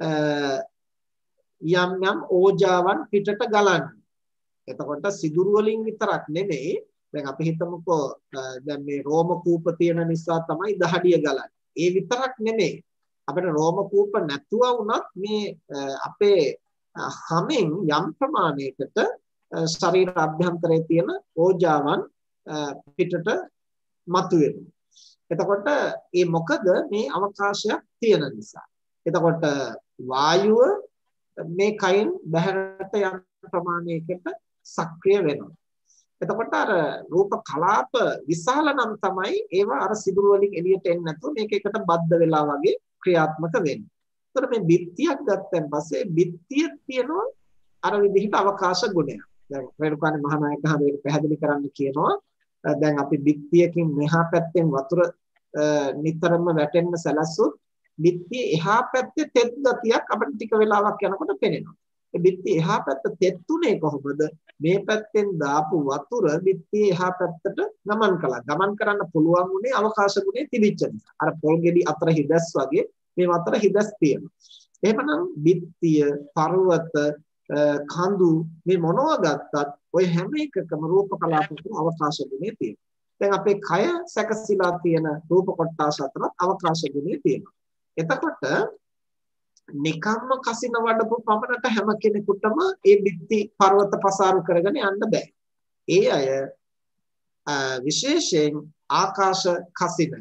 යම් යම් ඕජාවන් පිටට ගලන්නේ. එතකොට සිදුරු වලින් විතරක් නෙමෙයි, දැන් අපි හිතමුකෝ දැන් මේ රෝම කූප තියෙන නිසා තමයි දහඩිය ගලන්නේ. ඒ විතරක් නෙමෙයි. අපිට රෝම කූප නැතුව වුණත් මේ අපේ හැමෙන් යම් ප්‍රමාණයකට ශරීර අභ්‍යන්තරයේ තියෙන ඕජාවන් පිටට මතුවෙනවා. එතකොට ඒ මොකද මේ අවකාශයක් තියෙන නිසා. එතකොට වායුව මේ කයින් බහැරට යන ප්‍රමාණයකට සක්‍රිය වෙනවා. එතකොට අර රූප කලාප විශාල නම් තමයි ඒවා අර සිදුරු වලින් එළියට එන්නේ නැතුව මේක එකට බද්ධ වෙලා වගේ ක්‍රියාත්මක වෙන්නේ. එතකොට මේ බිත්තියක් ගත්තන් පස්සේ බිත්තිය තියෙනවා අර විදිහට අවකාශ ගුණයක්. දැන් රේරුකාණේ මහානායක හඳුනන පැහැදිලි කරන්න කියනවා. දැන් අපි බිත්තියකින් මෙහා පැත්තෙන් වතුර නිතරම වැටෙන්න සැලසුවොත් බිත්තිය එහා පැත්තේ තෙත් ගතියක් අපිට ටික වෙලාවක් යනකොට පේනවා. ඒ බිත්තිය එහා පැත්ත තෙත්ුනේ කොහොමද? මේ පැත්තෙන් දාපු වතුර බිත්තිය එහා පැත්තට ගමන් කළා. ගමන් කරන්න පුළුවන් උනේ අවකාශ ගුණේ තිබිච්ච නිසා. අර පොල් ගෙඩි අතර හිදස් වගේ මේ අතර හිදස් තියෙනවා. එහෙමනම් බිත්තිය, පර්වත, කඳු මේ මොනවා ගත්තත් ඔය හැම එකකම රූප කලාපයක අවකාශ ගුණේ තියෙනවා. දැන් අපේ කය සැකසීලා තියෙන රූප කොටස් අතර අවකාශ ගුණේ තියෙනවා. එතකොට නිකම්ම කසින වඩපු පමණට හැම කෙනෙකුටම ඒ බිත්ති පර්වත පසාරු කරගෙන යන්න බෑ. ඒ අය විශේෂයෙන් ආකාශ කසින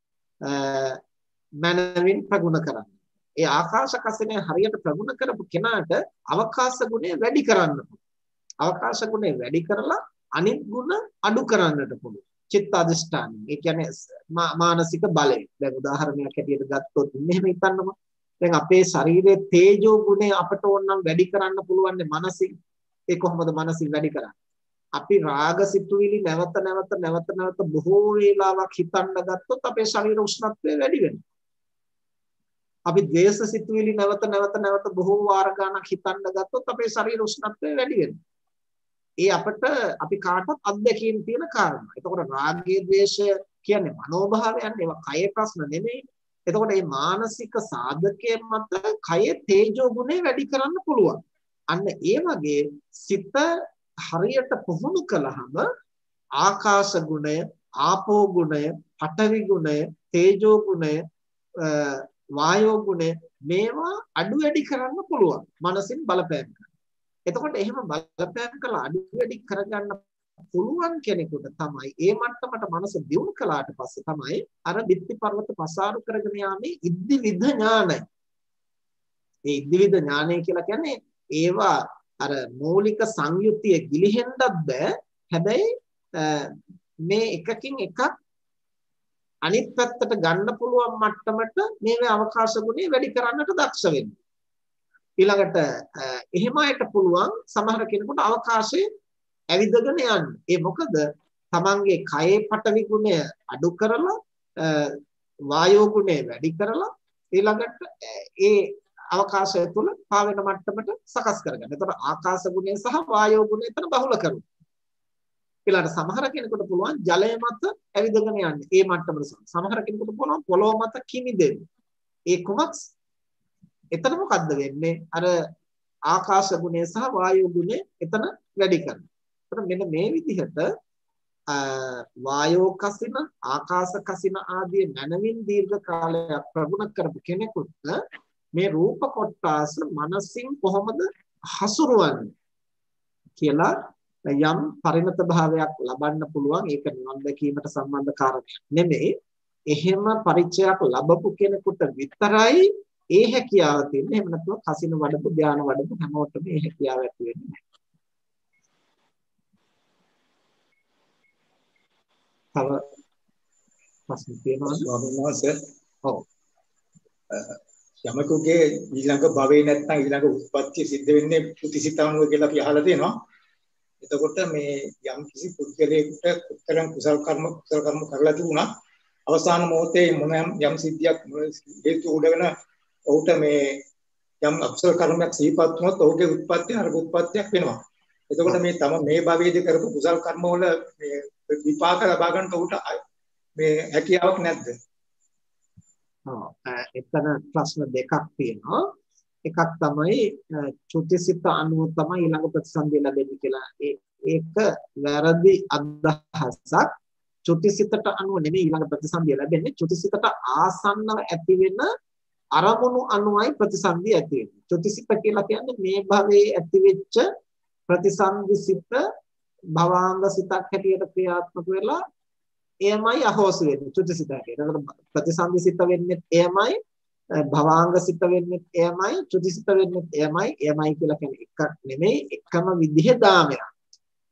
මනවින් ප්‍රගුණ කරන්නේ. ඒ ආකාශ කසිනේ හරියට ප්‍රගුණ කරපු කෙනාට අවකාශ ගුණය වැඩි කරන්න පුළුවන්. අවකාශ ගුණය වැඩි කරලා අනිත් ගුණ අඩු කරන්නට පුළුවන්. චිත්ත අධිෂ්ඨාන. ඒ කියන්නේ මානසික බලය. දැන් උදාහරණයක් හැටියට ගත්තොත් මෙහෙම හිතන්නකෝ. දැන් අපේ ශරීරයේ තේජෝ ගුණය අපට ඕන නම් වැඩි කරන්න පුළුවන් නේ මනසින්. ඒ කොහොමද මනසින් වැඩි කරන්නේ? අපි රාග සිතුවිලි නැවත නැවත නැවත නැවත බොහෝ වේලාවක් හිතන්න ගත්තොත් අපේ ශරීර උෂ්ණත්වය වැඩි වෙනවා. අපි ද්වේෂ සිතුවිලි නැවත නැවත නැවත බොහෝ වාර ගණනක් හිතන්න ගත්තොත් අපේ ශරීර උෂ්ණත්වය වැඩි වෙනවා. ඒ අපිට අපි කාටවත් අත්දැකීම් තියෙන කාරණා. එතකොට රාගයේ ද්වේෂය කියන්නේ මනෝභාවයන් ඒවා කයේ ප්‍රශ්න නෙමෙයි. එතකොට මේ මානසික සාධකයෙන් මත කයේ තේජෝ ගුණය වැඩි කරන්න පුළුවන්. අන්න ඒ වගේ සිත හරියට පුහුණු කළාම ආකාශ ගුණය, ආපෝ ගුණය, පඨවි ගුණය, තේජෝ ගුණය, වායෝ ගුණය මේවා අඩු වැඩි කරන්න පුළුවන්. මනසින් බලපෑම් කරලා. එතකොට එහෙම බලපෑම් කරලා අඩු වැඩි කරගන්න පුළුවන් කෙනෙකුට තමයි ඒ මට්ටමට මනස දියුණු කළාට පස්සේ තමයි අර බිත්ති පර්වත පසාරු කරගෙන යාමේ ඉද්ධි විද ඥානය. ඒ ඉද්ධි විද ඥානය කියලා කියන්නේ ඒවා අර මූලික සංයුතිය ගිලිහෙන්නත් බෑ. හැබැයි මේ එකකින් එකක් අනිත් පැත්තට ගන්න පුළුවන් මට්ටමට මේ අවකාශ ගුණය වැඩි කරන්නට දක්ෂ වෙන්න. ඊළඟට එහෙම අයට පුළුවන් සමහර කෙනෙකුට අවකාශයේ ඇවිදගෙන යන්න. ඒ මොකද තමන්ගේ කයේ පඨවි ගුණය අඩු කරලා වායෝ ගුණය වැඩි කරලා ඊළඟට ඒ අවකාශය තුල පාවෙන මට්ටමට සකස් කරගන්න. එතකොට ආකාශ ගුණය සහ වායෝ ගුණය එතන බහුල කරනවා. ඊළඟට සමහර කෙනෙකුට පුළුවන් ජලය මත ඇවිදගෙන යන්න. ඒ මට්ටමට සමහර කෙනෙකුට පුළුවන් පොළොව මත කිමිදෙන්න. ඒ කොමත් එතන මොකද්ද වෙන්නේ? අර ආකාශ ගුණය සහ වායු ගුණය එතන වැඩි කරනවා. එතකොට මෙන්න මේ විදිහට වායෝ කසින, ආකාශ කසින ආදී මනමින් දීර්ඝ කාලයක් ප්‍රගුණ කරපු කෙනෙකුට මේ රූප කොටස මනසින් කොහොමද හසුරුවන්නේ කියලා යම් පරිණත භාවයක් ලබන්න පුළුවන්. ඒක නිවන් දැකීමට සම්බන්ධ කාරණයක් නෙමෙයි. එහෙම පරිචයක් ලැබපු කෙනෙකුට විතරයි ඒ හැකියාව තියෙන්නේ. එහෙම නැත්නම් කසින වඩපු ධාන වඩපු හැමෝටම මේ හැකියාව ඇති වෙන්නේ නැහැ. තව ප්‍රශ්න තියෙනවද? ස්වාමීන් වහන්සේ. ඔව්. යමකුගේ ඊළඟ භවයේ නැත්නම් ඊළඟ උත්පත්ති සිද්ධ වෙන්නේ පුතිසිතානුව කියලා අපි අහලා තියෙනවා. එතකොට මේ යම් කිසි පුද්ගලයෙකුට උත්තරම් කුසල කර්ම කුසල කර්ම කරලා තිබුණා. අවසාන මොහොතේ මොන යම් සිද්ධියක් හේතු උඩගෙන ඔහුට මේ යම් අකුසල කර්මයක් සිහිපත් වුණොත් ඔහුගේ උත්පත්ති අර උත්පත්තියක් වෙනවා. එතකොට මේ තම මේ භවයේදී කරපු කුසල කර්ම වල මේ විපාක ලබා ගන්න ඔහුට මේ හැකියාවක් නැද්ද? ඔව්. එතන ප්‍රශ්න දෙකක් තියෙනවා. එකක් තමයි චුතිසිත අනුව තමයි ඊළඟ ප්‍රතිසන්දිය ලැබෙන්නේ කියලා. ඒක වැරදි අදහසක්. චුතිසිතට අනුව නෙමෙයි ඊළඟ ප්‍රතිසන්දිය ලැබෙන්නේ. චුතිසිතට ආසන්නව ඇති වෙන අරමුණු අනුවයි ප්‍රතිසන්දිය ඇති වෙන්නේ. චුතිසිත කියලා කියන්නේ මේ භවයේ ඇති වෙච්ච ප්‍රතිසන්දි සිත භවාංග සිතක් හැටියට ක්‍රියාත්මක වෙලා එයමයි අහෝසි වෙන්නේ චුතිසිත හැටියට. ඒකට ප්‍රතිසන්දි සිත වෙන්නේ එයමයි, භවාංග සිත වෙන්නේ එයමයි, චුතිසිත වෙන්නේ එයමයි. එයමයි කියලා කියන්නේ එකක් නෙමෙයි, එකම විදිහේ දාමයක්.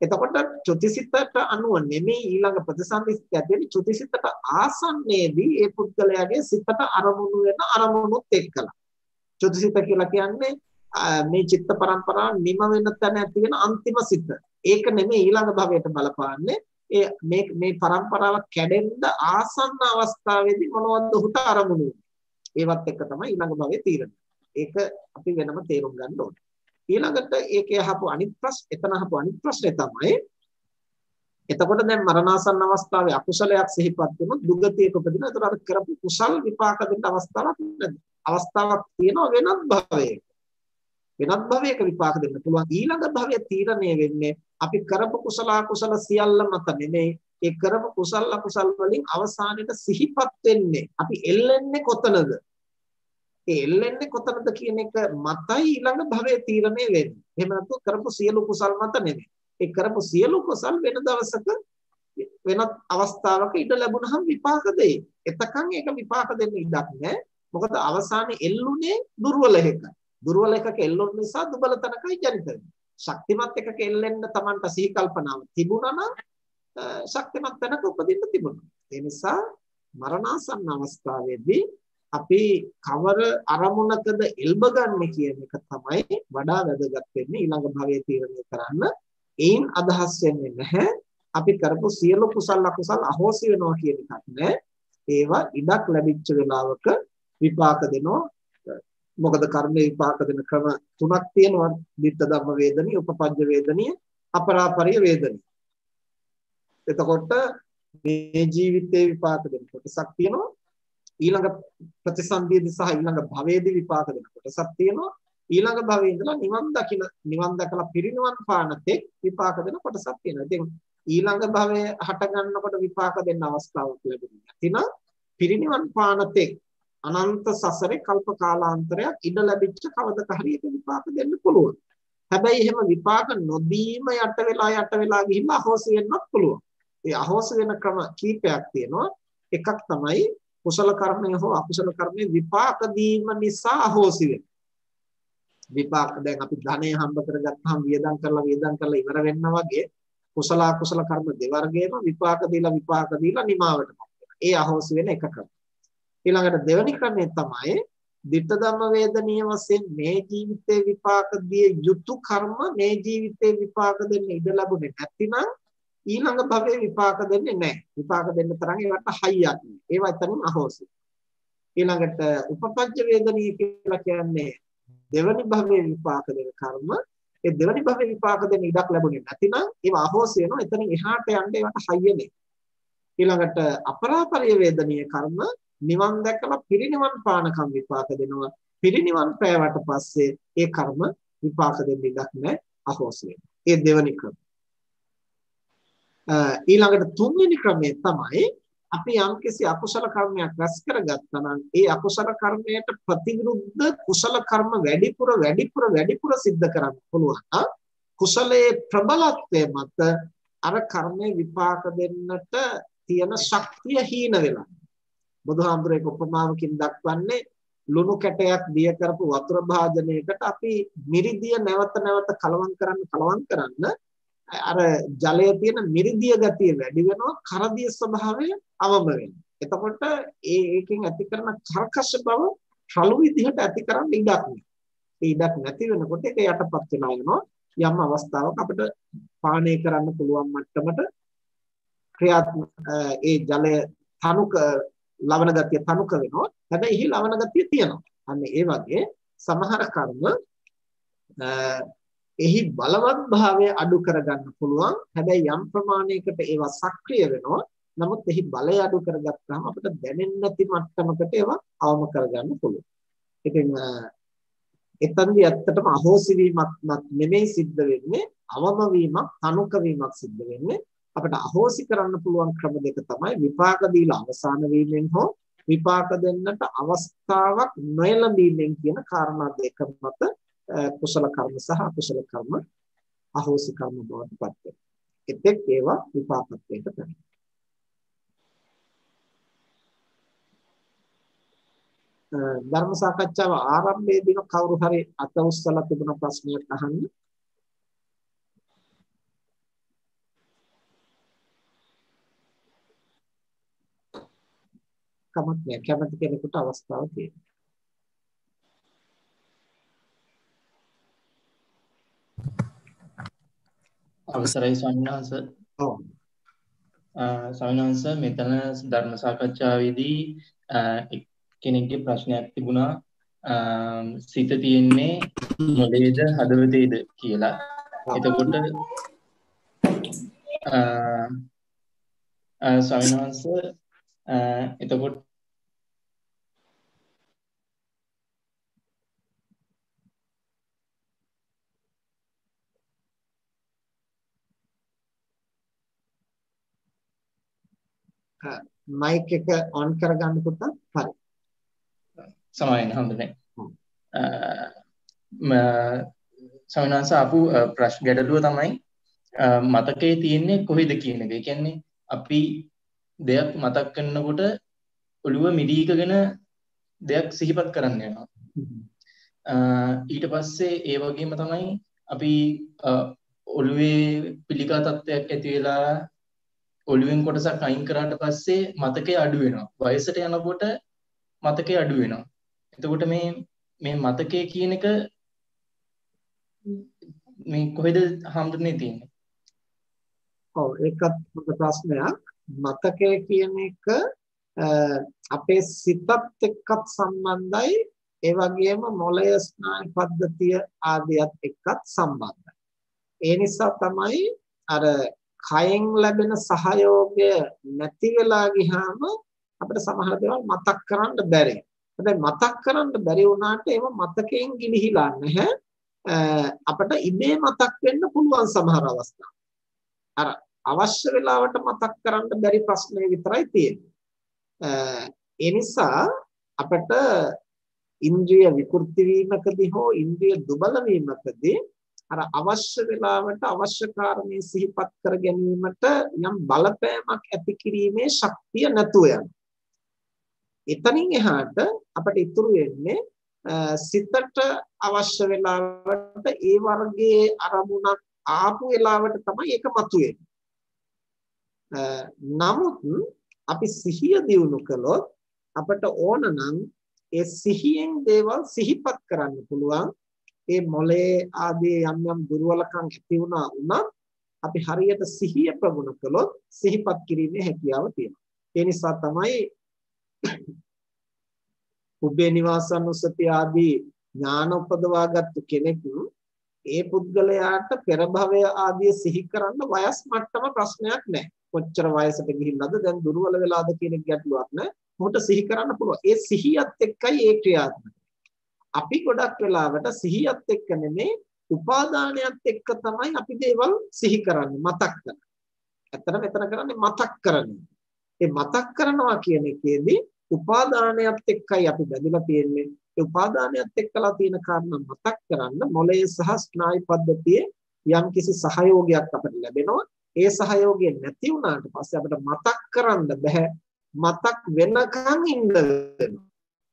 එතකොට චුතිසිතට අනුව නෙමෙයි ඊළඟ ප්‍රතිසන්දි සිත ඇති චුතිසිතට ආසන්නයේදී ඒ පුද්ගලයාගේ සිතට අරමුණු වෙන අරමුණුත් එක්කලා. චුතිසිත කියලා කියන්නේ මේ චිත්ත පරම්පරාව නිම වෙන තැන ඇති වෙන අන්තිම සිත. ඒක නෙමෙයි ඊළඟ භවයට බලපාන්නේ. ඒ මේ මේ පරම්පරාව කැඩෙන්න ආසන්න අවස්ථාවේදී මොනවද උහුට අරමුණු වෙන්නේ. ඒවත් එක්ක තමයි ඊළඟ භවයේ තීරණය. ඒක අපි වෙනම තේරුම් ගන්න ඕනේ. ඊළඟට ඒකේ අහපු අනිත් ප්‍රශ්න එතන අහපු අනිත් ප්‍රශ්නේ තමයි එතකොට දැන් මරණාසන්න අවස්ථාවේ අකුසලයක් සිහිපත් වුණොත් දුගතියක උපදින. ඒතර අර කරපු කුසල් විපාක දෙන්න අවස්ථාවක් නැද්ද? අවස්ථාවක් තියෙනවා වෙනත් භවයක. වෙනත් භවයක විපාක දෙන්න පුළුවන්. ඊළඟ භවයේ තීරණය වෙන්නේ අපි කරපු කුසල අකුසල සියල්ල මත නෙමෙයි. ඒ කරපු කුසල අකුසල වලින් අවසානයේ සිහිපත් වෙන්නේ අපි එල්ලෙන්නේ කොතනද? ඒ එල්ලෙන්නේ කොතනද කියන එක මතයි ඊළඟ භවයේ තීරණය වෙන්නේ. එහෙම නැත්නම් කරපු සියලු කුසල් මත නෙමෙයි. ඒ කරපු සියලු කුසල් වෙන දවසක වෙනත් අවස්ථාවක ඉඩ ලැබුණහම විපාක දෙයි. එතකන් ඒක විපාක දෙන්න ඉඩක් නැහැ. මොකද අවසානයේ එල්ලුනේ දුර්වල එකක. දුර්වල එකක එල්ලුන නිසා දුබල තනකයි ජනිත වෙන්නේ. ශක්තිමත් එකක එල්ලෙන්න Tamanට සිහි කල්පනාව තිබුණා නම් ශක්තිමත් තැනක උපදින්න තිබුණා. ඒ නිසා මරණාසන්න අවස්ථාවේදී අපි කවර අරමුණකද එල්බ ගන්න කියන එක තමයි වඩා වැදගත් වෙන්නේ ඊළඟ භවයේ තීරණය කරන්න. ඒන් අදහස් වෙන්නේ නැහැ අපි කරපු සියලු කුසල අකුසල අහෝසි වෙනවා කියන එකක් නෑ. ඒවා ඉඩක් ලැබිච්ච වෙලාවක විපාක දෙනවා. මොකද කර්මයේ විපාක දෙන ක්‍රම තුනක් තියෙනවා. ditta dhamma වේදනීය, උපපජ්ජ වේදනීය, අපරාපරිය වේදනීය. එතකොට මේ ජීවිතේ විපාක දෙන කොටසක් තියෙනවා. ඊළඟ ප්‍රතිසන්දියේදී සහ ඊළඟ භවයේදී විපාක දෙන කොටසක් තියෙනවා. ඊළඟ භවයේ ඉඳලා නිවන් දකින නිවන් දැකලා පිරිනිවන් පානතේ විපාක දෙන කොටසක් තියෙනවා. ඉතින් ඊළඟ භවයේ හට ගන්නකොට විපාක දෙන්න අවස්ථාවක් ලැබෙන්නේ නැතිනම් පිරිනිවන් පානතේ අනන්ත සසරේ කල්ප කාලාන්තරයක් ඉඩ ලැබිච්ච කවදක හරි එක විපාක දෙන්න පුළුවන්. හැබැයි එහෙම විපාක නොදීම යට වෙලා යට වෙලා ගිහිල්ලා අහෝසි වෙන්නත් පුළුවන්. ඒ අහෝසි වෙන ක්‍රම කීපයක් තියෙනවා. එකක් තමයි කුසල කර්මය හෝ අකුසල කර්මයේ විපාක දීම නිසා අහෝසි වෙන. විපාක දැන් අපි ධනය හම්බ කරගත්තාම වියදම් කරලා වියදම් කරලා ඉවර වෙන්න වගේ කුසල අකුසල කර්ම දෙවර්ගයේම විපාක දීලා විපාක දීලා නිමාවට පත් වෙනවා. ඒ අහෝසි වෙන එක ක්‍රම. ඊළඟට දෙවෙනි ක්‍රමය තමයි ditta dhamma වේදනීය වශයෙන් මේ ජීවිතේ විපාක දිය යුතු කර්ම මේ ජීවිතේ විපාක දෙන්න ඉඩ ලැබුණේ නැතිනම් ඊළඟ භවයේ විපාක දෙන්නේ නැහැ. විපාක දෙන්න තරම් ඒවට හයියක් නෑ. ඒවා එතනින් අහෝසි. ඊළඟට උපපජ්ජ වේදනීය කියලා කියන්නේ දෙවනි භවයේ විපාක දෙන කර්ම. ඒ දෙවනි භවයේ විපාක දෙන්න ඉඩක් ලැබුණේ නැතිනම් ඒවා අහෝසි වෙනවා. එතනින් එහාට යන්න ඒවට හයිය නෑ. ඊළඟට අපරාපරිය වේදනීය කර්ම නිවන් දැකලා පිරිනිවන් පානකම් විපාක දෙනවා. පිරිනිවන් පෑවට පස්සේ ඒ කර්ම විපාක දෙන්න ඉඩක් නැහැ. අහෝසි වෙනවා. ඒ දෙවනි ක්‍රම. ඊළඟට තුන්වෙනි ක්‍රමය තමයි අපි යම්කිසි අකුසල කර්මයක් රැස් කරගත්තා නම් ඒ අකුසල කර්මයට ප්‍රතිවිරුද්ධ කුසල කර්ම වැඩිපුර වැඩිපුර වැඩිපුර සිද්ධ කරන්න පුළුවන්. කුසලයේ ප්‍රබලත්වය මත අර කර්මයේ විපාක දෙන්නට තියෙන ශක්තිය හීන වෙනවා. බුදුහාමුදුරේ උපමාවකින් දක්වන්නේ ලුණු කැටයක් දිය කරපු වතුර භාජනයකට අපි මිරිදිය නැවත නැවත කලවම් කරන්න කලවම් කරන්න අර ජලයේ තියෙන මිරිදිය ගතිය වැඩි වෙනවා, කරදිය ස්වභාවය අවම වෙනවා. එතකොට ඒ ඒකෙන් ඇති කරන කර්කශ බව රළු විදිහට ඇති කරන්න ඉඩක් නැහැ. ඒ ඉඩක් නැති වෙනකොට ඒක යටපත් වෙනවා වෙනවා. යම් අවස්ථාවක අපිට පානය කරන්න පුළුවන් මට්ටමට ක්‍රියාත්මක ඒ ජලය තනුක ලවණ ගතිය තනුක වෙනවා. හැබැයි එහි ලවණ ගතිය තියෙනවා. අන්න ඒ වගේ සමහර කර්ම එහි බලවත් භාවය අඩු කරගන්න පුළුවන්. හැබැයි යම් ප්‍රමාණයකට ඒවා සක්‍රිය වෙනවා. නමුත් එහි බලය අඩු කරගත්තාම අපිට දැනෙන්නේ නැති මට්ටමකට ඒවා අවම කරගන්න පුළුවන්. ඉතින් එතනදී ඇත්තටම අහෝසි වීමක් නෙමෙයි සිද්ධ වෙන්නේ, අවම වීමක්, තනුක වීමක් සිද්ධ වෙන්නේ. අපිට අහෝසි කරන්න පුළුවන් ක්‍රම දෙක තමයි විපාක දීලා අවසාන වීමෙන් හෝ විපාක දෙන්නට අවස්ථාවක් නොලැබීමෙන් කියන කාරණා දෙක මත කුසල කර්ම සහ අකුසල කර්ම අහෝසි කර්ම බවට පත් වෙනවා. එතෙක් ඒවා විපාකත්වයට පැමිණෙනවා. ධර්ම සාකච්ඡාව ආරම්භයේදී කවුරු හරි අත උස්සලා තිබුණ ප්‍රශ්නයක් අහන්න. කමක් නැහැ. කැමති කෙනෙකුට අවස්ථාව තියෙනවා. අවසරයි ස්වාමීන් වහන්සේ. ඔව්. ස්වාමීන් වහන්සේ මෙතන ධර්ම සාකච්ඡාවේදී කෙනෙක්ගේ ප්‍රශ්නයක් තිබුණා සිත තියෙන්නේ මොළයේද හදවතේද කියලා. එතකොට ස්වාමීන් වහන්සේ එතකොට මයික් එක ඔන් කරගන්න පුතා. හරි. සමාවෙන්න හොඳයි. ස්වාමීන් වහන්සේ ආපු ප්‍රශ්න ගැටලුව තමයි මතකයේ තියෙන්නේ කොහෙද කියන එක. ඒ කියන්නේ අපි දෙයක් මතක් කරනකොට ඔළුව මිදීකගෙන දෙයක් සිහිපත් කරන්න යනවා. ඊට පස්සේ ඒ වගේම තමයි අපි ඔළුවේ පිළිකා තත්ත්වයක් ඇති වෙලා ඔළුවෙන් කොටසක් අයින් කරාට පස්සේ මතකය අඩු වෙනවා. වයසට යනකොට මතකය අඩු වෙනවා. එතකොට මේ මේ මතකය කියන එක මේ කොහෙද හම්බුනේ තියෙන්නේ? ඔව් ඒකත් හොඳ ප්‍රශ්නයක්. මතකය කියන එක අපේ සිතත් එක්කත් සම්බන්ධයි. ඒ වගේම මොළය ස්නායු පද්ධතිය ආදියත් එක්කත් සම්බන්ධයි. ඒ නිසා තමයි අර කයෙන් ලැබෙන සහයෝගය නැති වෙලා ගියාම අපිට සමහර දේවල් මතක් කරන්න බැරි. හැබැයි මතක් කරන්න බැරි වුණාට ඒව මතකයෙන් ගිලිහිලා නැහැ. අපිට ඉබේ මතක් වෙන්න පුළුවන් සමහර අවස්ථා. අර අවශ්‍ය වෙලාවට මතක් කරන්න බැරි ප්‍රශ්නේ විතරයි තියෙන්නේ. ඒ නිසා අපිට ඉන්ද්‍රිය විකෘති වීමකදී හෝ ඉන්ද්‍රිය දුබල වීමකදී අර අවශ්‍ය වෙලාවට අවශ්‍ය කාරණේ සිහිපත් කර ගැනීමට යම් බලපෑමක් ඇති කිරීමේ ශක්තිය නැතුව යනවා. එතනින් එහාට අපිට ඉතුරු වෙන්නේ සිතට අවශ්‍ය වෙලාවට ඒ වර්ගයේ අරමුණක් ආපු වෙලාවට තමයි ඒක මතුවෙන්නේ. නමුත් අපි සිහිය දියුණු කළොත් අපිට ඕන නම් ඒ සිහියෙන් දේවල් සිහිපත් කරන්න පුළුවන්. ඒ මොලේ ආදී යම් යම් දුර්වලකම් ඇති වුණා උනත් අපි හරියට සිහිය ප්‍රගුණ කළොත් සිහිපත් කිරීමේ හැකියාව තියෙනවා. ඒ නිසා තමයි උබ්බේ නිවාසානුස්සති ආදී ඥාන උපදවාගත්තු කෙනෙක් ඒ පුද්ගලයාට පෙර භවය ආදී සිහි කරන්න වයස් මට්ටම ප්‍රශ්නයක් නැහැ. කොච්චර වයසට ගිහිල්ලාද දැන් දුර්වල වෙලාද කියන ගැටලුවක් නැහැ. මොකට සිහි කරන්න පුළුවන්. ඒ සිහියත් එක්කයි ඒ ක්‍රියාත්මක. අපි ගොඩක් වෙලාවට සිහියත් එක්ක නෙමෙයි උපාදානයත් එක්ක තමයි අපි දේවල් සිහි කරන්නේ මතක් කරන්නේ. ඇත්තට මෙතන කරන්නේ මතක් කරන්නේ. ඒ මතක් කරනවා කියන එකේදී උපාදානයත් එක්කයි අපි බැඳලා තියෙන්නේ. ඒ උපාදානයත් එක්කලා තියෙන කාරණා මතක් කරන්න මොළයේ සහ ස්නායු පද්ධතියේ යම් කිසි සහයෝගයක් අපිට ලැබෙනවා. ඒ සහයෝගය නැති වුණාට පස්සේ අපිට මතක් කරන්න බෑ. මතක් වෙනකන් ඉන්න වෙනවා.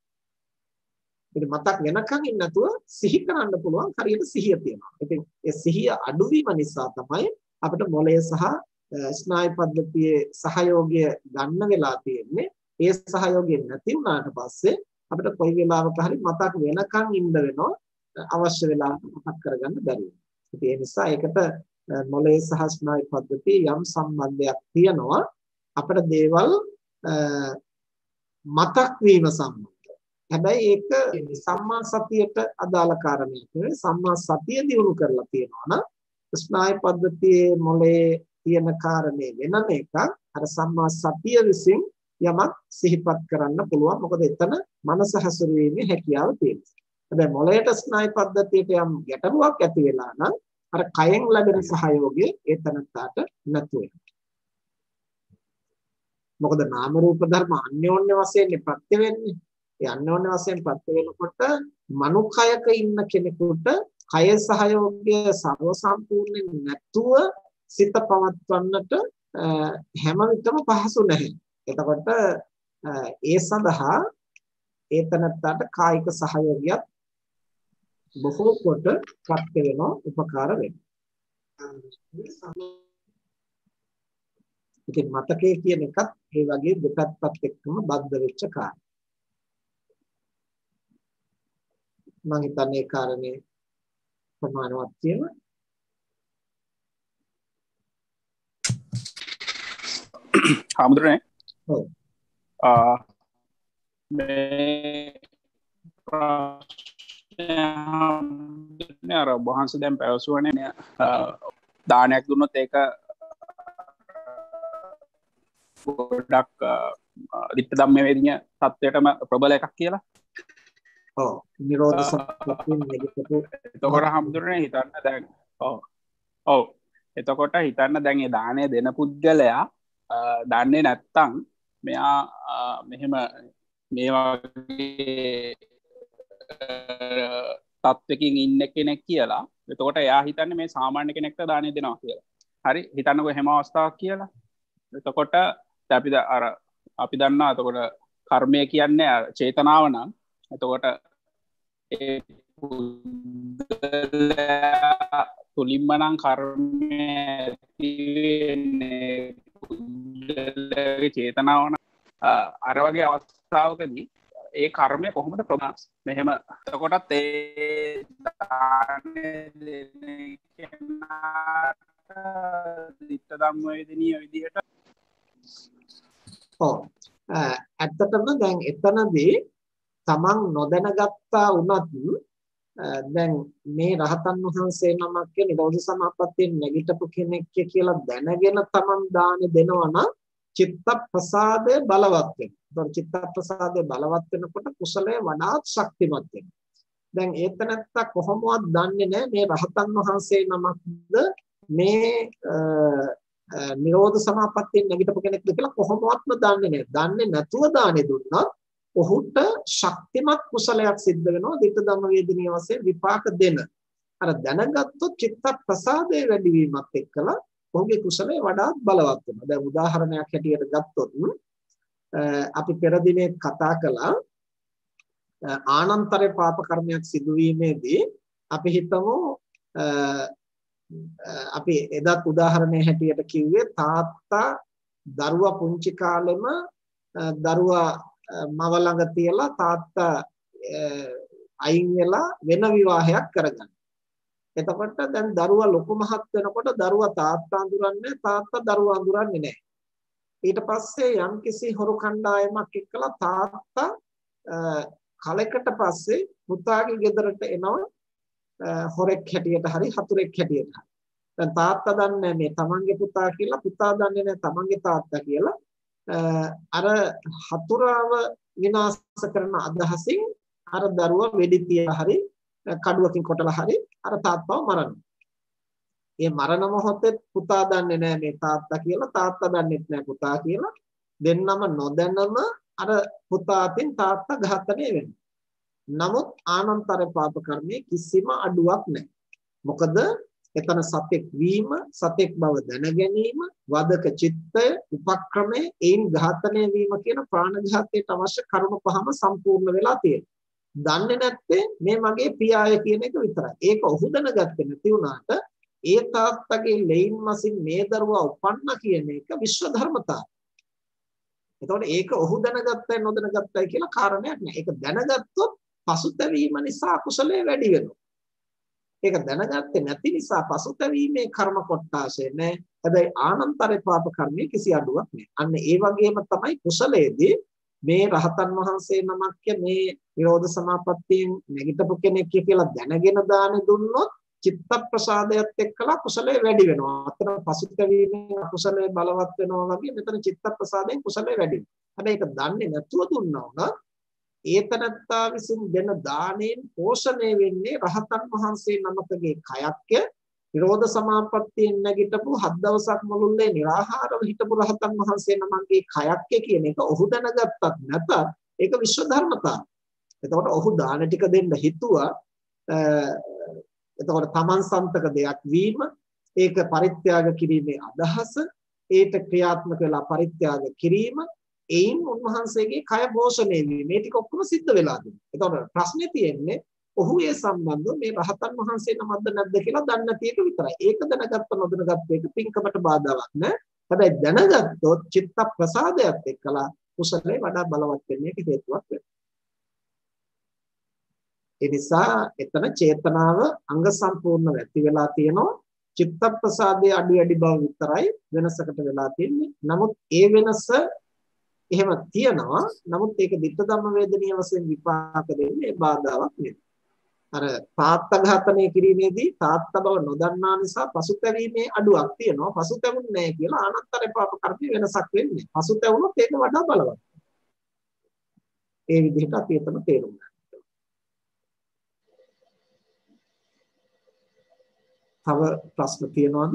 මතක් වෙනකන් ඉන්න නැතුව සිහි කරන්න පුළුවන් හරියට සිහිය තියෙනවා. ඉතින් ඒ සිහිය අඩුවීම නිසා තමයි අපිට මොළය සහ ස්නායු පද්ධතියේ සහයෝගය ගන්න වෙලා තියෙන්නේ. ඒ සහයෝගය නැති වුණාට පස්සේ අපිට කොයි වෙලාවක හරි මතක් වෙනකන් ඉන්න වෙනවා. අවශ්‍ය වෙලාවට මතක් කරගන්න බැරි වෙනවා. ඉතින් ඒ නිසා ඒකට මොළය සහ ස්නායු පද්ධතියේ යම් සම්බන්ධයක් තියෙනවා. අපිට දේවල් මතක් වීම සම්බන්ධ. හැබැයි ඒක සම්මා සතියට අදාළ කාරණයක් නෙවෙයි. සම්මා සතිය දිනු කරලා තියෙනවා නම් ස්නායු පද්ධතියේ මොළයේ තියෙන කාරණේ වෙනම එකක්. අර සම්මා සතිය විසින් යමක් සිහිපත් කරන්න පුළුවන්. මොකද එතන මනස හසුරුවීමේ හැකියාව තියෙනවා. හැබැයි මොළයට ස්නායු පද්ධතියට යම් ගැටලුවක් ඇති වෙලා නම් අර කයෙන් ලැබෙන සහයෝගය ඒ තනත්තාට නැතු වෙනවා. මොකද නාම රූප ධර්ම අන්‍යෝන්‍ය වශයෙන් ප්‍රත්‍ය වෙන්නේ. ඒ අන්‍යෝන්‍ය වශයෙන් ප්‍රත්‍ය වෙනකොට මනුකයක ඉන්න කෙනෙකුට කය සහයෝගය සර්ව සම්පූර්ණයෙන් නැතුව සිත පවත්වන්නට හැම විටම පහසු නැහැ. එතකොට ඒ සඳහා ඒ තනත්තාට කායික සහයෝගයක් බොහෝ කොට ප්‍රත්‍ය වෙනවා උපකාර වෙනවා. ඉතින් මතකයේ කියන එකත් ඒ වගේ දෙපැත්තත් එක්කම බද්ධ වෙච්ච කාරණා. මම හිතන්නේ ඒ කාරණේ ප්‍රමාණවත් කියලා. හාමුදුරනේ. ඔව්. ආ මේ ප්‍රශ්නේ අර වහන්සේ දැන් පැවසුවනේ දානයක් දුන්නොත් ඒක ගොඩක් දිට්ඨ ධම්ම වේදිනිය තත්වයටම ප්‍රබල එකක් කියලා. ඔව්. නිරෝධ සත්‍යයෙන් නැගිටපු. එතකොට හාමුදුරනේ හිතන්න දැන් ඔව්. ඔව්. එතකොට හිතන්න දැන් ඒ දාණය දෙන පුද්ගලයා දන්නේ නැත්තම් මෙයා මෙහෙම මේ වගේ තත්වකින් ඉන්න කෙනෙක් කියලා. එතකොට එයා හිතන්නේ මේ සාමාන්‍ය කෙනෙක්ට දාණය දෙනවා කියලා. හරි හිතන්නකෝ එහෙම අවස්ථාවක් කියලා. එතකොට අපි අර අපි දන්නවා එතකොට කර්මය කියන්නේ චේතනාව නම් එතකොට ඒ තුලින්ම නම් කර්මය ඇති වෙන්නේ පුද්ගලයාගේ චේතනාව නම් අර වගේ අවස්ථාවකදී ඒ කර්මය කොහොමද ප්‍රමාණස් මෙහෙම එතකොටත් ඒ දාන්නේ දෙන්නේ කෙනාට දිට්ඨ ධම්ම වේදනීය විදිහට ඔව් ඇත්තටම දැන් එතනදී තමන් නොදැනගත්තා වුණත් දැන් මේ රහතන් වහන්සේ නමක් නිරෝධ සමාපත්තියෙන් නැගිටපු කෙනෙක් කියලා දැනගෙන තමන් දාන දෙනවා නම් චිත්ත ප්‍රසාදය බලවත් වෙනවා. ඒතකොට චිත්ත ප්‍රසාදය බලවත් වෙනකොට කුසලය වඩාත් ශක්තිමත් වෙනවා. දැන් ඒතනත්ත කොහොමවත් දන්නේ නැහැ මේ රහතන් වහන්සේ නමක්ද මේ නිරෝධ සමාපත්තියෙන් නැගිටපු කෙනෙක්ද කියලා කොහොමවත්ම දන්නේ නැහැ. දන්නේ නැතුව දානෙ දුන්නා ඔහුට ශක්තිමත් කුසලයක් සිද්ධ වෙනවා දිට්ඨ ධම්ම වේදිනිය වශයෙන් විපාක දෙන. අර දැනගත්තොත් චිත්ත ප්‍රසාදයේ වැඩි වීමත් එක්කලා ඔහුගේ කුසලය වඩාත් බලවත් වෙනවා. දැන් උදාහරණයක් හැටියට ගත්තොත් අපි පෙර දිනේ කතා කළා ආනන්තර පාප කර්මයක් සිදුවීමේදී අපි හිතමු අපි එදත් උදාහරණයක් හැටියට කිව්වේ තාත්තා දරුවා පුංචි කාලෙම දරුවා මව ළඟ තියලා තාත්තා අයින් වෙලා වෙන විවාහයක් කරගන්න. එතකොට දැන් දරුවා ලොකු මහත් වෙනකොට දරුවා තාත්තා අඳුරන්නේ තාත්තා දරුවා අඳුරන්නේ නැහැ. ඊට පස්සේ යම්කිසි හොරු කණ්ඩායමක් එක්කලා තාත්තා කලකට පස්සේ පුතාගේ ගෙදරට එනවා හොරෙක් හැටියට හරි හතුරෙක් හැටියට හරි. දැන් තාත්තා දන්නේ මේ තමන්ගේ පුතා කියලා පුතා දන්නේ නැහැ තමන්ගේ තාත්තා කියලා. අර හතුරාව විනාශ කරන අදහසින් අර දරුවා වෙඩි තියලා හරි කඩුවකින් කොටලා හරි අර තාත්තව මරනවා. ඒ මරණ මොහොතේ පුතා දන්නේ නැහැ මේ තාත්තා කියලා තාත්තා දන්නේත් නැහැ පුතා කියලා. දෙන්නම නොදැනම අර පුතා අතින් තාත්තා ඝාතනය වෙනවා. නමුත් ආනන්තර පාප කර්මයේ කිසිම අඩුවක් නැහැ. මොකද එතන සතෙක් වීම සතෙක් බව දැන ගැනීම වදක චිත්තය උපක්‍රමයේ ඒන් ඝාතනය වීම කියන ප්‍රාණඝාතයට අවශ්‍ය කර්ම පහම සම්පූර්ණ වෙලා තියෙනවා. දන්නේ නැත්තේ මේ මගේ පියාය කියන එක විතරයි. ඒක ඔහු දැනගත්තේ නැති වුණාට ඒ තාත්තගේ ලෙයින් මසින් මේ දරුවා උපන්න කියන එක විශ්ව ධර්මතාවය. එතකොට ඒක ඔහු දැනගත්තයි නොදැනගත්තයි කියලා කාරණයක් නෑ. ඒක දැනගත්තොත් පසුතැවීම නිසා කුසලයේ වැඩි වෙනවා. ඒක දැනගත්තේ නැති නිසා පසුතැවීමේ කර්ම කොටාශය නෑ. හැබැයි ආනන්තර පාප කර්මයේ කිසි අඩුවක් නෑ. අන්න ඒ වගේම තමයි කුසලයේදී මේ රහතන් වහන්සේ නමක් මේ නිරෝධ සමාපත්තියෙන් නැගිටපු කෙනෙක් කියලා දැනගෙන දාන දුන්නොත් චිත්ත ප්‍රසාදයත් එක්කලා කුසලයේ වැඩි වෙනවා. අතන පසුතැවීමේ කුසලයේ බලවත් වෙනවා වගේ මෙතන චිත්ත ප්‍රසාදයෙන් කුසලයේ වැඩි වෙනවා. හැබැයි ඒක දන්නේ නැතුව දුන්නා වුණා ඒතනත්තා විසින් දෙන දාණයෙන් පෝෂණය වෙන්නේ රහතන් වහන්සේ නමකගේ කයක්ය. නිරෝධ සමාපත්තියෙන් නැගිටපු හත් දවසක් මුළුල්ලේ निराහාරව හිටපු රහතන් වහන්සේ නමගේ කයක්ය කියන එක ඔහු දැනගත්තත් නැතත් ඒක විශ්ව ධර්මතාවය. එතකොට ඔහු දාන ටික දෙන්න හිතුවා. එතකොට තමන් සන්තක දෙයක් වීම ඒක පරිත්‍යාග කිරීමේ අදහස ඒට ක්‍රියාත්මක වෙලා පරිත්‍යාග කිරීම එයින් උන්වහන්සේගේ කය පෝෂණය වීම මේ ටික ඔක්කොම සිද්ධ වෙලා තියෙනවා. එතකොට ප්‍රශ්නේ තියෙන්නේ ඔහු ඒ සම්බන්ධව මේ රහතන් වහන්සේ නමක්ද නැද්ද කියලා දන්නේ නැති එක විතරයි. ඒක දැනගත්ත නොදැනගත්ත එක පින්කමට බාධාවක් නෑ. හැබැයි දැනගත්තොත් චිත්ත ප්‍රසාදයක් එක්කලා කුසලේ වඩා බලවත් වෙන්නේ හේතුවක් වෙනවා. ඒ නිසා එතන චේතනාව අංග සම්පූර්ණව ඇති වෙලා තියෙනවා. චිත්ත ප්‍රසාදයේ අඩු වැඩි බව විතරයි වෙනසකට වෙලා තියෙන්නේ. නමුත් ඒ වෙනස එහෙම තියනවා. නමුත් ඒක ditta ධම්ම වේදනීය වශයෙන් විපාක දෙන්නේ බාධාවක් නෙවෙයි. අර තාත්තා ඝාතනය කිරීමේදී තාත්තා බව නොදන්නා නිසා පසුතැවීමේ අඩුවක් තියෙනවා. පසුතැවුන්නේ නැහැ කියලා අනත්තර පාප කර්මයේ වෙනසක් වෙන්නේ. පසුතැවුනොත් ඒක වඩා බලවත්. ඒ විදිහට අපි එතන තේරුම් ගන්න. තව ප්‍රශ්න තියෙනවද?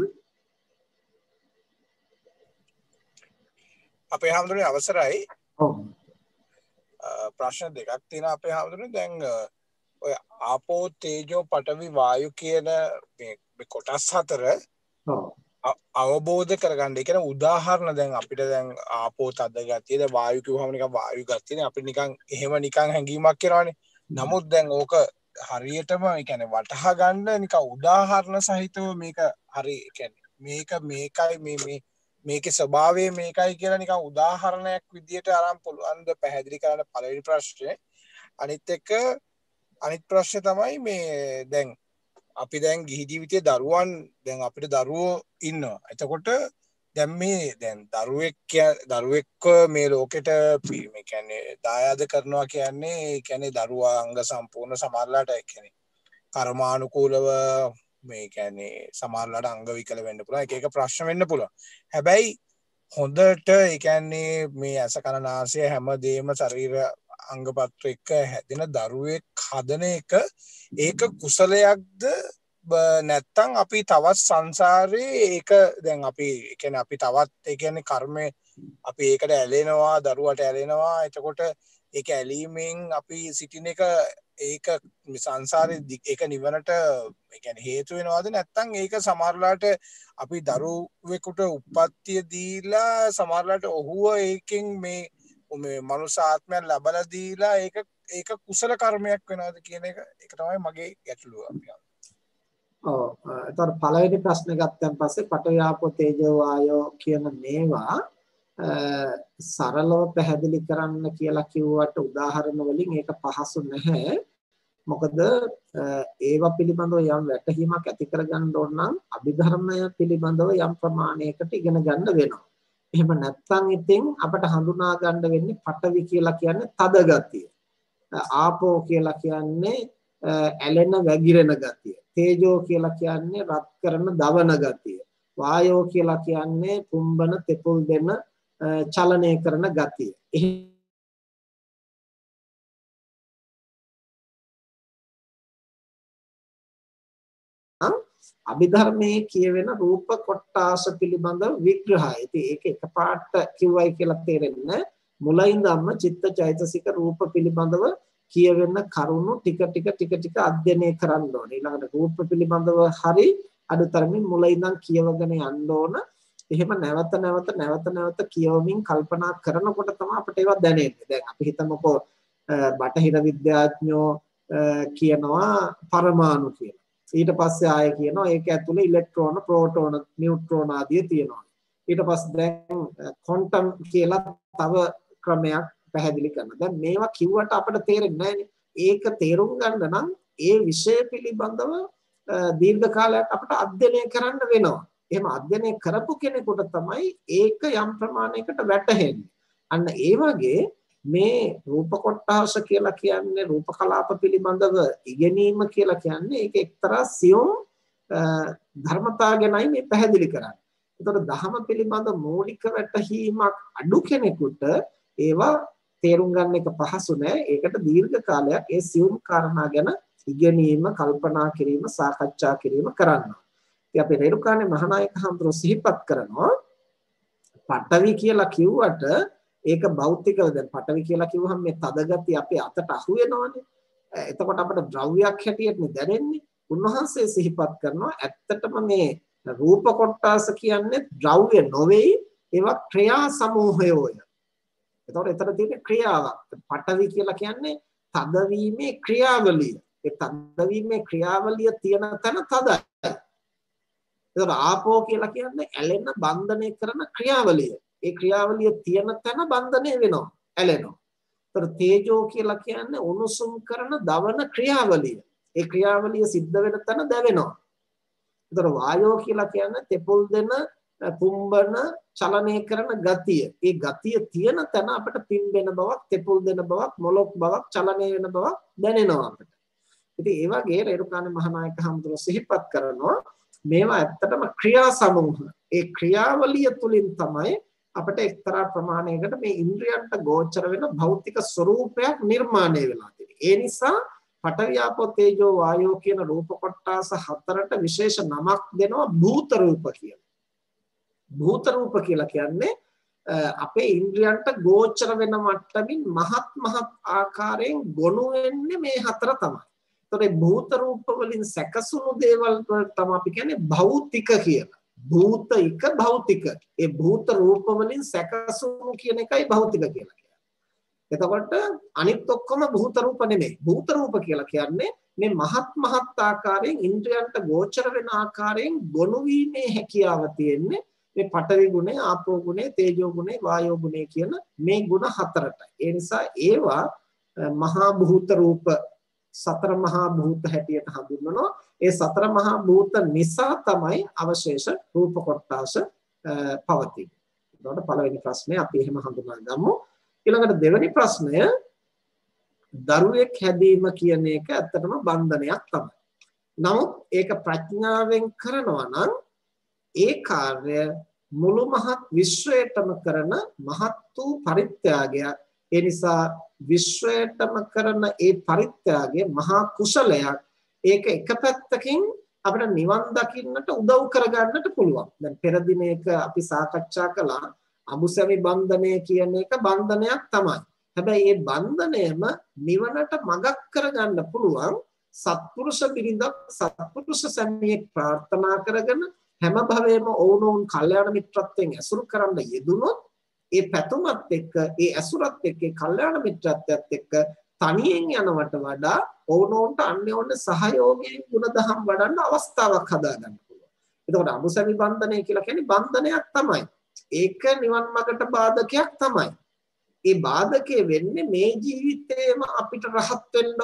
අපේ හැමදෙරේ අවසරයි. ඔව්. ප්‍රශ්න දෙකක් තියෙනවා අපේ හැමදෙරේ. දැන් ඔය ආපෝ තේජෝ පඨවි වායු කියන මේ කොටස් හතර අවබෝධ කරගන්න. ඒ කියන්නේ උදාහරණ දැන් අපිට දැන් ආපෝ තද ගතිය, දැන් වායු කිව්වම නිකන් වායු ගතියනේ අපිට නිකන් එහෙම නිකන් හැඟීමක් එනවනේ. නමුත් දැන් ඕක හරියටම ඒ කියන්නේ වටහා ගන්න නිකන් උදාහරණ සහිතව මේක හරි ඒ කියන්නේ මේක මේකයි මේ මේ මේකේ ස්වභාවය මේකයි කියලා නිකන් උදාහරණයක් විදියට අරන් පුළුවන් ද පැහැදිලි කරන්න පළවෙනි ප්‍රශ්නේ. අනිත් එක අනිත් ප්‍රශ්නේ තමයි මේ දැන් අපි දැන් ගිහි ජීවිතයේ දරුවන් දැන් අපිට දරුවෝ ඉන්නවා. එතකොට දැන් මේ දැන් දරුවෙක් දරුවෙක්ව මේ ලෝකෙට මේ කියන්නේ දායාද කරනවා කියන්නේ ඒ කියන්නේ දරුවා අංග සම්පූර්ණ සමහරලාට ඒ කියන්නේ කර්මානුකූලව මේ කියන්නේ සමහරලාට අංග විකල වෙන්න පුළුවන්. එක එක ප්‍රශ්න වෙන්න පුළුවන්. හැබැයි හොඳට ඒ කියන්නේ මේ අස කන නාසය හැමදේම ශරීර අංගපත්‍ර එක්ක හැදෙන දරුවෙක් හදන එක ඒක කුසලයක්ද නැත්තම් අපි තවත් සංසාරේ ඒක දැන් අපි ඒ කියන්නේ අපි තවත් ඒ කියන්නේ කර්මය අපි ඒකට ඇලෙනවා දරුවට ඇලෙනවා. එතකොට ඒක ඇලීමෙන් අපි සිටින එක ඒක සංසාරේ ඒක නිවනට ඒ කියන්නේ හේතු වෙනවද නැත්තම් ඒක සමහරලාට අපි දරුවෙකුට උප්පත්තිය දීලා සමහරලාට ඔහුව ඒකෙන් මේ මේ මනුස්ස ආත්මයන් ලබලා දීලා ඒක ඒක කුසල කර්මයක් වෙනවද කියන එක ඒක තමයි මගේ ගැටලුව අපි. ඔව් එතකොට පළවෙනි ප්‍රශ්නේ ගත්තන් පස්සේ පඨවි ආපෝ තේජෝ වායෝ කියන මේවා සරලව පැහැදිලි කරන්න කියලා කිව්වට උදාහරණ වලින් ඒක පහසු නැහැ. මොකද ඒවා පිළිබඳව යම් වැටහීමක් ඇති කරගන්න ඕන නම් අභිධර්මය පිළිබඳව යම් ප්‍රමාණයකට ඉගෙන ගන්න වෙනවා. එහෙම නැත්නම් ඉතින් අපට හඳුනා ගන්න වෙන්නේ පඨවි කියලා කියන්නේ තද ගතිය. ආපෝ කියලා කියන්නේ ඇලෙන වැగిරෙන ගතිය. තේජෝ කියලා කියන්නේ රත් කරන දවන ගතිය. වායෝ කියලා කියන්නේ පුම්බන තෙපුල් දෙන චලනය කරන ගතිය. අභිධර්මයේ කියවෙන රූප කොටාස පිළිබඳ විග්‍රහය. ඉතින් ඒක එකපාරට කිව්වයි කියලා තේරෙන්නේ මුලින්දම චිත්ත චෛතසික රූප පිළිබඳව කියවෙන කරුණු ටික ටික ටික ටික අධ්‍යයනය කරන්න ඕනේ. ඊළඟට රූප පිළිබඳව හරි අඩුතරමින් මුලින්දන් කියවගෙන යන්න ඕන. එහෙම නැවත නැවත නැවත නැවත කියවමින් කල්පනා කරනකොට තමයි අපිට ඒවා දැනෙන්නේ. දැන් අපි හිතමුකෝ බටහිර විද්‍යාඥයෝ කියනවා පරමාණු කියලා. ඊට පස්සේ ආයෙ කියනවා ඒක ඇතුලේ ඉලෙක්ට්‍රෝන, ප්‍රෝටෝන, නියුට්‍රෝන ආදී තියෙනවා. ඊට පස්සේ දැන් ක්වොන්ටම් කියලා තව ක්‍රමයක් පැහැදිලි කරනවා. දැන් මේවා කිව්වට අපිට තේරෙන්නේ නැහැනේ. ඒක තේරුම් ගන්න නම් ඒ විෂය පිළිබඳව දීර්ඝ කාලයක් අපිට අධ්‍යයනය කරන්න වෙනවා. එහෙම අධ්‍යයනය කරපු කෙනෙකුට තමයි ඒක යම් ප්‍රමාණයකට වැටහෙන්නේ. අන්න ඒ වගේ මේ රූප කොටාස කියලා කියන්නේ රූප කලාප පිළිබඳව ඉගෙනීම කියලා කියන්නේ ඒක එක්තරා සියුම් ධර්මතා ගැනයි මේ පැහැදිලි කරන්නේ. ඒතකොට ධහම පිළිබඳ මූලික වැටහීමක් අඩු කෙනෙකුට ඒවා තේරුම් ගන්න එක පහසු නෑ. ඒකට දීර්ඝ කාලයක් ඒ සියුම් කාරණා ගැන ඉගෙනීම, කල්පනා කිරීම, සාකච්ඡා කිරීම කරනවා. ඉතින් අපි රේරුකාණේ මහානායක හඳුරෝ සිහිපත් කරනවා පඨවි කියලා කිව්වට ඒක භෞතිකව දැන් පඨවි කියලා කිව්වහම මේ තද ගතිය අපේ අතට අහු වෙනවනේ. එතකොට අපිට ද්‍රව්‍යයක් හැටියට දැනෙන්නේ. උන්වහන්සේ සිහිපත් කරනවා ඇත්තටම මේ රූප කොටාස කියන්නේ ද්‍රව්‍ය නොවේ ඒවා ක්‍රියා සමූහයෝය. එතකොට එතන තියෙන ක්‍රියාවක්. පඨවි කියලා කියන්නේ තදවීමේ ක්‍රියාවලිය. ඒ තදවීමේ ක්‍රියාවලිය තියෙන තැන තදයි. ඒතර ආපෝ කියලා කියන්නේ ඇලෙන බන්ධනය කරන ක්‍රියාවලිය. ඒ ක්‍රියාවලිය තියෙන තැන බන්ධනය වෙනවා, ඇලෙනවා. ඒතර තේජෝ කියලා කියන්නේ උණුසුම් කරන දවන ක්‍රියාවලිය. ඒ ක්‍රියාවලිය සිද්ධ වෙන තැන දැවෙනවා. ඒතර වායෝ කියලා කියන්නේ තෙපොල් දෙන, පුම්බන, චලනය කරන ගතිය. ඒ ගතිය තියෙන තැන අපිට පිම්බෙන බවක්, තෙපොල් දෙන බවක්, මොලොක් බවක්, චලනය වෙන බවක් දැනෙනවා අපිට. ඉතින් ඒ වගේ රේරුකාණේ මහානායක හඳුර සිහිපත් කරනවා මේවා ඇත්තටම ක්‍රියා සමූහ. ඒ ක්‍රියාවලිය තුලින් තමයි අපිට එක්තරා ප්‍රමාණයකට මේ ඉන්ද්‍රියන්ට ගෝචර වෙන භෞතික ස්වરૂපයක් නිර්මාණය වෙලා තියෙන්නේ. ඒ නිසා පඨවි ආපෝ තේජෝ වායෝ කියන රූප කොටස් හතරට විශේෂ නමක් දෙනවා භූත රූප කියලා. භූත රූප කියලා කියන්නේ අපේ ඉන්ද්‍රියන්ට ගෝචර වෙන මට්ටමින් මහත් මහත් ආකාරයෙන් ගොනු වෙන්නේ මේ හතර තමයි. ඒතකොට භූත රූප වලින් සැකසුණු දේවල් වලට තමයි අපි කියන්නේ භෞතික කියලා. භූතික භෞතික. ඒ භූත රූප වලින් සැකසුණු කියන එකයි භෞතික කියලා කියන්නේ. එතකොට අනිත් ඔක්කොම භූත රූප නෙමෙයි. භූත රූප කියලා කියන්නේ මේ මහත් මහත් ආකාරයෙන් ඉන්ද්‍රියන්ට ගෝචර වෙන ආකාරයෙන් ගොනු වීමේ හැකියාව තියෙන්නේ මේ පඨවි ගුණය, ආපෝ ගුණය, තේජෝ ගුණය, වායෝ ගුණය කියන මේ ගුණ හතරටයි. ඒ නිසා ඒවා මහා භූත රූප සතර මහා භූත හැටියට හඳුන්වනවා. ඒ සතර මහා භූත නිසා තමයි අවශේෂ රූප කොටස පවතින්නේ. එතකොට පළවෙනි ප්‍රශ්නේ අපි එහෙම හඳුනා ගමු. ඊළඟට දෙවෙනි ප්‍රශ්නය දරුවෙක් හැදීම කියන එක ඇත්තටම බන්ධනයක් තමයි. නමුත් ඒක ප්‍රඥාවෙන් කරනවා නම් ඒ කාර්ය මුළු මහත් විශ්වයටම කරන මහත් වූ පරිත්‍යාගයක්. ඒ නිසා විශ්වයටම කරන ඒ පරිත්‍යාගය මහා කුසලයක්. ඒක එක පැත්තකින් අපිට නිවන් දකින්නට උදව් කරගන්නට පුළුවන්. දැන් පෙර දිනයක අපි සාකච්ඡා කළා අමුසැමි බන්ධනය කියන එක බන්ධනයක් තමයි. හැබැයි මේ බන්ධනයම නිවනට මඟක් කරගන්න පුළුවන් සත්පුරුෂ බිරිඳක් සත්පුරුෂ සැමියෙක් ප්‍රාර්ථනා කරගෙන හැම භවෙම ඕනෝන් කල්යාණ මිත්‍රත්වයෙන් ඇසුරු කරන්න යෙදුනොත් ඒ පැතුමත් එක්ක ඒ ඇසුරත් එක්ක ඒ කල්යාණ මිත්‍රත්වයත් එක්ක තනියෙන් යනවට වඩා ඕනෝන්ට අන්‍යෝන්‍ය සහයෝගයෙන් ගුණධම් වඩන්න අවස්ථාවක් හදා ගන්න පුළුවන්. එතකොට අමුසැමි බන්ධනය කියලා කියන්නේ බන්ධනයක් තමයි. ඒක නිවන් මාර්ගට බාධකයක් තමයි. ඒ බාධකේ වෙන්නේ මේ ජීවිතේම අපිට රහත් වෙන්න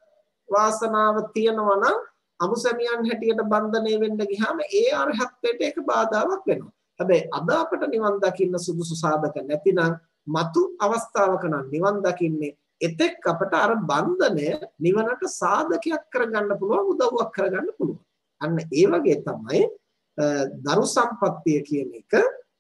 වාසනාව තියනවා නම් අමුසැමියන් හැටියට බන්ධනය වෙන්න ගියාම ඒ අරහත්ත්වයට ඒක බාධාවක් වෙනවා. හැබැයි අද අපිට නිවන් දකින්න සුදුසු සාධක නැතිනම් මතු අවස්ථාවක නම් නිවන් දකින්නේ එතෙක් අපට අර බන්ධනය නිවනට සාධකයක් කරගන්න පුළුවන් උදව්වක් කරගන්න පුළුවන්. අන්න ඒ වගේ තමයි දරු සම්පත්තිය කියන එක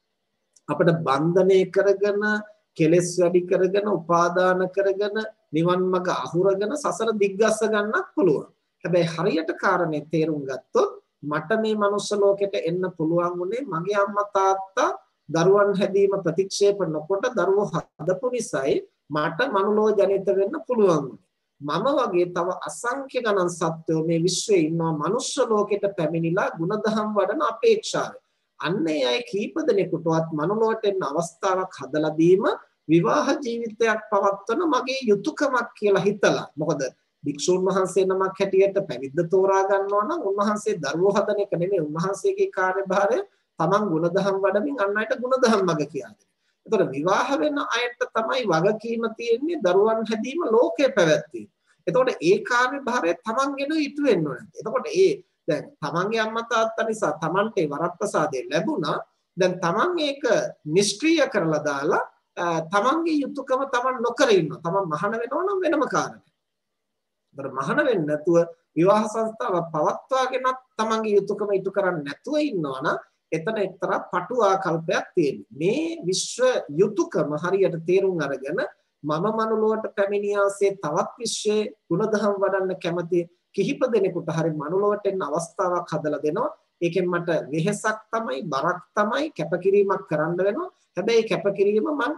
අපිට බන්ධනය කරගෙන කෙලෙස් වැඩි කරගෙන උපාදාන කරගෙන නිවන් මඟ අහුරගෙන සසර දිග්ගස්ස ගන්නත් පුළුවන්. හැබැයි හරියට කාරණේ තේරුම් ගත්තොත් මට මේ මනුස්ස ලෝකෙට එන්න පුළුවන් උනේ මගේ අම්මා තාත්තා දරුවන් හැදීම ප්‍රතික්ෂේප නොකොට දරුවෝ හදපු නිසායි මට මනුලෝ ජනිත වෙන්න පුළුවන් උනේ. මම වගේ තව අසංඛ්‍ය ගණන් සත්වෝ මේ විශ්වයේ ඉන්නවා මනුස්ස ලෝකෙට පැමිණිලා ಗುಣධම් වඩන අපේක්ෂාවෙන්. අන්න ඒ අය කීප දෙනෙකුටවත් මනුලොවට එන්න අවස්ථාවක් හදලා දීම විවාහ ජීවිතයක් පවත්වන මගේ යුතුයකමක් කියලා හිතලා. මොකද භික්ෂුන් වහන්සේ නමක් හැටියට පැවිද්ද තෝරා ගන්නවා නම් උන්වහන්සේ දරුවෝ හදන එක නෙමෙයි උන්වහන්සේගේ කාර්යභාරය තමන් ගුණධම් වඩමින් අන් අයට ගුණධම් මඟ කියලා දෙන. ඒතකොට විවාහ වෙන අයට තමයි වගකීම තියෙන්නේ දරුවන් හැදීම ලෝකේ පැවැත්වීම. එතකොට ඒ කාර්යභාරය තමන්ගෙන ඉටු වෙන්න ඕනේ. එතකොට ඒ දැන් තමන්ගේ අම්මා තාත්තා නිසා තමන්ට වරප්‍රසාදය ලැබුණා. දැන් තමන් ඒක නිෂ්ක්‍රීය කරලා දාලා තමන්ගේ යුතුයකම තමන් නොකර ඉන්නවා. තමන් මහාන වෙනවා නම් වෙනම කාරණයක්. ඒතර මහාන වෙන්නේ නැතුව විවාහ සංස්ථාවක් පවත්වාගෙනත් තමන්ගේ යුතුයකම ඉටු කරන්නේ නැතුව ඉන්නවා නම් එතන එක්තරා පටු ආකල්පයක් තියෙනවා. මේ විශ්ව යුතුයකම හරියට තේරුම් අරගෙන මම මනුලොවට පැමිණියාසේ තවත් විශ්වයේ ගුණධම් වඩන්න කැමති කිහිප දෙනෙකුට හරි මනුලොවට එන්න අවස්ථාවක් හදලා දෙනවා. ඒකෙන් මට වෙහෙසක් තමයි බරක් තමයි කැපකිරීමක් කරන්න වෙනවා. හැබැයි කැපකිරීම මම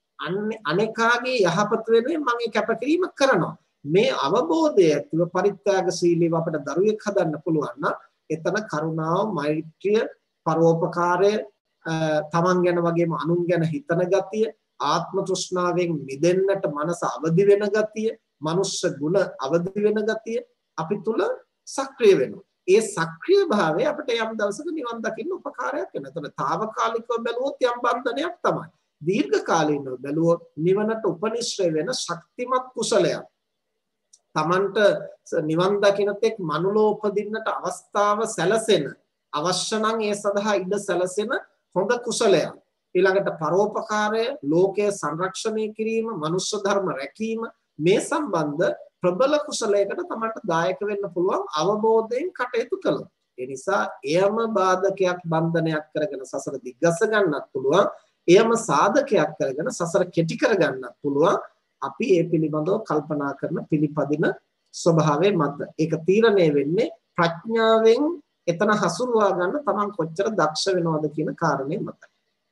අනේකාගේ යහපත වෙනුවෙන් මම මේ කැපකිරීම කරනවා. මේ අවබෝධය ඇතුව පරිත්‍යාගශීලීව අපිට දරුවෙක් හදන්න පුළුවන් නම් එතන කරුණාව, මෛත්‍රිය, පරෝපකාරය, තමන් ගැන වගේම අනුන් ගැන හිතන ගතිය, ආත්ම තෘෂ්ණාවෙන් මිදෙන්නට මනස අවදි වෙන ගතිය, මනුෂ්‍ය ගුණ අවදි වෙන ගතිය අපි තුල සක්‍රිය වෙනවා. ඒ සක්‍රීය භාවය අපිට යම් දවසක නිවන් දකින්න උපකාරයක් වෙනවා. එතකොට తాවකාලිකව බැලුවොත් යම් බන්ධනයක් තමයි. දීර්ඝ කාලීනව බැලුවොත් නිවනට උපනිශ්‍රය වෙන ශක්තිමත් කුසලයක්. තමන්ට නිවන් දකින්න තෙක් මනුලෝ උපදින්නට අවස්ථාව සැලසෙන අවශ්‍ය නම් ඒ සඳහා ඉඩ සැලසෙන හොඳ කුසලයක්. ඊළඟට පරෝපකාරය, ලෝකයේ සංරක්ෂණය කිරීම, මනුෂ්‍ය ධර්ම රැකීම මේ සම්බන්ධ ප්‍රබල කුසලයකට තමන්ට දායක වෙන්න පුළුවන් අවබෝධයෙන් කටයුතු කළොත්. ඒ නිසා එයම බාධකයක් බන්ධනයක් කරගෙන සසර දිග්ගස ගන්නත් පුළුවන්. එයම සාධකයක් කරගෙන සසර කෙටි කර ගන්නත් පුළුවන්. අපි ඒ පිළිබඳව කල්පනා කරන පිළිපදින ස්වභාවය මත. ඒක තීරණය වෙන්නේ ප්‍රඥාවෙන් එතන හසුරුවා ගන්න තමන් කොච්චර දක්ෂ වෙනවද කියන කාරණේ මතයි.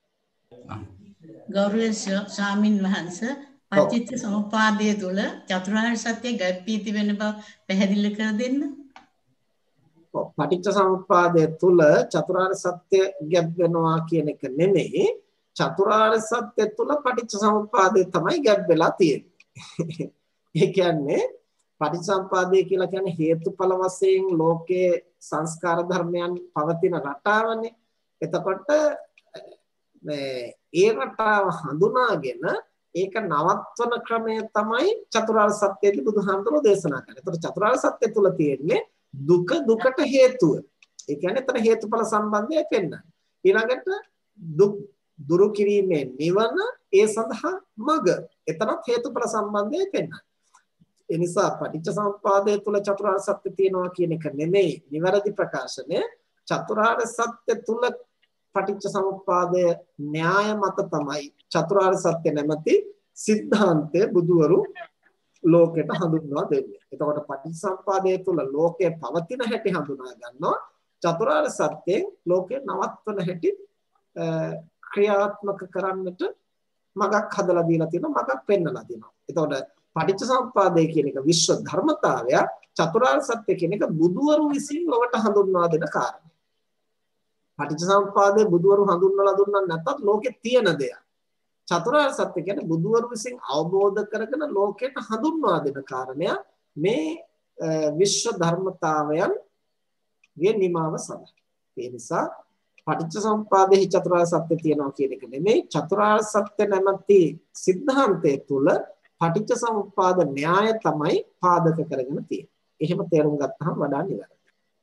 ගෞරවනීය ස්වාමින් වහන්සේ පටිච්ච සමුප්පාදයේ තුල චතුරාර්ය සත්‍ය ගැප්පී තිබෙන බව පැහැදිලි කර දෙන්න. ඔව් පටිච්ච සමුප්පාදයේ තුල චතුරාර්ය සත්‍ය ගැප් වෙනවා කියන එක නෙමෙයි, චතුරාර්ය සත්‍ය තුල පටිච්ච සමුප්පාදයේ තමයි ගැප් වෙලා තියෙන්නේ. ඒ කියන්නේ පටිච්ච සමුප්පාදය කියලා කියන්නේ හේතුඵල වශයෙන් ලෝකයේ සංස්කාර ධර්මයන් පවතින රටාවනේ. එතකොට මේ ඒ රටාව හඳුනාගෙන ඒක නවත්වන ක්‍රමය තමයි චතුරාර්ය සත්‍යයේදී බුදුහාමුදුරුවෝ දේශනා කරන්නේ. ඒතර චතුරාර්ය සත්‍ය තුල තියෙන්නේ දුක දුකට හේතුව. ඒ කියන්නේ එතන හේතුඵල සම්බන්ධය පෙන්නන. ඊළඟට දුක් දුරු කිරීමේ නිවන ඒ සඳහා මඟ. එතනත් හේතුඵල සම්බන්ධය පෙන්නන. ඒ නිසා පටිච්ච සමුප්පාදයේ තුල චතුරාර්ය සත්‍ය තියෙනවා කියන එක නෙමෙයි නිවැරදි ප්‍රකාශනය. චතුරාර්ය සත්‍ය තුල පටිච්ච සමුප්පාදය න්‍යාය මත තමයි චතුරාර්ය සත්‍ය නැමැති સિદ્ધාන්තය බුදුවරු ලෝකෙට හඳුන්වා දෙන්නේ. එතකොට පටිච්ච සමුප්පාදය තුල ලෝකයේ පවතින හැටි හඳුනා ගන්නවා. චතුරාර්ය සත්‍යයෙන් ලෝකේ නවත්වන හැටි ක්‍රියාත්මක කරන්නට මගක් හදලා දීලා තියෙනවා, මගක් පෙන්වලා දෙනවා. එතකොට පටිච්ච සමුප්පාදය කියන එක විශ්ව ධර්මතාවය, චතුරාර්ය සත්‍ය කියන එක බුදුවරු විසින් ලොවට හඳුන්වා දෙන කාරණා. පටිච්ච සමුප්පාදයේ බුදුවරු හඳුන්වලා දුන්නා නැත්නම් ලෝකේ තියෙන දෙයක්. චතුරාර්ය සත්‍ය කියන්නේ බුදුවරු විසින් අවබෝධ කරගෙන ලෝකයට හඳුන්වා දෙන කාරණය. මේ විශ්ව ධර්මතාවයන් ගේ නිමාව සඳහා. ඒ නිසා පටිච්ච සමුප්පාදයේ චතුරාර්ය සත්‍ය තියෙනවා කියන එක නෙමෙයි, චතුරාර්ය සත්‍ය නැමැති સિદ્ધාන්තය තුල පටිච්ච සමුප්පාද න්‍යාය තමයි පාදක කරගෙන තියෙන්නේ. එහෙම තේරුම් ගත්තහම වඩා නිවැරදියි.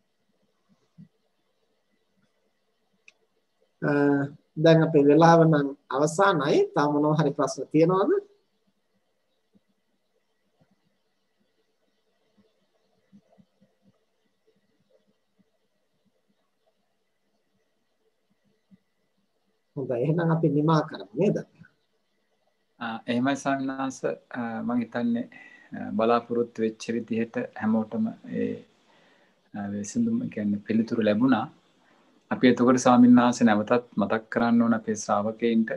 දැන් අපේ වෙලාව නම් අවසానයි. තාම මොනවා හරි ප්‍රශ්න තියෙනවද? හොඳයි, එහෙනම් අපි නිමා කරමු නේද? එහෙමයි ස්වාමීන් වහන්සේ, මම හිතන්නේ බලාපොරොත්තු වෙච්ච විදිහට හැමෝටම ඒ විසඳුම කියන්නේ පිළිතුරු ලැබුණා. අපි එතකොට ස්වාමීන් වහන්සේ නැවතත් මතක් කරන්න ඕන අපේ ශ්‍රාවකයන්ට,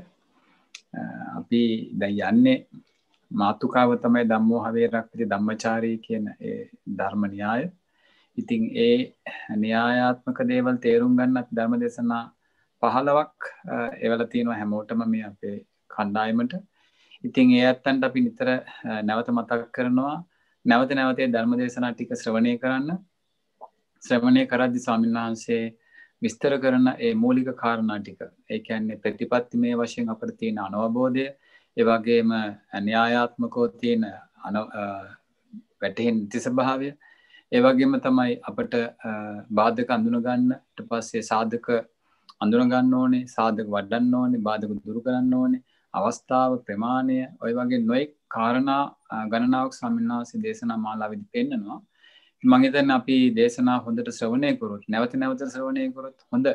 අපි දැන් යන්නේ මාතුකාව තමයි ධම්මෝහවේ රක්ති ධම්මචාරී කියන ඒ ධර්ම න්‍යාය. ඉතින් ඒ න්‍යායාත්මක දේවල් තේරුම් ගන්න අපි ධර්ම දේශනා පහළොවක් එවලා තියෙනවා හැමෝටම මේ අපේ කණ්ඩායමට. ඉතින් ඒ ඇත්තන්ට අපි නිතර නැවත මතක් කරනවා, නැවත නැවතේ ධර්ම දේශනා ටික ශ්‍රවණය කරන්න. ශ්‍රවණය කරද්දී ස්වාමීන් වහන්සේ විස්තර කරන ඒ මූලික කාරණා ටික, ඒ කියන්නේ ප්‍රතිපත්තිමය වශයෙන් අපිට තියෙන අනවබෝධය, ඒ වගේම න්‍යායාත්මකව තියෙන වැටහෙන තිසභාවය, ඒ වගේම තමයි අපිට බාධක අඳුන ගන්න, ඊට පස්සේ සාධක අඳුන ගන්න ඕනේ, සාධක වඩන්න ඕනේ, බාධක දුරු කරන්න ඕනේ, අවස්ථාව, ප්‍රමාණය, ඔය වගේ නොයෙක් කාරණා ගණනාවක් ස්වාමීන් වහන්සේ දේශනා මාලාවේදී පෙන්නනවා. මම හිතන්නේ අපි දේශනා හොඳට ශ්‍රවණය කරොත්, නැවත නැවත ශ්‍රවණය කරොත් හොඳ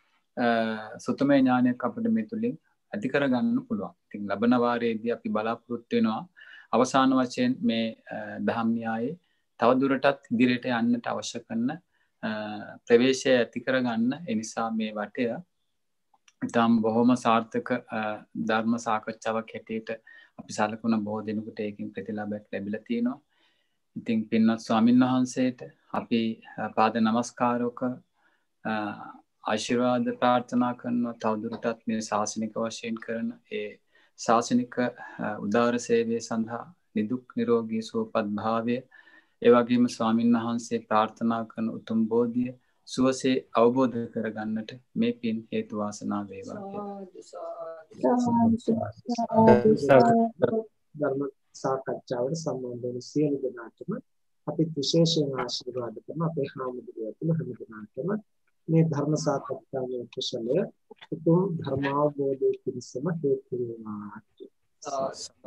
සුතමේ ඥානයක් අපිට මේ තුලින් ඇති කරගන්න පුළුවන්. ඉතින් ලබන වාරයේදී අපි බලාපොරොත්තු වෙනවා අවසාන වශයෙන් මේ දහම් න්‍යායේ තව දුරටත් ඉදිරියට යන්නට අවශ්‍ය කරන ප්‍රවේශය ඇති කරගන්න. ඒ නිසා මේ වටය ඉතාම බොහොම සාර්ථක ධර්ම සාකච්ඡාවක් හැටියට අපි සලකන බොහෝ දෙනෙකුට ඒකෙන් ප්‍රතිලාභයක් ලැබිලා තියෙනවා. ඉතින් පින්වත් ස්වාමීන් වහන්සේට අපි පාද නමස්කාරක ආශිර්වාද ප්‍රාර්ථනා කරනවා. තවදුරටත් මේ ශාසනික වශයෙන් කරන ඒ ශාසනික උදාර සේවය සඳහා නිදුක් නිරෝගී සුවපත් භාවය ඒ වගේම ස්වාමීන් වහන්සේ ප්‍රාර්ථනා කරන උතුම් බෝධිය සුවසේ අවබෝධ කරගන්නට මේ පින් හේතු වාසනා වේවා ධර්ම සාකච්ඡාවට සම්බන්ධ වන සියලු දෙනාටම අපි විශේෂයෙන් ආශිර්වාද කරන අපේ හාමුදුරුවෝ තුළ හැම දෙනාටම මේ ධර්ම සාකච්ඡාවේ කුසලය උතුම් ධර්මාවබෝධය පිණිසම හේතු වේවා.